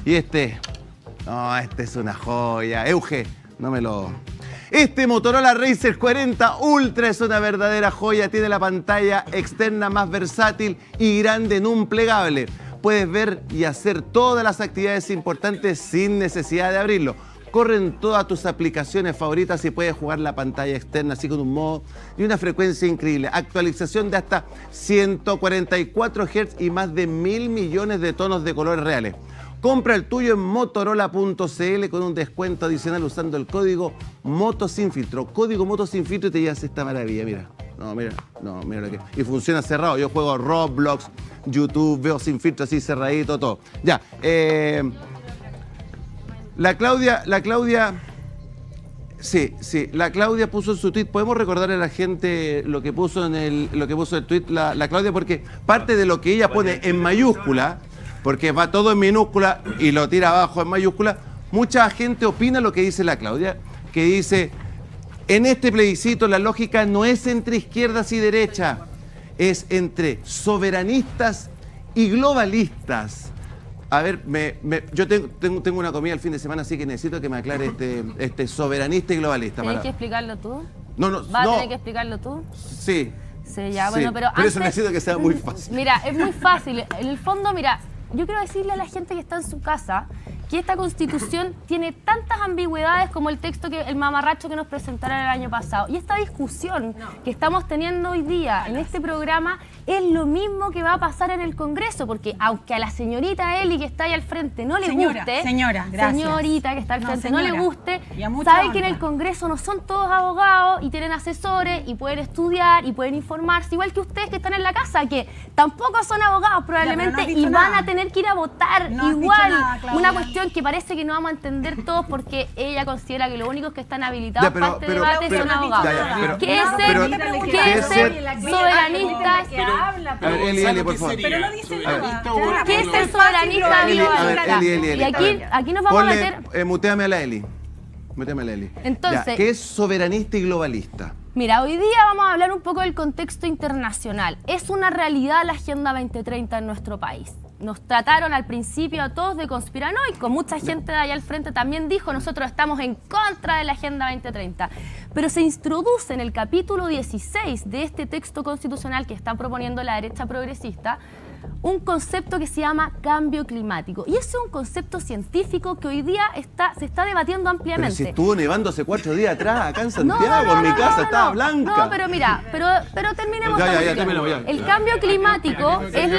es una joya. Euge, no me lo... Este Motorola Razr 40 Ultra es una verdadera joya. Tiene la pantalla externa más versátil y grande en un plegable. Puedes ver y hacer todas las actividades importantes sin necesidad de abrirlo. Corren todas tus aplicaciones favoritas y puedes jugar la pantalla externa así con un modo y una frecuencia increíble. Actualización de hasta 144 Hz y más de 1.000 millones de tonos de colores reales. Compra el tuyo en Motorola.cl con un descuento adicional usando el código MOTOSINFILTRO. Código MOTOSINFILTRO y te llevas esta maravilla, mira. Mira lo que... Y funciona cerrado. Yo juego Roblox, YouTube, veo sin filtro así cerradito, todo. Ya. La Claudia... Sí, la Claudia puso en su tweet. ¿Podemos recordarle a la gente lo que puso en el tweet la Claudia? Porque parte de lo que ella pone en mayúscula... Porque va todo en minúscula y lo tira abajo en mayúscula. Mucha gente opina lo que dice la Claudia, que dice, en este plebiscito la lógica no es entre izquierdas y derechas, es entre soberanistas y globalistas. A ver, yo tengo una comida el fin de semana, así que necesito que me aclare este soberanista y globalista. ¿Tienes que explicarlo tú? No. ¿Vas a tener que explicarlo tú? Sí. Sí, ya, bueno, pero antes, eso necesito que sea muy fácil. Mira, es muy fácil. En el fondo, mira, yo quiero decirle a la gente que está en su casa que esta Constitución tiene tantas ambigüedades como el texto que el mamarracho que nos presentaron el año pasado. Y esta discusión que estamos teniendo hoy día en este programa es lo mismo que va a pasar en el Congreso, porque aunque a la señorita Eli que está ahí al frente no le guste, señorita que está al frente no le guste, sabe que en el Congreso no son todos abogados y tienen asesores y pueden estudiar y pueden informarse, igual que ustedes que están en la casa, que tampoco son abogados probablemente y van a tener que ir a votar igual. Una cuestión que parece que no vamos a entender todos porque ella considera que los únicos que están habilitados para este debate son abogados. ¿Qué es ser soberanista? Eli, por favor. Pero no dice nada. ¿Qué es el soberanista globalista? Y aquí nos vamos a meter... Muteame a la Eli. Entonces, ¿qué es soberanista y globalista? Mira, hoy día vamos a hablar un poco del contexto internacional. Es una realidad la Agenda 2030 en nuestro país. Nos trataron al principio a todos de conspiranoicos. Mucha gente de allá al frente también dijo, nosotros estamos en contra de la Agenda 2030. Pero se introduce en el capítulo 16 de este texto constitucional que está proponiendo la derecha progresista un concepto que se llama cambio climático. Y ese es un concepto científico que hoy día se está debatiendo ampliamente. Pero si estuvo nevando hace 4 días atrás, acá en Santiago, en mi casa estaba blanca. No, pero mira, pero terminemos. El cambio climático es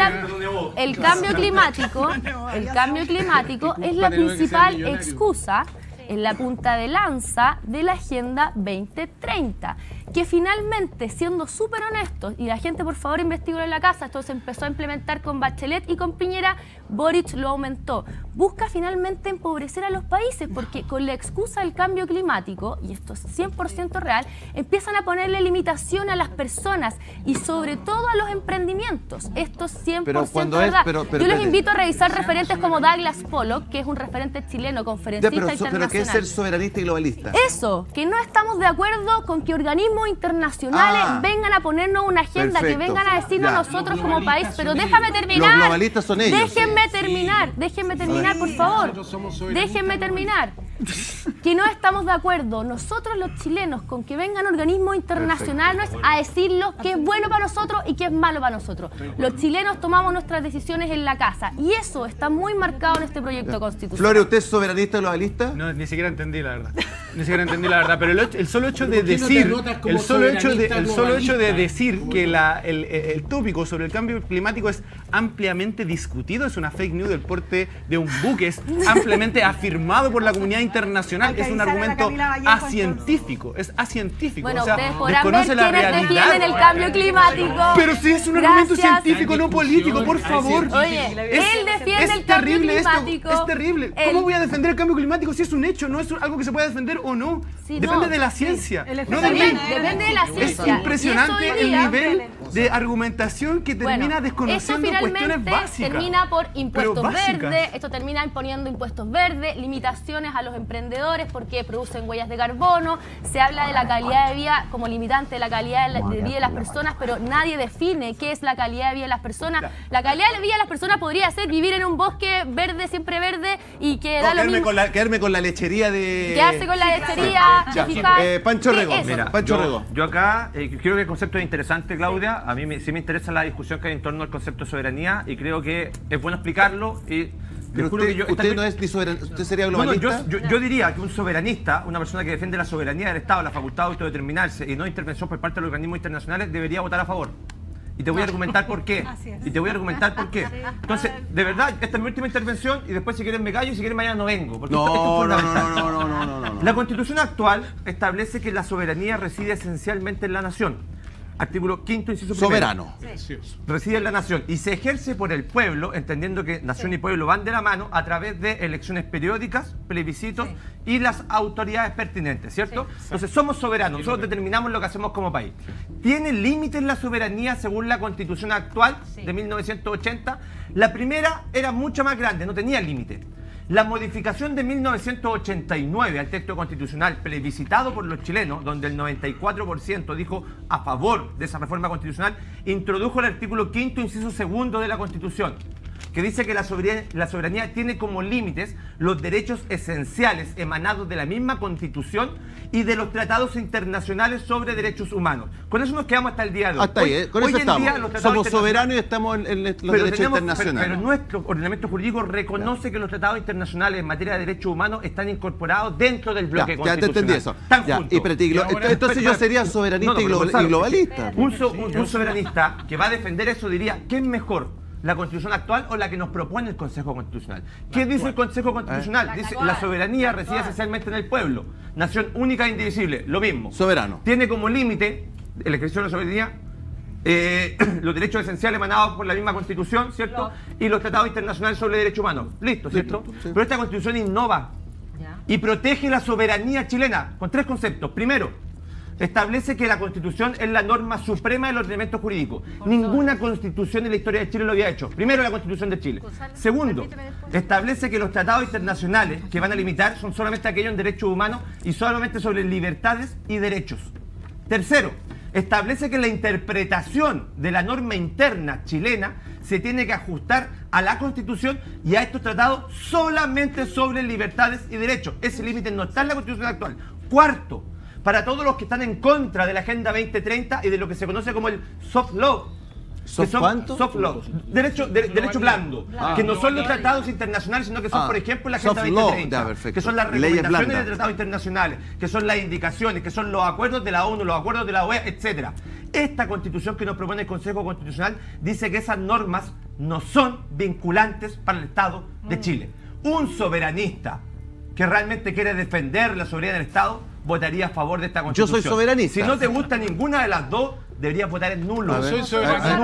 la principal excusa, es la punta de lanza de la Agenda 2030, que finalmente, siendo súper honestos, y la gente por favor investigó en la casa, esto se empezó a implementar con Bachelet y con Piñera, Boric lo aumentó, busca finalmente empobrecer a los países, porque con la excusa del cambio climático, y esto es 100% real, empiezan a ponerle limitación a las personas y sobre todo a los emprendimientos. Esto es 100% verdad. Yo les invito a revisar referentes como Douglas Pollock, que es un referente chileno, conferencista internacional. ¿Pero qué es ser soberanista y globalista? Eso, que no estamos de acuerdo con que organismos internacionales vengan a ponernos una agenda, que vengan a decirnos a nosotros como país, pero déjame terminar. Los globalistas son ellos. Déjenme terminar, por favor. Déjenme terminar. Que no estamos de acuerdo, nosotros los chilenos, con que vengan organismos internacionales a decirnos qué es bueno para nosotros y qué es malo para nosotros. Los chilenos tomamos nuestras decisiones en la casa y eso está muy marcado en este proyecto constitucional. Flore, ¿usted es soberanista o globalista? No, ni siquiera entendí la verdad. Pero el solo hecho de decir, que el tópico sobre el cambio climático es ampliamente discutido, es una fake news del porte de un buque, es ampliamente afirmado por la comunidad internacional, es un argumento asientífico, Bueno, o sea, ustedes podrán ver desconoce la quienes realidad. defienden el cambio climático. Pero si es un argumento científico, no político, por favor. Oye, él defiende el cambio climático. Es terrible. ¿Cómo voy a defender el cambio climático si es un hecho? No es algo que se pueda defender o no. Depende de la ciencia. No de mí. Depende de la ciencia. Es impresionante el nivel de argumentación que termina desconociendo cuestiones básicas. Termina por impuestos verdes, esto termina imponiendo impuestos verdes, limitaciones a los emprendedores porque producen huellas de carbono, se habla de la calidad de vida como limitante de la calidad de vida de las personas, pero nadie define qué es la calidad de vida de las personas. La calidad de vida de las personas podría ser vivir en un bosque verde, siempre verde, y que da lo mismo. Quedarme con la lechería de... Quedarse con la lechería, Pancho Rego. Mira, Pancho Rego. Yo acá creo que el concepto es interesante, Claudia. A mí sí me interesa la discusión que hay en torno al concepto de soberanía y creo que es bueno explicarlo. Pero usted no es ni soberanista, usted sería globalista. Bueno, yo diría que un soberanista, una persona que defiende la soberanía del Estado, la facultad de autodeterminarse y no intervención por parte de los organismos internacionales, debería votar a favor. Y te voy a argumentar por qué. Entonces, de verdad, esta es mi última intervención y después si quieren me callo y si quieren mañana no vengo. Porque esto es fundamental. La Constitución actual establece que la soberanía reside esencialmente en la nación. Artículo 5º, inciso 1. Soberano. Sí. Reside en la nación y se ejerce por el pueblo, entendiendo que nación y pueblo van de la mano a través de elecciones periódicas, plebiscitos y las autoridades pertinentes, ¿cierto? Sí. Entonces somos soberanos, nosotros determinamos lo que hacemos como país. ¿Tiene límites la soberanía según la Constitución actual de 1980? La primera era mucho más grande, no tenía límite. La modificación de 1989 al texto constitucional plebiscitado por los chilenos, donde el 94% dijo a favor de esa reforma constitucional, introdujo el artículo 5º, inciso 2 de la Constitución. que dice que la soberanía tiene como límites los derechos esenciales emanados de la misma Constitución y de los tratados internacionales sobre derechos humanos. Con eso nos quedamos hasta el día de hoy. Hasta ahí, con eso estamos. Somos soberanos y estamos en los derechos internacionales. Pero nuestro ordenamiento jurídico reconoce que los tratados internacionales en materia de derechos humanos están incorporados dentro del bloque constitucional. Ya te entendí eso. Entonces yo sería soberanista y globalista. Un soberanista que va a defender eso diría, ¿qué es mejor? ¿La Constitución actual o la que nos propone el Consejo Constitucional? ¿Qué dice el Consejo Constitucional? Dice, la soberanía reside esencialmente en el pueblo. Nación única e indivisible. Lo mismo. Soberano. Tiene como límite el ejercicio de la soberanía los derechos esenciales emanados por la misma Constitución, ¿cierto? Y los tratados internacionales sobre derechos humanos. Listo, ¿cierto? Pero esta Constitución innova y protege la soberanía chilena con 3 conceptos. Primero, establece que la Constitución es la norma suprema del ordenamiento jurídico. Ninguna Constitución en la historia de Chile lo había hecho. Primero, la Constitución de Chile. Segundo, establece que los tratados internacionales que van a limitar son solamente aquellos en derechos humanos y solamente sobre libertades y derechos. Tercero, establece que la interpretación de la norma interna chilena se tiene que ajustar a la Constitución y a estos tratados solamente sobre libertades y derechos. Ese límite no está en la Constitución actual. Cuarto, para todos los que están en contra de la Agenda 2030 y de lo que se conoce como el soft law. ¿Soft law? Derecho blando. Que no son los tratados internacionales, sino que son, por ejemplo, la Agenda 2030. Que son las recomendaciones de tratados internacionales, que son las indicaciones, que son los acuerdos de la ONU, los acuerdos de la OEA, etc. Esta Constitución que nos propone el Consejo Constitucional dice que esas normas no son vinculantes para el Estado de Chile. Un soberanista que realmente quiere defender la soberanía del Estado votaría a favor de esta Constitución. Yo soy soberanista. Si no te gusta ninguna de las dos, deberías votar en nulo. Yo soy soberanista.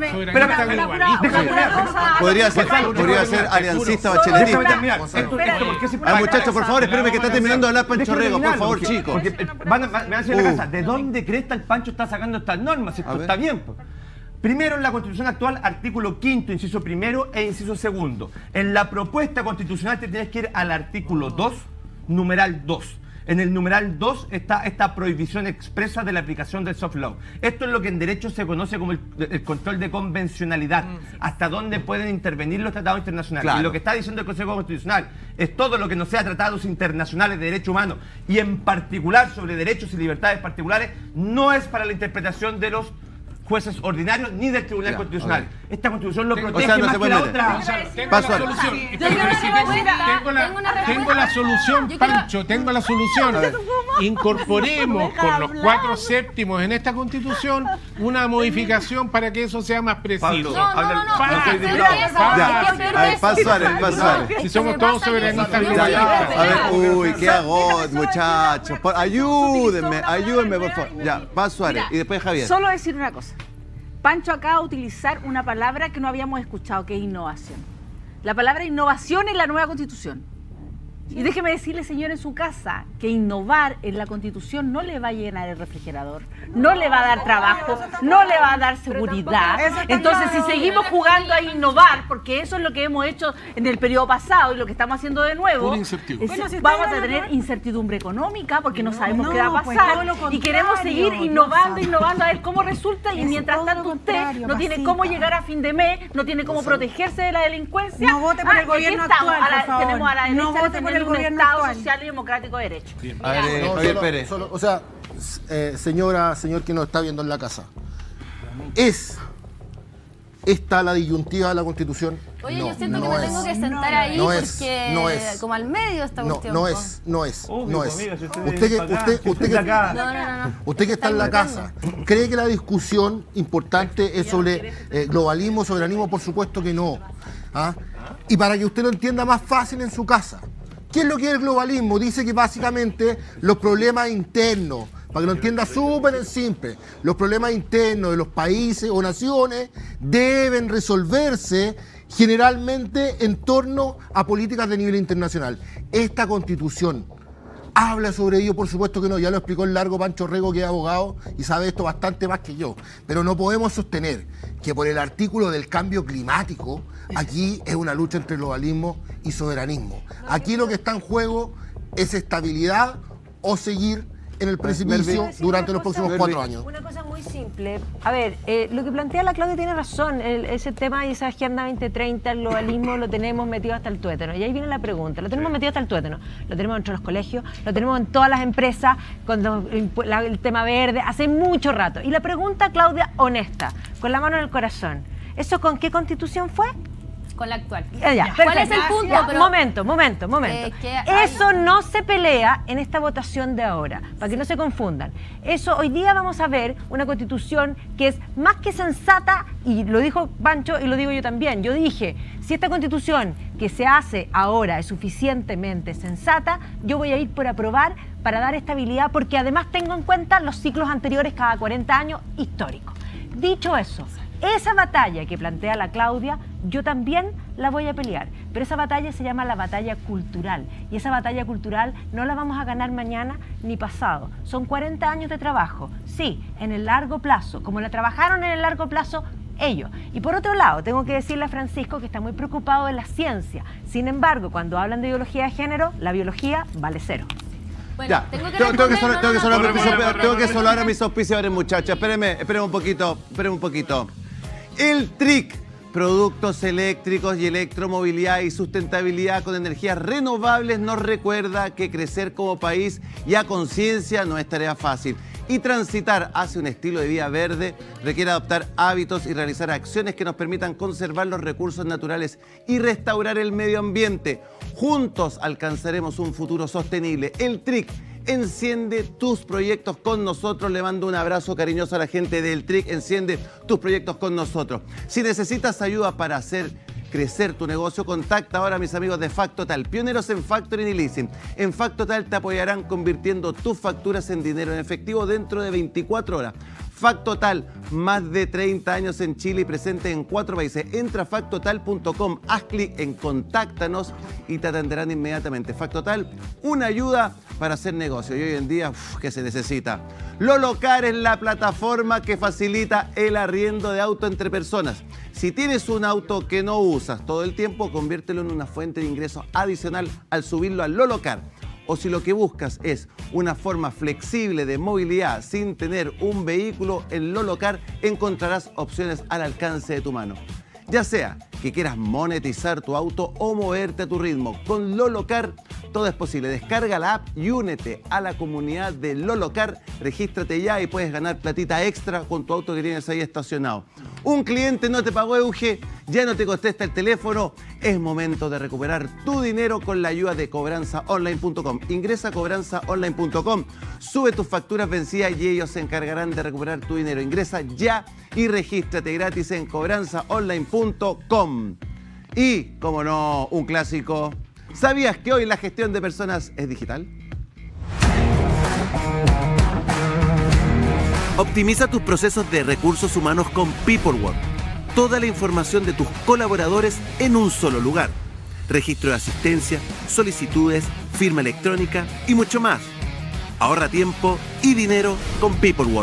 Podría ser aliancista bacheletista. Muchachos, por favor, espérenme que está terminando de hablar Pancho Rego, por favor, chicos. Me van a decir en la casa, ¿de dónde crees que el Pancho está sacando estas normas? Esto está bien. Primero, en la Constitución actual, artículo 5º, inciso primero e inciso segundo. En la propuesta constitucional te tienes que ir al artículo 2, numeral 2. En el numeral 2 está esta prohibición expresa de la aplicación del soft law. Esto es lo que en derecho se conoce como el control de convencionalidad, hasta dónde pueden intervenir los tratados internacionales. Claro. Y lo que está diciendo el Consejo Constitucional es todo lo que no sea tratados internacionales de derechos humanos y en particular sobre derechos y libertades particulares, no es para la interpretación de los jueces ordinarios ni del Tribunal Constitucional. Esta Constitución lo protege más que la otra. Tengo la solución, Pancho, tengo la solución. Incorporemos con los 4 séptimos en esta Constitución una modificación para que eso sea más preciso. Si somos todos soberanistas globalistas. A ver, uy, qué hago, muchachos. Ayúdenme, por favor. Ya, Paz Suárez y después Javier. Solo decir una cosa. Pancho acaba de utilizar una palabra que no habíamos escuchado, que es innovación. La palabra innovación en la nueva Constitución. Y déjeme decirle, señor, en su casa, que innovar en la Constitución no le va a llenar el refrigerador, no le va a dar trabajo, no le va a dar seguridad. Entonces, si seguimos jugando a innovar, porque eso es lo que hemos hecho en el periodo pasado y lo que estamos haciendo de nuevo, vamos a tener incertidumbre económica porque no sabemos qué va a pasar y queremos seguir innovando, a ver cómo resulta y mientras tanto usted no tiene cómo llegar a fin de mes, no tiene cómo protegerse de la delincuencia. No vote por el gobierno actual, por favor. Tenemos a la derecha un Estado social y democrático de derecho. A ver, Javier Pérez. O sea, señor que nos está viendo en la casa, ¿está la disyuntiva de la Constitución? Oye, yo siento que me tengo que sentar ahí porque como al medio de esta cuestión. No es. Usted que está en la casa, ¿cree que la discusión importante es sobre globalismo, soberanismo? Por supuesto que no. Y para que usted lo entienda más fácil en su casa, ¿qué es lo que es el globalismo? Dice que básicamente los problemas internos, para que lo entienda súper simple, los problemas internos de los países o naciones deben resolverse generalmente en torno a políticas de nivel internacional. Esta Constitución habla sobre ello, por supuesto que no, ya lo explicó el largo Pancho Rego, que es abogado y sabe esto bastante más que yo, pero no podemos sostener que por el artículo del cambio climático, aquí es una lucha entre globalismo y soberanismo. Aquí lo que está en juego es estabilidad o seguir en el precipicio durante los próximos 4 años. Una cosa muy simple. simple. A ver, lo que plantea la Claudia tiene razón. Ese tema y esa Agenda 2030, el globalismo, lo tenemos metido hasta el tuétano. Y ahí viene la pregunta. Lo tenemos metido hasta el tuétano. Lo tenemos dentro de los colegios, lo tenemos en todas las empresas, con el tema verde, hace mucho rato. Y la pregunta, Claudia, honesta, con la mano en el corazón. ¿Eso con qué constitución fue? Con la actual. ¿Cuál es el punto? Ya, momento. Eso no se pelea en esta votación de ahora, para que no se confundan. Eso, hoy día vamos a ver una constitución que es más que sensata, y lo dijo Pancho y lo digo yo también. Yo dije, si esta constitución que se hace ahora es suficientemente sensata, yo voy a ir por aprobar para dar estabilidad, porque además tengo en cuenta los ciclos anteriores cada 40 años históricos. Dicho eso, esa batalla que plantea la Claudia, yo también la voy a pelear, pero esa batalla se llama la batalla cultural, y esa batalla cultural no la vamos a ganar mañana ni pasado. Son 40 años de trabajo, sí, en el largo plazo, como la trabajaron en el largo plazo ellos. Y por otro lado, tengo que decirle a Francisco que está muy preocupado de la ciencia. Sin embargo, cuando hablan de ideología de género, la biología vale cero. Bueno, ya, tengo que saludar a mis auspiciadores, muchachas. Espérenme un poquito. El TRIC, productos eléctricos y electromovilidad y sustentabilidad con energías renovables, nos recuerda que crecer como país y a conciencia no es tarea fácil. Y transitar hacia un estilo de vida verde requiere adoptar hábitos y realizar acciones que nos permitan conservar los recursos naturales y restaurar el medio ambiente. Juntos alcanzaremos un futuro sostenible. El TRIC enciende tus proyectos con nosotros. Le mando un abrazo cariñoso a la gente del TRIC. Enciende tus proyectos con nosotros. Si necesitas ayuda para hacer crecer tu negocio, contacta ahora a mis amigos de Factotal, pioneros en factoring y leasing. En Factotal te apoyarán convirtiendo tus facturas en dinero en efectivo dentro de 24 horas. Factotal, más de 30 años en Chile y presente en 4 países. Entra a factotal.com, haz clic en Contáctanos y te atenderán inmediatamente. Factotal, una ayuda para hacer negocio. Y hoy en día, ¿qué se necesita? Lolocar es la plataforma que facilita el arriendo de auto entre personas. Si tienes un auto que no usas todo el tiempo, conviértelo en una fuente de ingresos adicional al subirlo al Lolocar. O si lo que buscas es una forma flexible de movilidad sin tener un vehículo, en Lolocar encontrarás opciones al alcance de tu mano. Ya sea que quieras monetizar tu auto o moverte a tu ritmo, con Lolocar todo es posible. Descarga la app y únete a la comunidad de Lolocar. Regístrate ya y puedes ganar platita extra con tu auto que tienes ahí estacionado. Un cliente no te pagó Euge, ya no te contesta el teléfono. Es momento de recuperar tu dinero con la ayuda de cobranzaonline.com. Ingresa a cobranzaonline.com, sube tus facturas vencidas y ellos se encargarán de recuperar tu dinero. Ingresa ya y regístrate gratis en cobranzaonline.com. Y, como no, un clásico. ¿Sabías que hoy la gestión de personas es digital? Optimiza tus procesos de recursos humanos con PeopleWork. Toda la información de tus colaboradores en un solo lugar. Registro de asistencia, solicitudes, firma electrónica y mucho más. Ahorra tiempo y dinero con PeopleWork.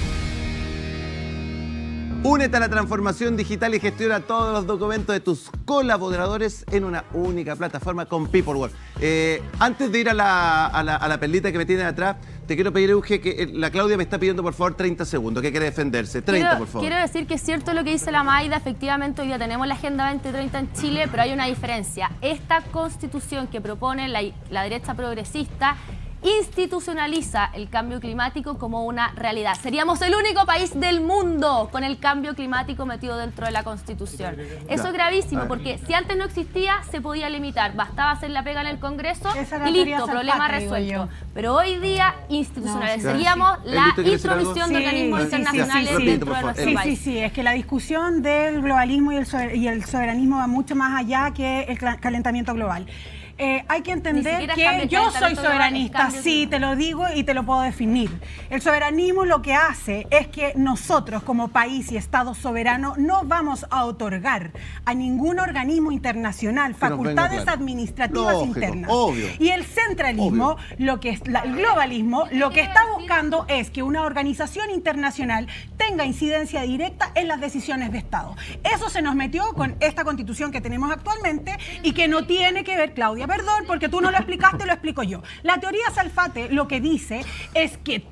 Únete a la transformación digital y gestiona todos los documentos de tus colaboradores en una única plataforma con PeopleWork. Antes de ir a la perlita que me tienen atrás, te quiero pedir, Euge, que la Claudia me está pidiendo por favor 30 segundos, que quiere defenderse. 30, por favor. Quiero decir que es cierto lo que dice la Maida, efectivamente hoy día tenemos la Agenda 2030 en Chile, pero hay una diferencia. Esta constitución que propone la derecha progresista institucionaliza el cambio climático como una realidad. Seríamos el único país del mundo con el cambio climático metido dentro de la Constitución. Eso es gravísimo, porque si antes no existía, se podía limitar. Bastaba hacer la pega en el Congreso y listo, problema resuelto. Pero hoy día institucionalizaríamos la intromisión de organismos internacionales dentro de nuestro país. Sí, es que la discusión del globalismo y el soberanismo va mucho más allá que el calentamiento global. Hay que entender que yo soy soberanista, sí, te lo digo y te lo puedo definir. El soberanismo lo que hace es que nosotros como país y Estado soberano no vamos a otorgar a ningún organismo internacional facultades administrativas internas. Obvio. Y el centralismo, el globalismo, lo que está buscando es que una organización internacional tenga incidencia directa en las decisiones de Estado. Eso se nos metió con esta constitución que tenemos actualmente y que no tiene que ver, Claudia, perdón, porque tú no lo explicaste, lo explico yo. La teoría Salfate lo que dice es que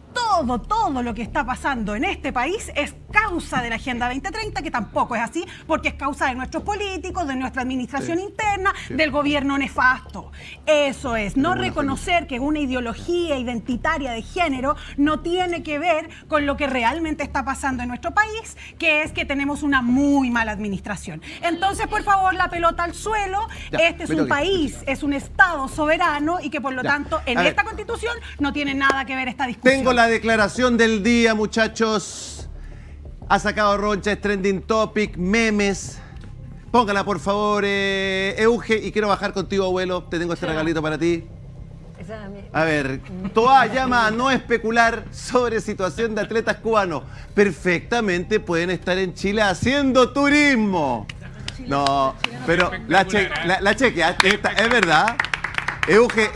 todo lo que está pasando en este país es causa de la Agenda 2030, que tampoco es así, porque es causa de nuestros políticos, de nuestra administración interna, del gobierno nefasto. Eso es, no reconocer que una ideología identitaria de género no tiene que ver con lo que realmente está pasando en nuestro país, que es que tenemos una muy mala administración. Entonces, por favor, la pelota al suelo. Este es un país, es un Estado soberano y que por lo tanto en esta Constitución no tiene nada que ver esta discusión. Tengo la declaración del día, muchachos. Ha sacado Roncha, es trending topic, memes. Póngala, por favor, Euge, y quiero bajar contigo, abuelo. Te tengo este regalito para ti. A ver, Toa llama a no especular sobre situación de atletas cubanos. Perfectamente pueden estar en Chile haciendo turismo. No, pero la chequeaste, es verdad. Euge,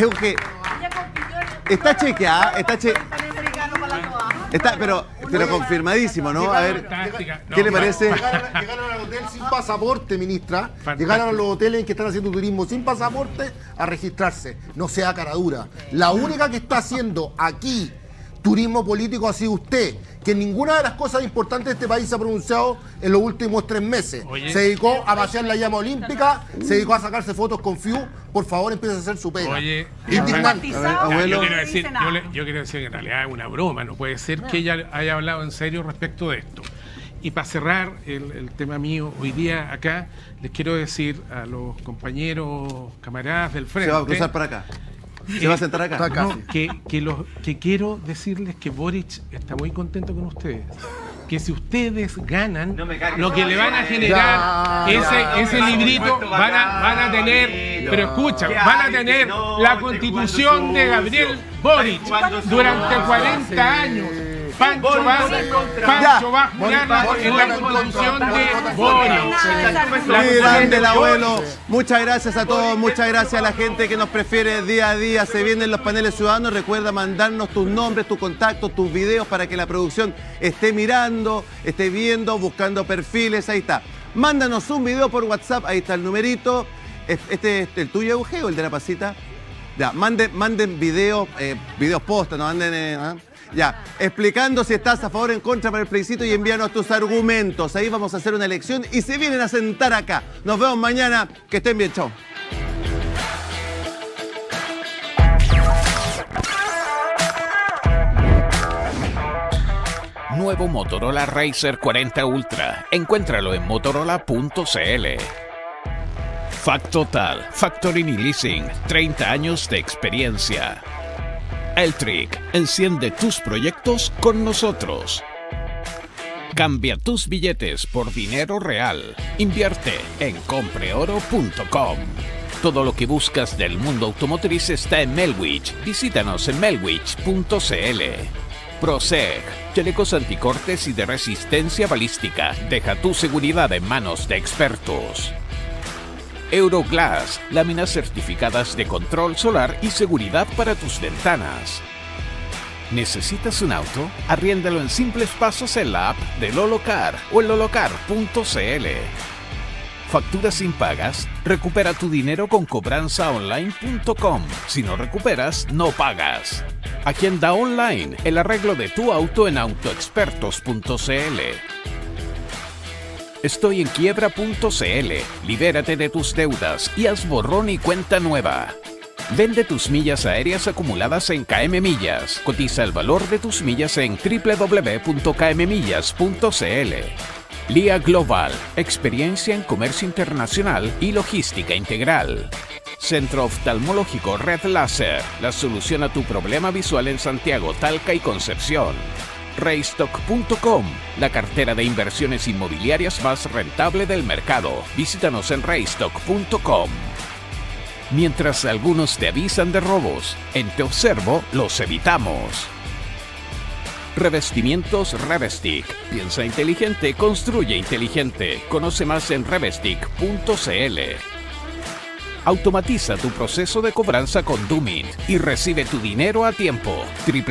está chequeada, está, pero confirmadísimo, ¿no? A ver, ¿qué le parece? Llegaron al hotel sin pasaporte, ministra. Llegaron a los hoteles en que están haciendo turismo sin pasaporte a registrarse. No sea caradura. La única que está haciendo aquí turismo político ha sido usted, que ninguna de las cosas importantes de este país se ha pronunciado en los últimos 3 meses. Se dedicó a pasear la llama olímpica, se dedicó a sacarse fotos con Fiu. Por favor, empiece a hacer su pega. Oye, indignante. Yo quiero decir que en realidad es una broma. No puede ser que ella haya hablado en serio respecto de esto. Y para cerrar el tema mío, hoy día acá les quiero decir a los compañeros, camaradas del frente... Se va a cruzar para acá. ¿Se va a sentar acá? No, que quiero decirles que Boric está muy contento con ustedes. Que si ustedes ganan, lo que le van a generar ese librito, van a tener, pero escucha, van a tener la Constitución de Gabriel Boric durante 40 años. Pancho va a jugar en la Constitución de Boric. Qué grande el abuelo. Muchas gracias a todos, muchas gracias a la gente que nos prefiere día a día. Se vienen los paneles ciudadanos. Recuerda mandarnos tus nombres, tus contactos, tus videos para que la producción esté mirando, esté viendo, buscando perfiles. Ahí está. Mándanos un video por WhatsApp, ahí está el numerito. ¿Este es el tuyo, Euge, o el de la pasita? Ya, manden videos posta, no manden... Ya, explicando si estás a favor o en contra para el plebiscito y envíanos tus argumentos. Ahí vamos a hacer una elección y se vienen a sentar acá. Nos vemos mañana. Que estén bien. Chao. Nuevo Motorola Razr 40 Ultra. Encuéntralo en motorola.cl. Factotal, Factoring y Leasing, 30 años de experiencia. Eltric, enciende tus proyectos con nosotros. Cambia tus billetes por dinero real. Invierte en compreoro.com. Todo lo que buscas del mundo automotriz está en Melwich. Visítanos en melwich.cl. Proseg, chalecos anticortes y de resistencia balística. Deja tu seguridad en manos de expertos. Euroglass, láminas certificadas de control solar y seguridad para tus ventanas. ¿Necesitas un auto? Arriéndalo en simples pasos en la app de Lolocar o en lolocar.cl. ¿Facturas impagas? Recupera tu dinero con cobranzaonline.com. Si no recuperas, no pagas. Agenda online, el arreglo de tu auto en autoexpertos.cl. Estoy en quiebra.cl. Libérate de tus deudas y haz borrón y cuenta nueva. Vende tus millas aéreas acumuladas en KM Millas. Cotiza el valor de tus millas en www.kmmillas.cl. LIA Global, experiencia en comercio internacional y logística integral. Centro Oftalmológico Red Láser, la solución a tu problema visual en Santiago, Talca y Concepción. Raystock.com, la cartera de inversiones inmobiliarias más rentable del mercado. Visítanos en raystock.com. Mientras algunos te avisan de robos, en Te Observo los evitamos. Revestimientos Revestic. Piensa inteligente, construye inteligente. Conoce más en revestic.cl. Automatiza tu proceso de cobranza con Doomint y recibe tu dinero a tiempo.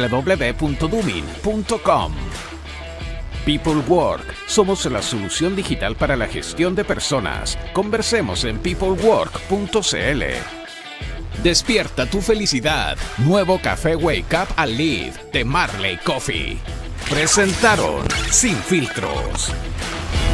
www.doomint.com. People Work. Somos la solución digital para la gestión de personas. Conversemos en peoplework.cl. Despierta tu felicidad. Nuevo café Wake Up and Live de Marley Coffee. Presentaron Sin Filtros.